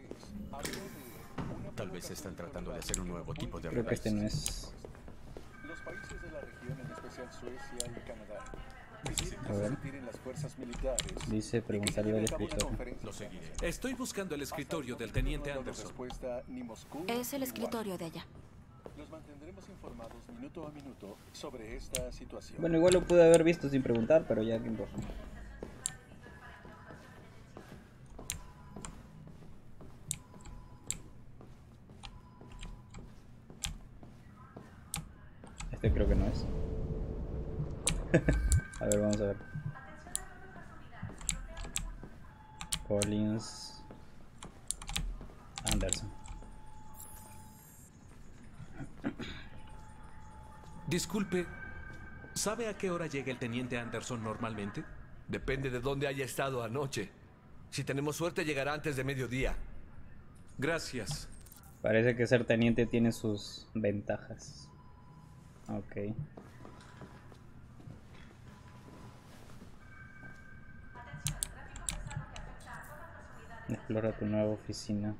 Tal vez están tratando de hacer un nuevo tipo de Creo que este relays. no es. Los países de la región, en especial Suecia y Canadá, A pidieron que ver. se retiren las fuerzas militares. Dice preguntarle al escritorio. Lo seguiré. Estoy buscando el escritorio del teniente Anderson. Respuesta ni Moscú Es el ni escritorio de allá. Washington. Los mantendremos informados minuto a minuto sobre esta situación. Bueno, igual lo pude haber visto sin preguntar, pero ya que importa. Este creo que no es. A ver, vamos a ver. Collins Anderson. Disculpe, ¿sabe a qué hora llega el teniente Anderson normalmente? Depende de dónde haya estado anoche. Si tenemos suerte, llegará antes de mediodía. Gracias. Parece que ser teniente tiene sus ventajas. Ok. Explora tu nueva oficina.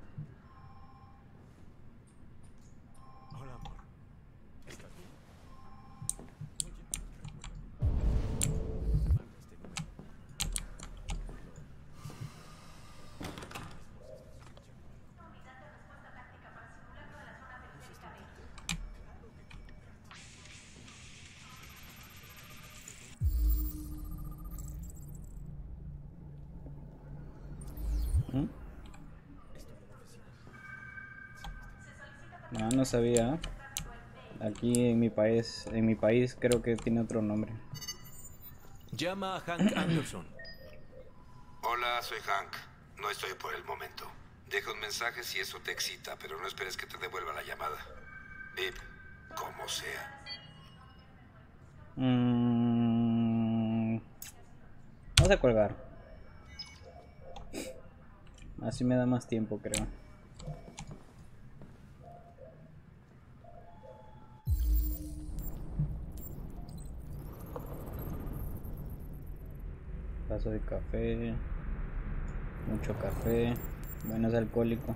Hola, amor. ¿Estás bien? ¿Mm? No, no sabía. Aquí en mi país, en mi país creo que tiene otro nombre. Llama a Hank Anderson. Hola, soy Hank. No estoy por el momento. Deja un mensaje si eso te excita, pero no esperes que te devuelva la llamada. Vip, como sea. Mm, vamos a colgar. Así me da más tiempo, creo. Vaso de café. Mucho café. Bueno, es alcohólico.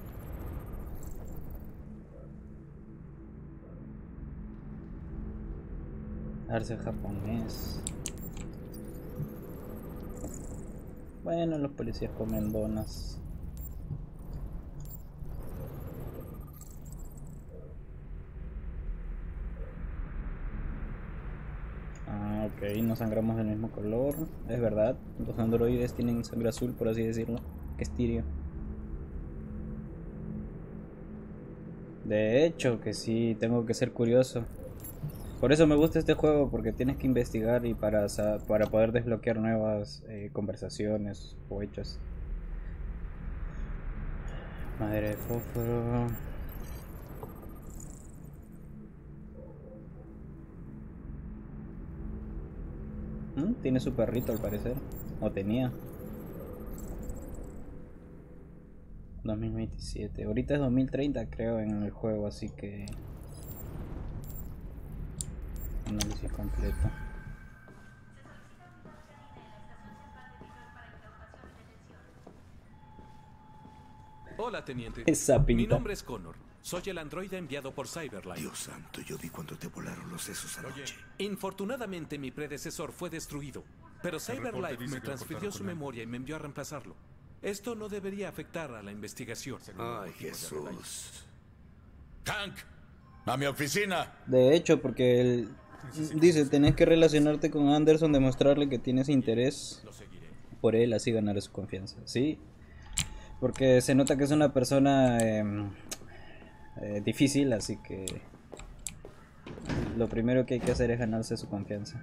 Arce japonés. Bueno, los policías comen donas. Ah, ok, no sangramos del mismo color. Es verdad, los androides tienen sangre azul, por así decirlo. Que es tirio. De hecho, que sí, tengo que ser curioso. Por eso me gusta este juego, porque tienes que investigar y para, para poder desbloquear nuevas eh, conversaciones o hechos. Madre de fósforo. ¿Mm? Tiene su perrito al parecer. O tenía. dos mil veintisiete. Ahorita es dos mil treinta creo en el juego, así que... Análisis completo. Hola, teniente. Esa pinta. Mi nombre es Connor. Soy el androide enviado por Cyberlife. Dios santo, yo vi cuando te volaron los sesos anoche. Infortunadamente, mi predecesor fue destruido, pero Cyberlife me transfirió su memoria y me envió a reemplazarlo. Esto no debería afectar a la investigación. Ay, Jesús. Hank, a mi oficina. De hecho, porque él dice, tenés que relacionarte con Anderson, demostrarle que tienes interés por él, así ganar su confianza. Sí, porque se nota que es una persona eh, eh, difícil, así que lo primero que hay que hacer es ganarse su confianza.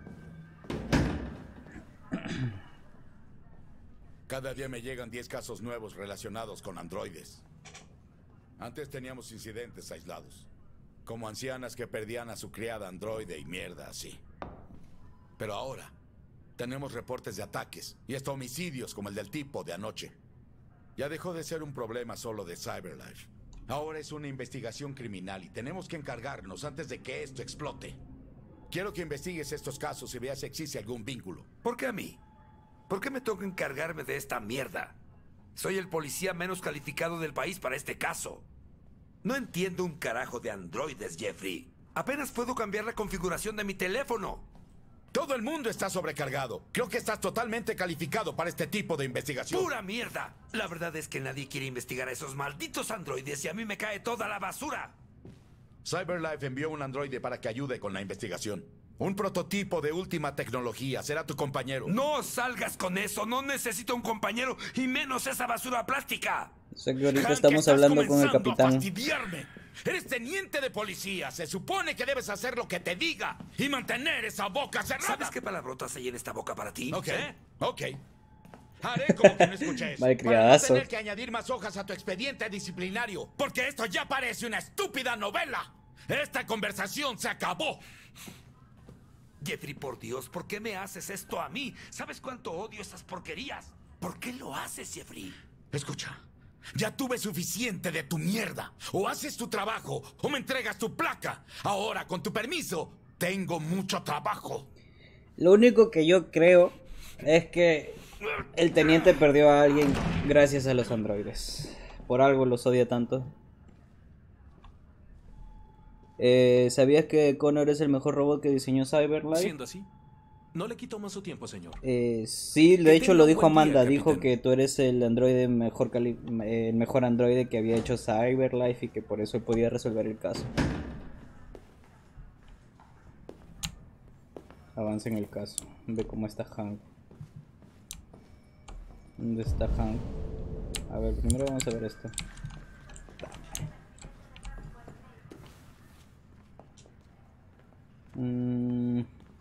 Cada día me llegan diez casos nuevos relacionados con androides. Antes teníamos incidentes aislados, como ancianas que perdían a su criada androide y mierda así. Pero ahora tenemos reportes de ataques y hasta homicidios como el del tipo de anoche. Ya dejó de ser un problema solo de Cyberlife. Ahora es una investigación criminal y tenemos que encargarnos antes de que esto explote. Quiero que investigues estos casos y veas si existe algún vínculo. ¿Por qué a mí? ¿Por qué me toca encargarme de esta mierda? Soy el policía menos calificado del país para este caso. No entiendo un carajo de androides, Jeffrey. Apenas puedo cambiar la configuración de mi teléfono. Todo el mundo está sobrecargado. Creo que estás totalmente calificado para este tipo de investigación. ¡Pura mierda! La verdad es que nadie quiere investigar a esos malditos androides y a mí me cae toda la basura. Cyberlife envió un androide para que ayude con la investigación. Un prototipo de última tecnología. Será tu compañero. No salgas con eso. No necesito un compañero y menos esa basura plástica. O sea que ahorita estamos hablando con el capitán. Eres teniente de policía. Se supone que debes hacer lo que te diga y mantener esa boca cerrada. ¿Sabes qué palabrotas hay en esta boca para ti? Ok, ¿Eh? ok. Haré como que no escuché eso. Para no tener que añadir más hojas a tu expediente disciplinario. Porque esto ya parece una estúpida novela. Esta conversación se acabó. Jeffrey, por Dios, ¿por qué me haces esto a mí? ¿Sabes cuánto odio esas porquerías? ¿Por qué lo haces, Jeffrey? Escucha, ya tuve suficiente de tu mierda. O haces tu trabajo o me entregas tu placa. Ahora, con tu permiso, tengo mucho trabajo. Lo único que yo creo es que el teniente perdió a alguien gracias a los androides. Por algo los odia tanto. Eh, ¿Sabías que Connor es el mejor robot que diseñó Cyberlife? Siendo así, no le quito más su tiempo, señor. Eh, sí, de hecho lo dijo Amanda. Dijo que tú eres el androide mejor cali el mejor androide que había hecho Cyberlife y que por eso podía resolver el caso. Avanza en el caso. Ve cómo está Hank. ¿Dónde está Hank? A ver, primero vamos a ver esto. Mm.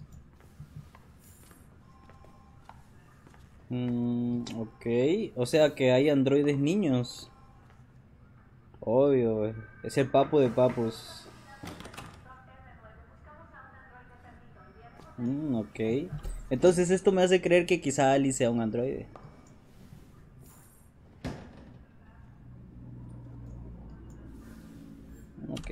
Mm, ok, o sea que hay androides niños. Obvio, es el papu de papus. Mm, ok. Entonces esto me hace creer que quizá Ali sea un androide. Ok.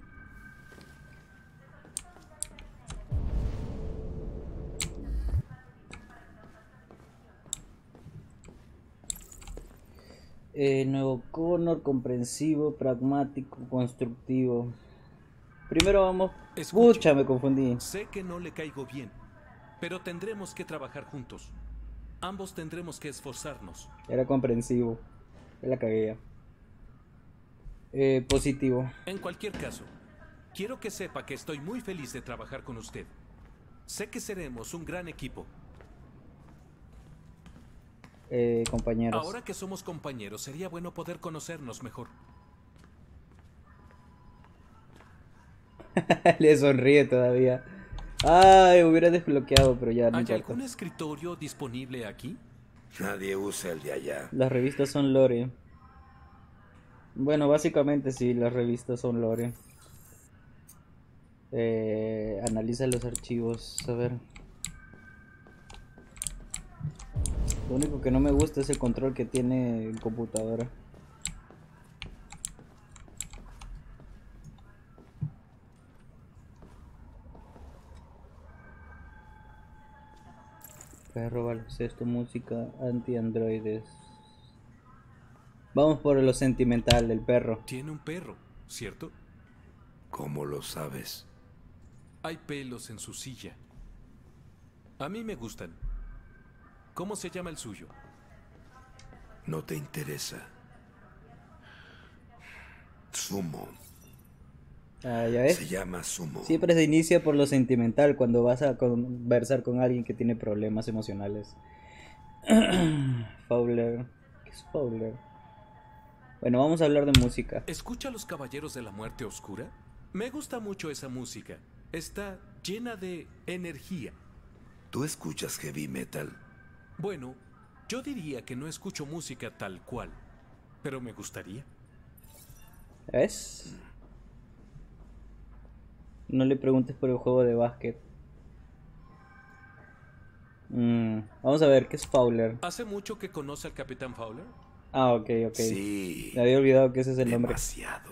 Eh, nuevo Connor, comprensivo, pragmático, constructivo. Primero vamos... Pucha, me confundí. Sé que no le caigo bien, pero tendremos que trabajar juntos. Ambos tendremos que esforzarnos. Era comprensivo. Ya la cagué ya. Eh, positivo. En cualquier caso, quiero que sepa que estoy muy feliz de trabajar con usted. Sé que seremos un gran equipo. Eh, compañeros. Ahora que somos compañeros, sería bueno poder conocernos mejor. Le sonríe todavía. Ay, hubiera desbloqueado, pero ya no ¿Hay importa. algún escritorio disponible aquí? Nadie usa el de allá. Las revistas son lore. Bueno, básicamente sí, las revistas son lore. Eh, analiza los archivos, a ver. Lo único que no me gusta es el control que tiene en computadora. Perro, baloncesto, música, anti-androides. Vamos por lo sentimental del perro. Tiene un perro, ¿cierto? ¿Cómo lo sabes? Hay pelos en su silla. A mí me gustan. ¿Cómo se llama el suyo? No te interesa. Sumo. Ah, ¿ya ves? Se llama Sumo. Siempre se inicia por lo sentimental cuando vas a conversar con alguien que tiene problemas emocionales. Fowler. ¿Qué es Fowler? Bueno, vamos a hablar de música. ¿Escucha a los Caballeros de la Muerte Oscura? Me gusta mucho esa música. Está llena de energía. ¿Tú escuchas heavy metal? Bueno, yo diría que no escucho música tal cual, pero me gustaría. ¿Es? No le preguntes por el juego de básquet. Mm, vamos a ver, ¿qué es Fowler? ¿Hace mucho que conoce al Capitán Fowler? Ah, ok, ok. Sí. Me había olvidado que ese es el nombre. Demasiado.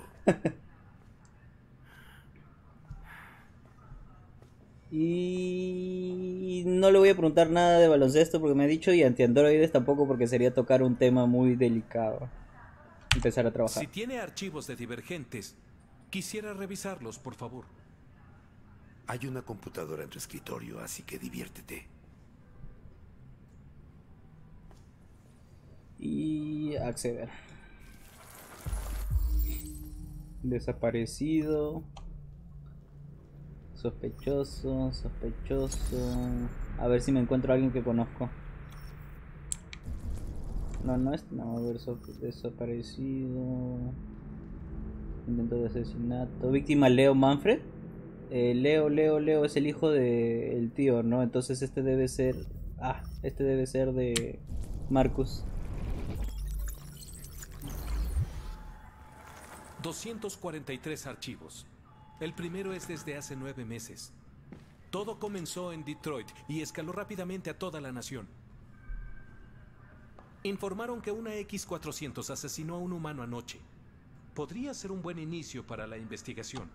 Y no le voy a preguntar nada de baloncesto porque me ha dicho, y anti-androides tampoco, porque sería tocar un tema muy delicado. Empezar a trabajar. Si tiene archivos de divergentes, quisiera revisarlos, por favor. Hay una computadora en tu escritorio, así que diviértete. Y acceder. Desaparecido. Sospechoso, sospechoso. A ver si me encuentro a alguien que conozco. No, no es. No, a ver, so, desaparecido. Intento de asesinato. Víctima Leo Manfred. Eh, Leo, Leo, Leo es el hijo de el tío, ¿no? Entonces este debe ser. Ah, este debe ser de Marcus. doscientos cuarenta y tres archivos. El primero es desde hace nueve meses. Todo comenzó en Detroit y escaló rápidamente a toda la nación. Informaron que una equis cuatrocientos asesinó a un humano anoche. Podría ser un buen inicio para la investigación.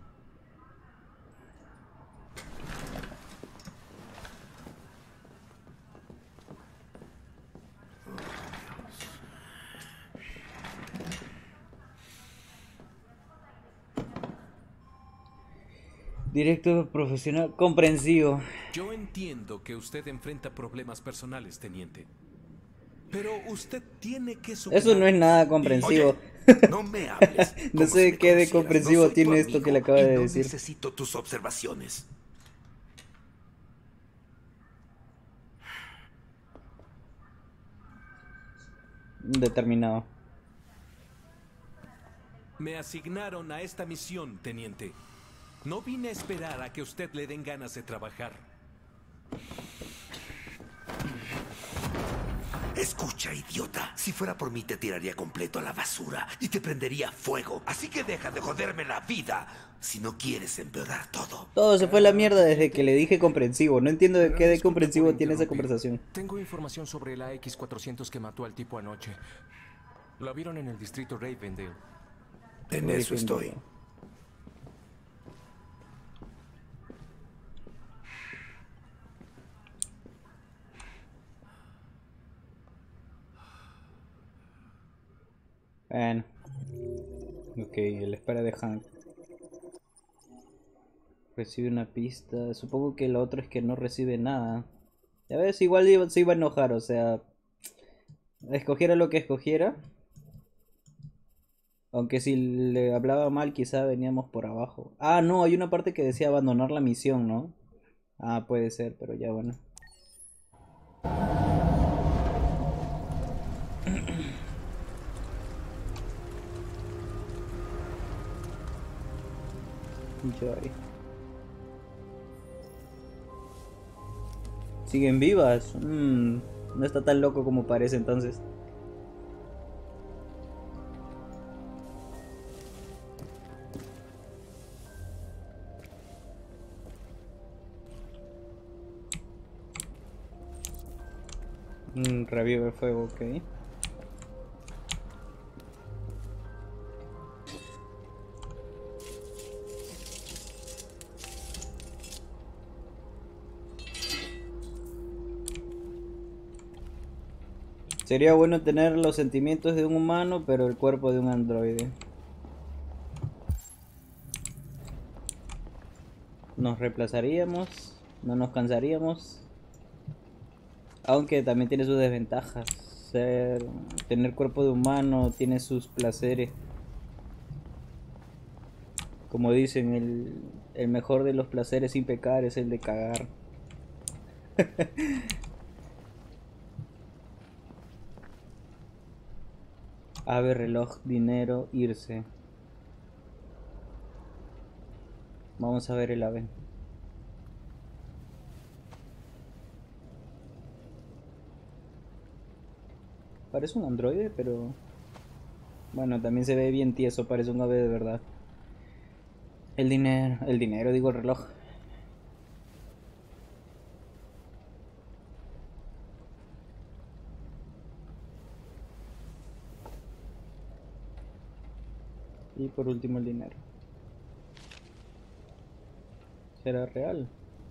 Directo profesional comprensivo. Yo entiendo que usted enfrenta problemas personales, teniente. Pero usted tiene que superar... Eso no es nada comprensivo. Oye, no me hables. No sé qué de comprensivo no tiene esto que le acaba de no decir. Necesito tus observaciones. Determinado. Me asignaron a esta misión, teniente. No vine a esperar a que usted le den ganas de trabajar. Escucha, idiota. Si fuera por mí te tiraría completo a la basura y te prendería fuego. Así que deja de joderme la vida si no quieres empeorar todo. Todo se fue a la mierda desde que le dije comprensivo. No entiendo de qué de comprensivo tiene esa conversación. Tengo información sobre el A X cuatrocientos que mató al tipo anoche. Lo vieron en el distrito Ravendale. En eso estoy. Bueno. Ok, la espera de Hank. Recibe una pista. Supongo que lo otro es que no recibe nada. Ya ves, igual iba- se iba a enojar, o sea... Escogiera lo que escogiera. Aunque si le hablaba mal quizá veníamos por abajo. Ah, no, hay una parte que decía abandonar la misión, ¿no? Ah, puede ser, pero ya bueno. Joy. ¿Siguen vivas? Mm, no está tan loco como parece entonces. Mm, revive el fuego, ok. Sería bueno tener los sentimientos de un humano, pero el cuerpo de un androide. Nos reemplazaríamos, no nos cansaríamos. Aunque también tiene sus desventajas. Ser, tener cuerpo de humano tiene sus placeres. Como dicen, el, el mejor de los placeres sin pecar es el de cagar. Ave, reloj, dinero, irse. Vamos a ver el ave. Parece un androide, pero... Bueno, también se ve bien tieso, parece un ave de verdad. El dinero, el dinero, digo el reloj. Y por último el dinero. ¿Será real?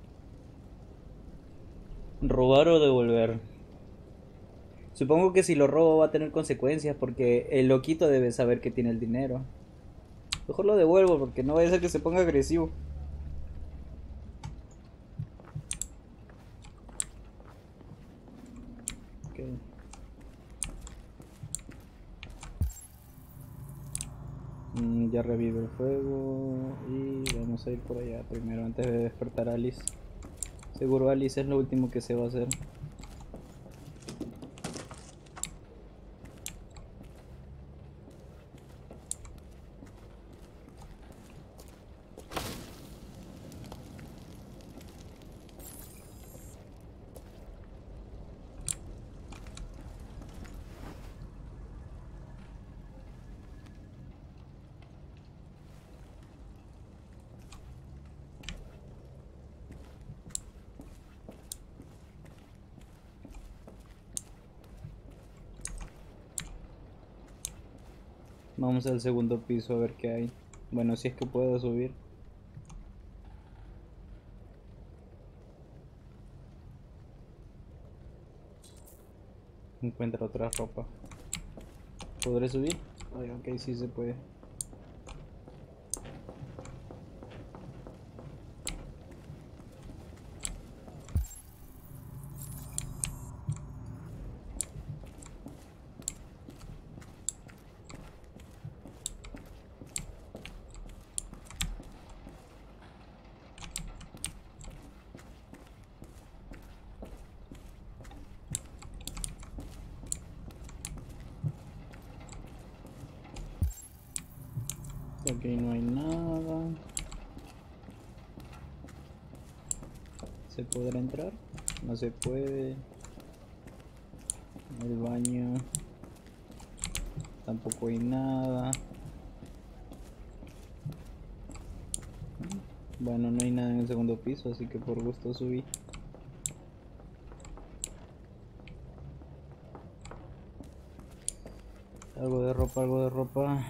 Robar o devolver. Supongo que si lo robo va a tener consecuencias porque el loquito debe saber que tiene el dinero. Mejor lo devuelvo porque no vaya a ser que se ponga agresivo. Okay. Mm, ya revive el fuego y vamos a ir por allá primero antes de despertar a Alice. Seguro Alice es lo último que se va a hacer. Vamos al segundo piso a ver qué hay. Bueno, si es que puedo subir. Encuentra otra ropa. ¿Podré subir? Ay, ok, sí se puede. Aquí no hay nada. ¿Se podrá entrar? No se puede. El baño. Tampoco hay nada. Bueno, no hay nada en el segundo piso, así que por gusto subí. Algo de ropa, algo de ropa.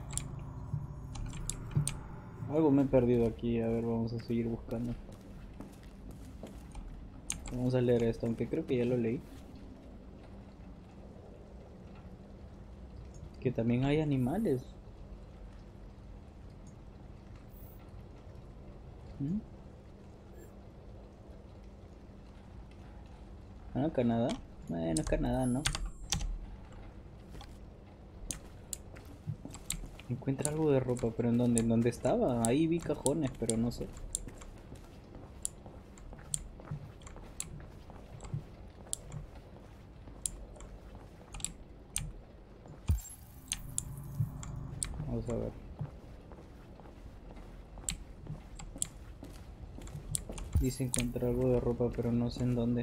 Algo me he perdido aquí, a ver, vamos a seguir buscando. Vamos a leer esto, aunque creo que ya lo leí. Que también hay animales. ¿Mm? Ah, Canadá. Bueno, Canadá, ¿no? Encuentra algo de ropa, pero ¿en dónde? ¿En dónde estaba? Ahí vi cajones, pero no sé. Vamos a ver. Dice encontrar algo de ropa, pero no sé en dónde.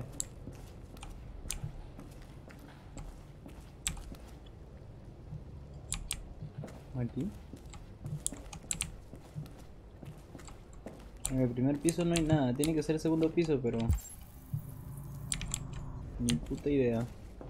Aquí. En el primer piso no hay nada. Tiene que ser el segundo piso, pero... ni puta idea.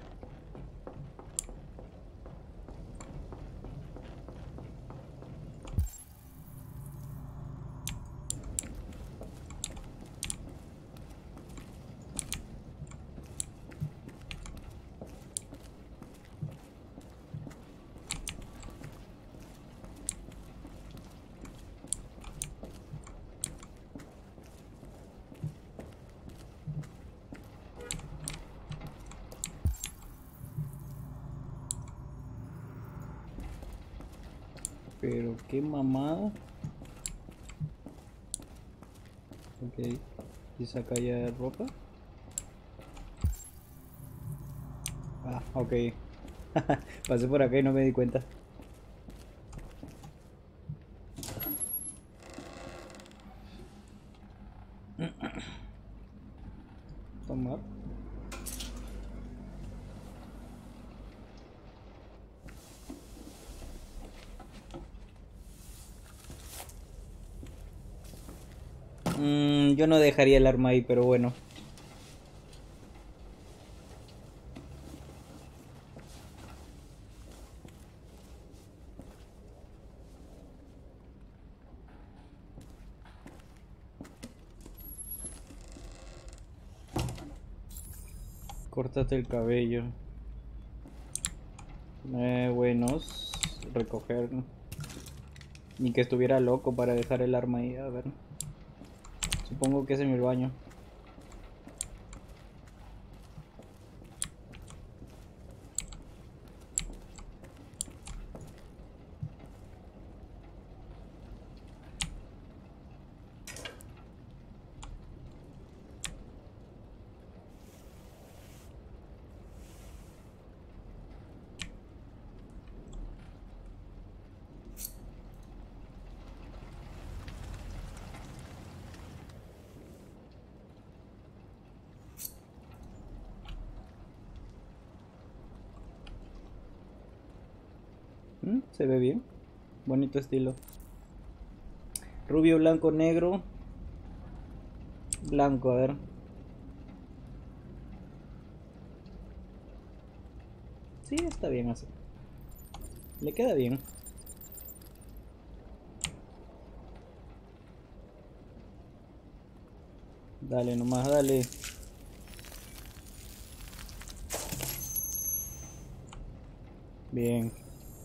Pero qué mamada. Ok. ¿Y saca ya ropa? Ah, ok. Pasé por acá y no me di cuenta. Tomar. Mm, yo no dejaría el arma ahí, pero bueno. Córtate el cabello. Eh, buenos. Recoger. Ni que estuviera loco para dejar el arma ahí, a ver. Supongo que es en el baño. ¿Mm? Se ve bien. Bonito estilo. Rubio, blanco, negro. Blanco, a ver. Sí, está bien así. Le queda bien. Dale nomás, dale. Bien.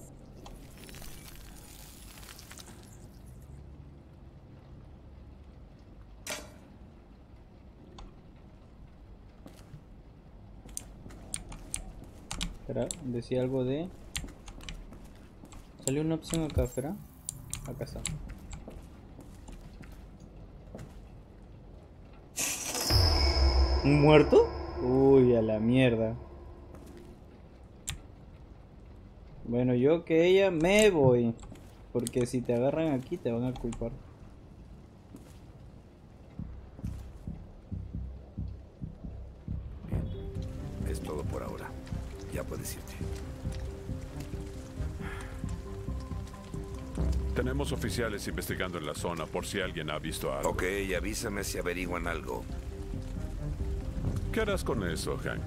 Espera, decía algo de... Salió una opción acá, espera. Acá está. ¿Un muerto? Uy, a la mierda. Bueno, yo que ella me voy. Porque si te agarran aquí te van a culpar. Es todo por ahora. Ya puedes irte. Tenemos oficiales investigando en la zona por si alguien ha visto algo. Ok, avísame si averiguan algo. ¿Qué harás con eso, Hank?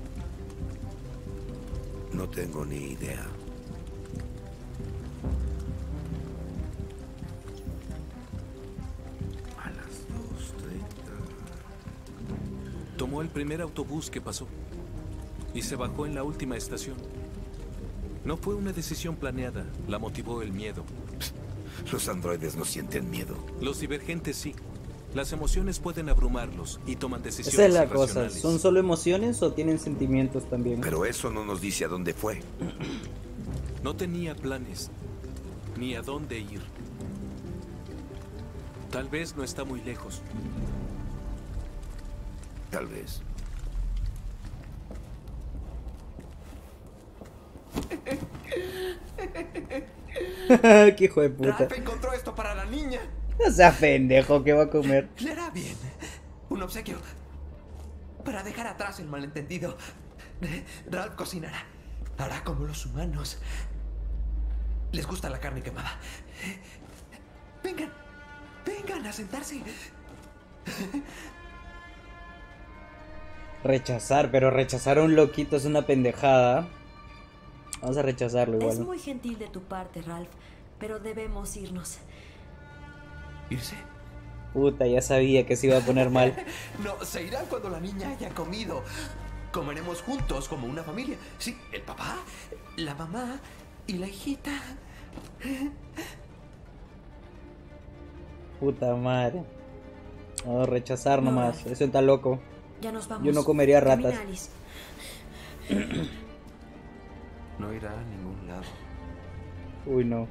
No tengo ni idea. A las dos treinta. Tomó el primer autobús que pasó y se bajó en la última estación. No fue una decisión planeada, la motivó el miedo. Los androides no sienten miedo. Los divergentes sí. Las emociones pueden abrumarlos y toman decisiones Esa es la cosa, irracionales. ¿son solo emociones o tienen sentimientos también? Pero eso no nos dice a dónde fue. No tenía planes, ni a dónde ir. Tal vez no está muy lejos. Tal vez. Qué hijo de puta. Ralph encontró esto para la niña. No sea pendejo, ¿qué va a comer? Le hará bien. Un obsequio. Para dejar atrás el malentendido. Ralph cocinará. Hará como los humanos. Les gusta la carne quemada. Vengan. Vengan a sentarse. Rechazar, pero rechazar a un loquito es una pendejada. Vamos a rechazarlo igual. Es muy gentil de tu parte, Ralph, pero debemos irnos. ¿Irse? Puta, ya sabía que se iba a poner mal. No, se irán cuando la niña haya comido. Comeremos juntos como una familia. Sí, el papá, la mamá y la hijita. Puta madre. Vamos a rechazar nomás. Eso está loco. Ya nos vamos. Yo no comería ratas. Camina, Alice. No irá a ningún lado. Uy, no.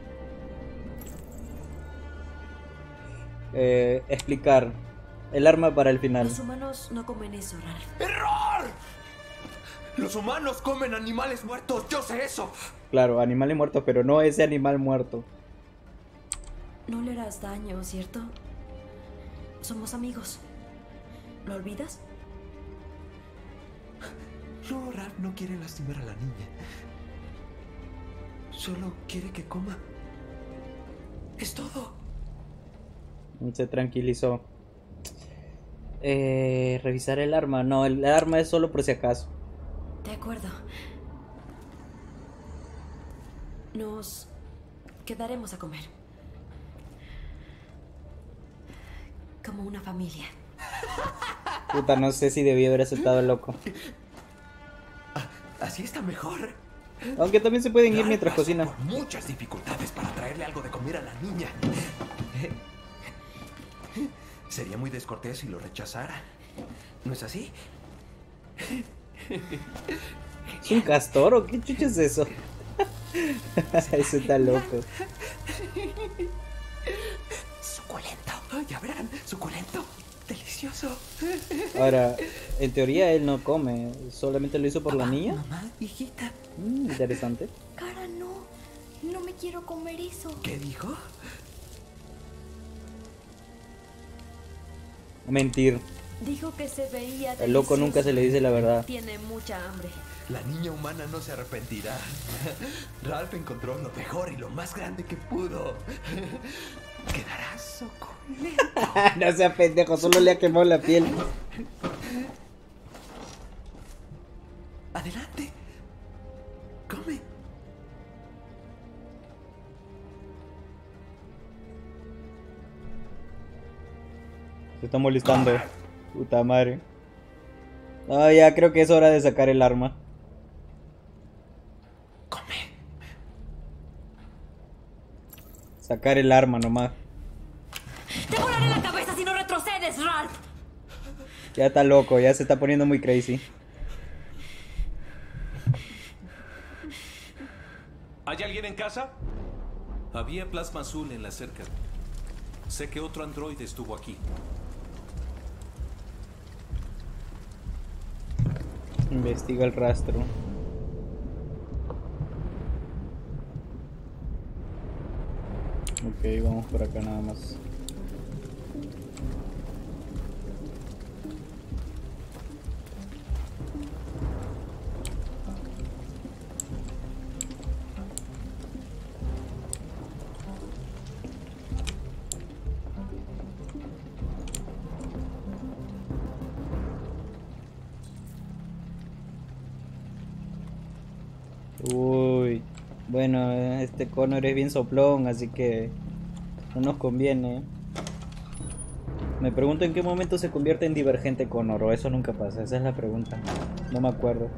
Eh, explicar. El arma para el final. Los humanos no comen eso, Ralph. ¡Error! Los humanos comen animales muertos, yo sé eso. Claro, animales muertos, pero no ese animal muerto. No le harás daño, ¿cierto? Somos amigos. ¿Lo olvidas? No, Ralph no quiere lastimar a la niña. Solo quiere que coma. Es todo. Se tranquilizó. Eh, revisar el arma. No, el arma es solo por si acaso. De acuerdo. Nos quedaremos a comer. Como una familia. Puta, no sé si debí haber aceptado el loco. Así está mejor. Aunque también se pueden ir Ralph mientras pasó cocina. por muchas dificultades para traerle algo de comer a la niña. Sería muy descortés si lo rechazara. ¿No es así? ¿Es un castor o qué chucha es eso? Eso está loco. Suculento. Ya verán, suculento. Delicioso. Ahora, en teoría él no come. ¿Solamente lo hizo por la niña? Mamá, hijita. Mm, interesante. Cara, no. No me quiero comer eso. ¿Qué dijo? Mentir. Dijo que se veía El loco delicioso. nunca se le dice la verdad. Tiene mucha hambre. La niña humana no se arrepentirá. Ralph encontró lo mejor y lo más grande que pudo. Quedará suculento. No sea pendejo, solo le ha quemado la piel. Adelante. Come. Se está molestando. Puta madre. Ah, ya creo que es hora de sacar el arma. Come. Sacar el arma nomás. ¡Te volaré la cabeza si no retrocedes, Ralph! Ya está loco, ya se está poniendo muy crazy. ¿Hay alguien en casa? Había plasma azul en la cerca. Sé que otro androide estuvo aquí. Investiga el rastro. Ok, vamos por acá nada más. Uy, bueno, este Connor es bien soplón, así que no nos conviene. Me pregunto en qué momento se convierte en Divergente Connor, o eso nunca pasa, esa es la pregunta. No me acuerdo.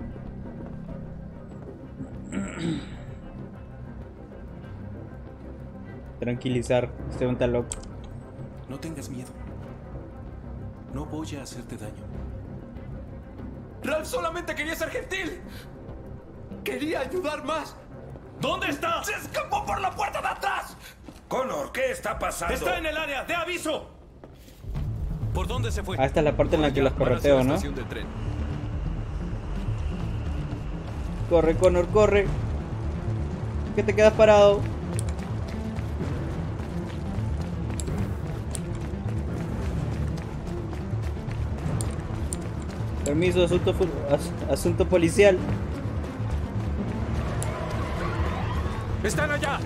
Tranquilizar, este un tal loco. No tengas miedo. No voy a hacerte daño. Ralph solamente quería ser gentil. Quería ayudar más. ¿Dónde está? ¡Se escapó por la puerta de atrás! Connor, ¿qué está pasando? ¡Está en el área! ¡De aviso! ¿Por dónde se fue? Ah, esta es la parte en la que los correteo, ¿no? Corre, Connor, corre. ¿Qué te quedas parado? Permiso, asunto, as, asunto policial. ¡Están allá!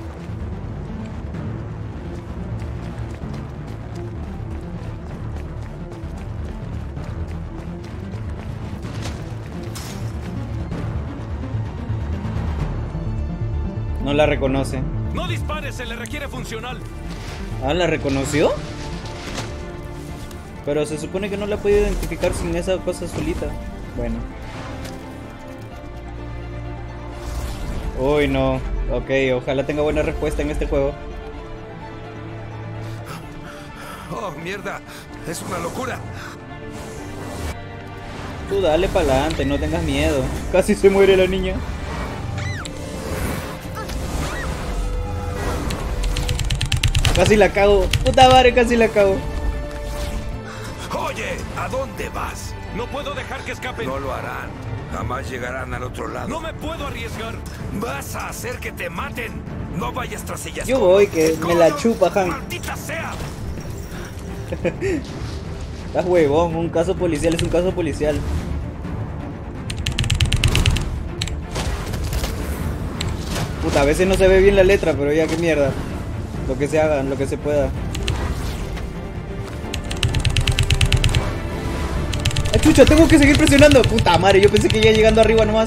No la reconoce. ¡No dispares! ¡Se le requiere funcional! Ah, ¿la reconoció? Pero se supone que no la puede identificar sin esa cosa azulita. Bueno. Uy, no. Ok, ojalá tenga buena respuesta en este juego. Oh, mierda. Es una locura. Tú dale para adelante, no tengas miedo. Casi se muere la niña. Casi la cago. Puta madre, casi la cago. Oye, ¿a dónde vas? No puedo dejar que escapen. No lo harán. Jamás llegarán al otro lado. No me puedo arriesgar. Vas a hacer que te maten. No vayas tras ellas. Yo voy, que me la chupa, Hank. ¡Maldita sea! Estás huevón, un caso policial es un caso policial. Puta, a veces no se ve bien la letra, pero ya qué mierda. Lo que se haga, lo que se pueda. ¡Ah, chucha! Tengo que seguir presionando. Puta madre, yo pensé que ya llegando arriba nomás.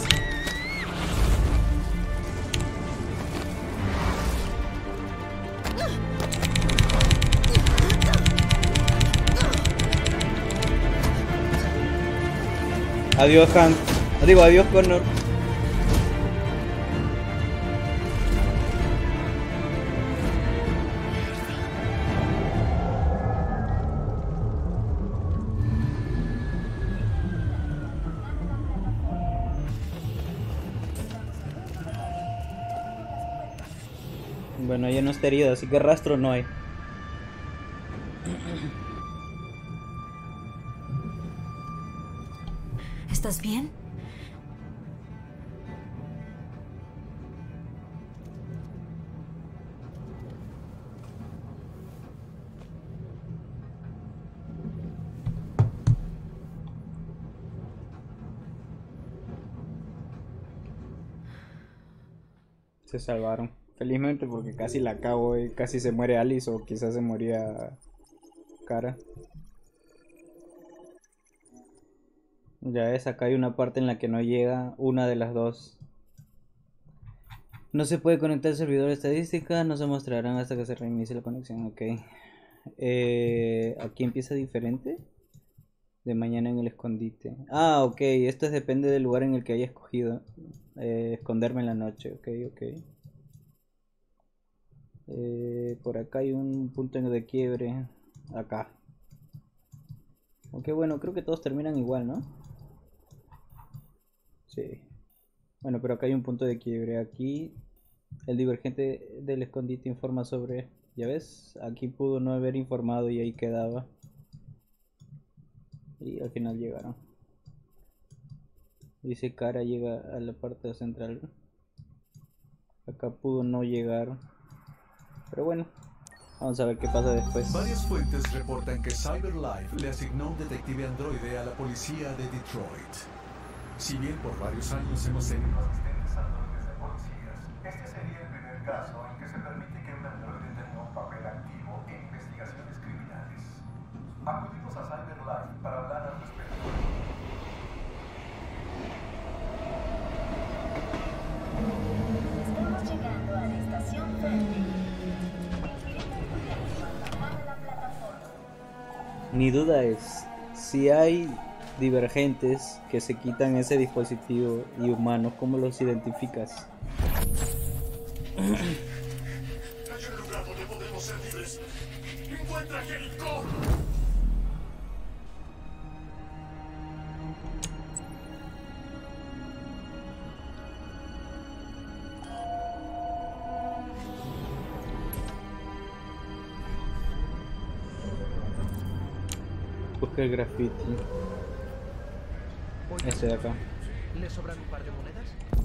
Adiós, Hank. Digo, adiós, Connor. Bueno, ya no está herido, así que rastro no hay. ¿Estás bien? Se salvaron. Felizmente, porque casi la cago y casi se muere Alice, o quizás se moría Cara. Ya ves, acá hay una parte en la que no llega una de las dos. No se puede conectar el servidor de estadística, no se mostrarán hasta que se reinicie la conexión. Ok. Eh, aquí empieza diferente. De mañana en el escondite. Ah, ok, esto es, depende del lugar en el que haya escogido. Eh, esconderme en la noche, ok, ok. Eh, por acá hay un punto de quiebre. Acá. Ok, bueno, creo que todos terminan igual, ¿no? Sí. Bueno, pero acá hay un punto de quiebre. Aquí el divergente del escondite informa sobre... ¿Ya ves? Aquí pudo no haber informado y ahí quedaba. Y al final llegaron. Dice Cara llega a la parte central. Acá pudo no llegar. Pero bueno, vamos a ver qué pasa después. Varias fuentes reportan que CyberLife le asignó un detective androide a la policía de Detroit. Si bien por varios años hemos tenido asistentes androides de policías, este sería el primer caso en que se permite que un androide tenga un papel activo en investigaciones criminales. Acudimos a CyberLife para hablar al respecto. Mi duda es, si hay divergentes que se quitan ese dispositivo y humanos, ¿cómo los identificas? Hay un lugar donde podemos ser libres. ¡Encuentra a Jericho! Busca el graffiti. Este de acá. ¿Le sobran un par de monedas?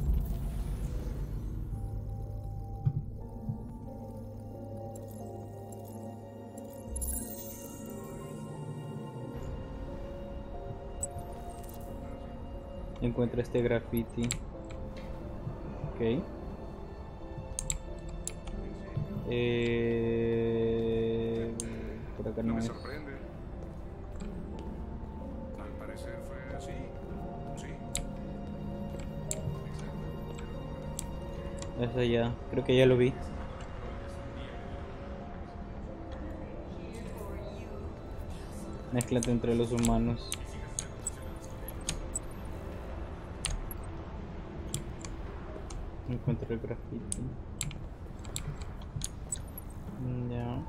Encuentra este graffiti. Ok. Eh... Por acá no, No me es. sorprende. Al parecer fue así. Sí. Es allá. Creo que ya lo vi. Mézclate entre los humanos. Encuentro el graffiti. Ya.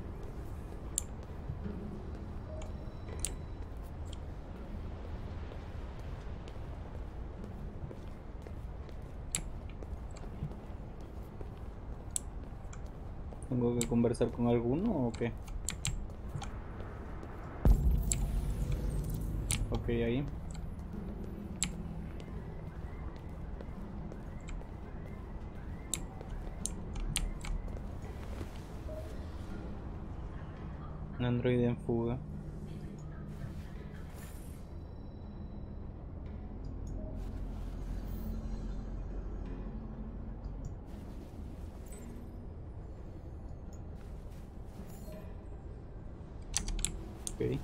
¿Tengo que conversar con alguno o qué? Ok, ahí. Un androide en fuga. Ok.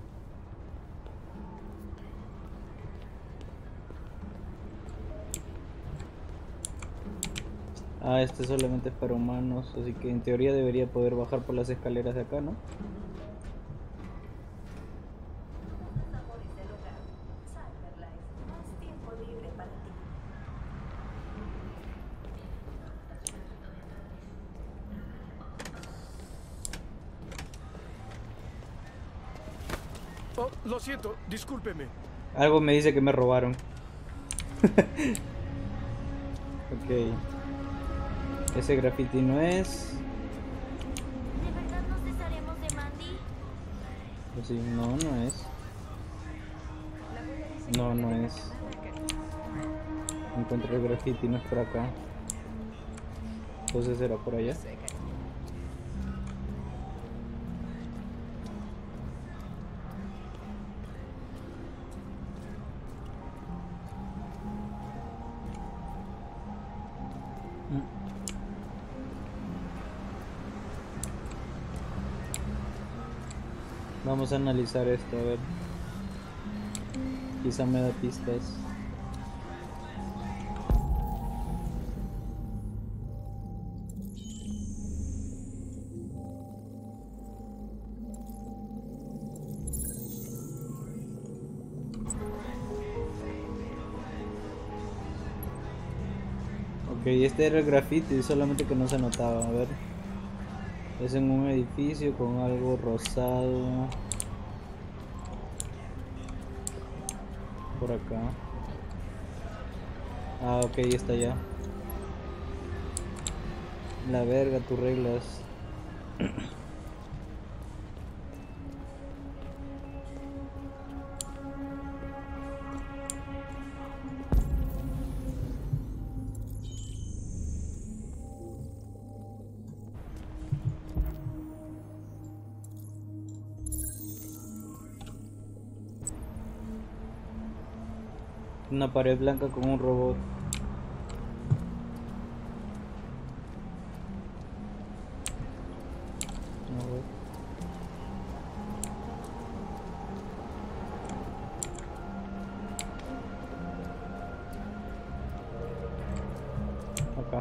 Ah, este solamente es para humanos, así que en teoría debería poder bajar por las escaleras de acá, ¿no? Oh, lo siento, discúlpeme. Algo me dice que me robaron. Ok. Ese graffiti no es. ¿De verdad nos desharemos de Mandy? Pues sí, no, no es. No, no es. Encuentro el graffiti, no es por acá. Entonces era por allá. Vamos a analizar esto, a ver. Quizá me da pistas. Ok, este era el graffiti, solamente que no se notaba, a ver. Es en un edificio con algo rosado. Por acá. Ah, ok, está ya. La verga, tus reglas. Una pared blanca con un robot. A ver. Acá.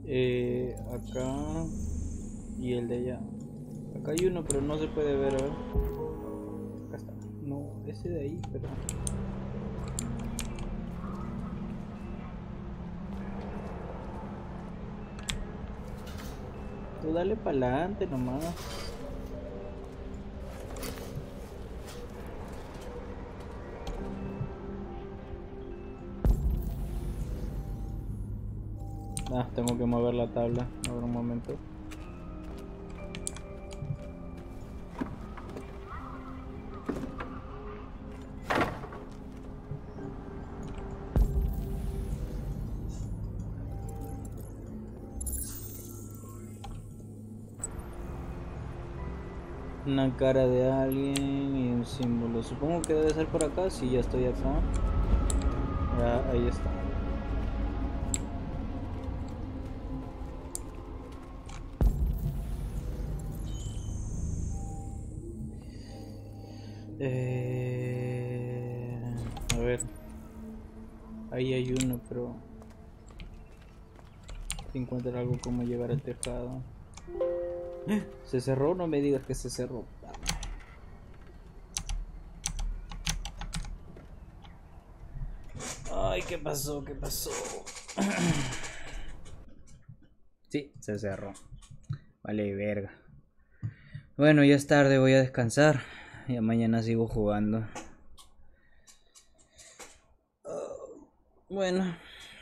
Eh, acá y el de allá. Acá hay uno, pero no se puede ver. A ver. Acá está. No, ese de ahí, pero. Tú dale para adelante nomás. Ah, tengo que mover la tabla. A ver un momento. Una cara de alguien y un símbolo. Supongo que debe ser por acá. Si ya estoy acá. Ya, ahí está. Eh, a ver, ahí hay uno, pero si encuentra algo como llegar al tejado. ¿Se cerró? No me digas que se cerró. Ay, ¿qué pasó? ¿Qué pasó? Sí, se cerró. Vale, verga. Bueno, ya es tarde, voy a descansar. Ya mañana sigo jugando. Uh, bueno.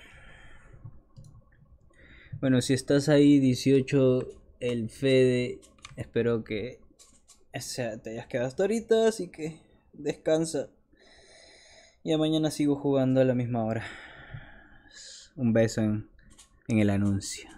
Bueno, si estás ahí, dieciocho, el Fede, espero que o sea, te hayas quedado hasta ahorita, así que descansa. Ya mañana sigo jugando a la misma hora. Un beso en, en el anuncio.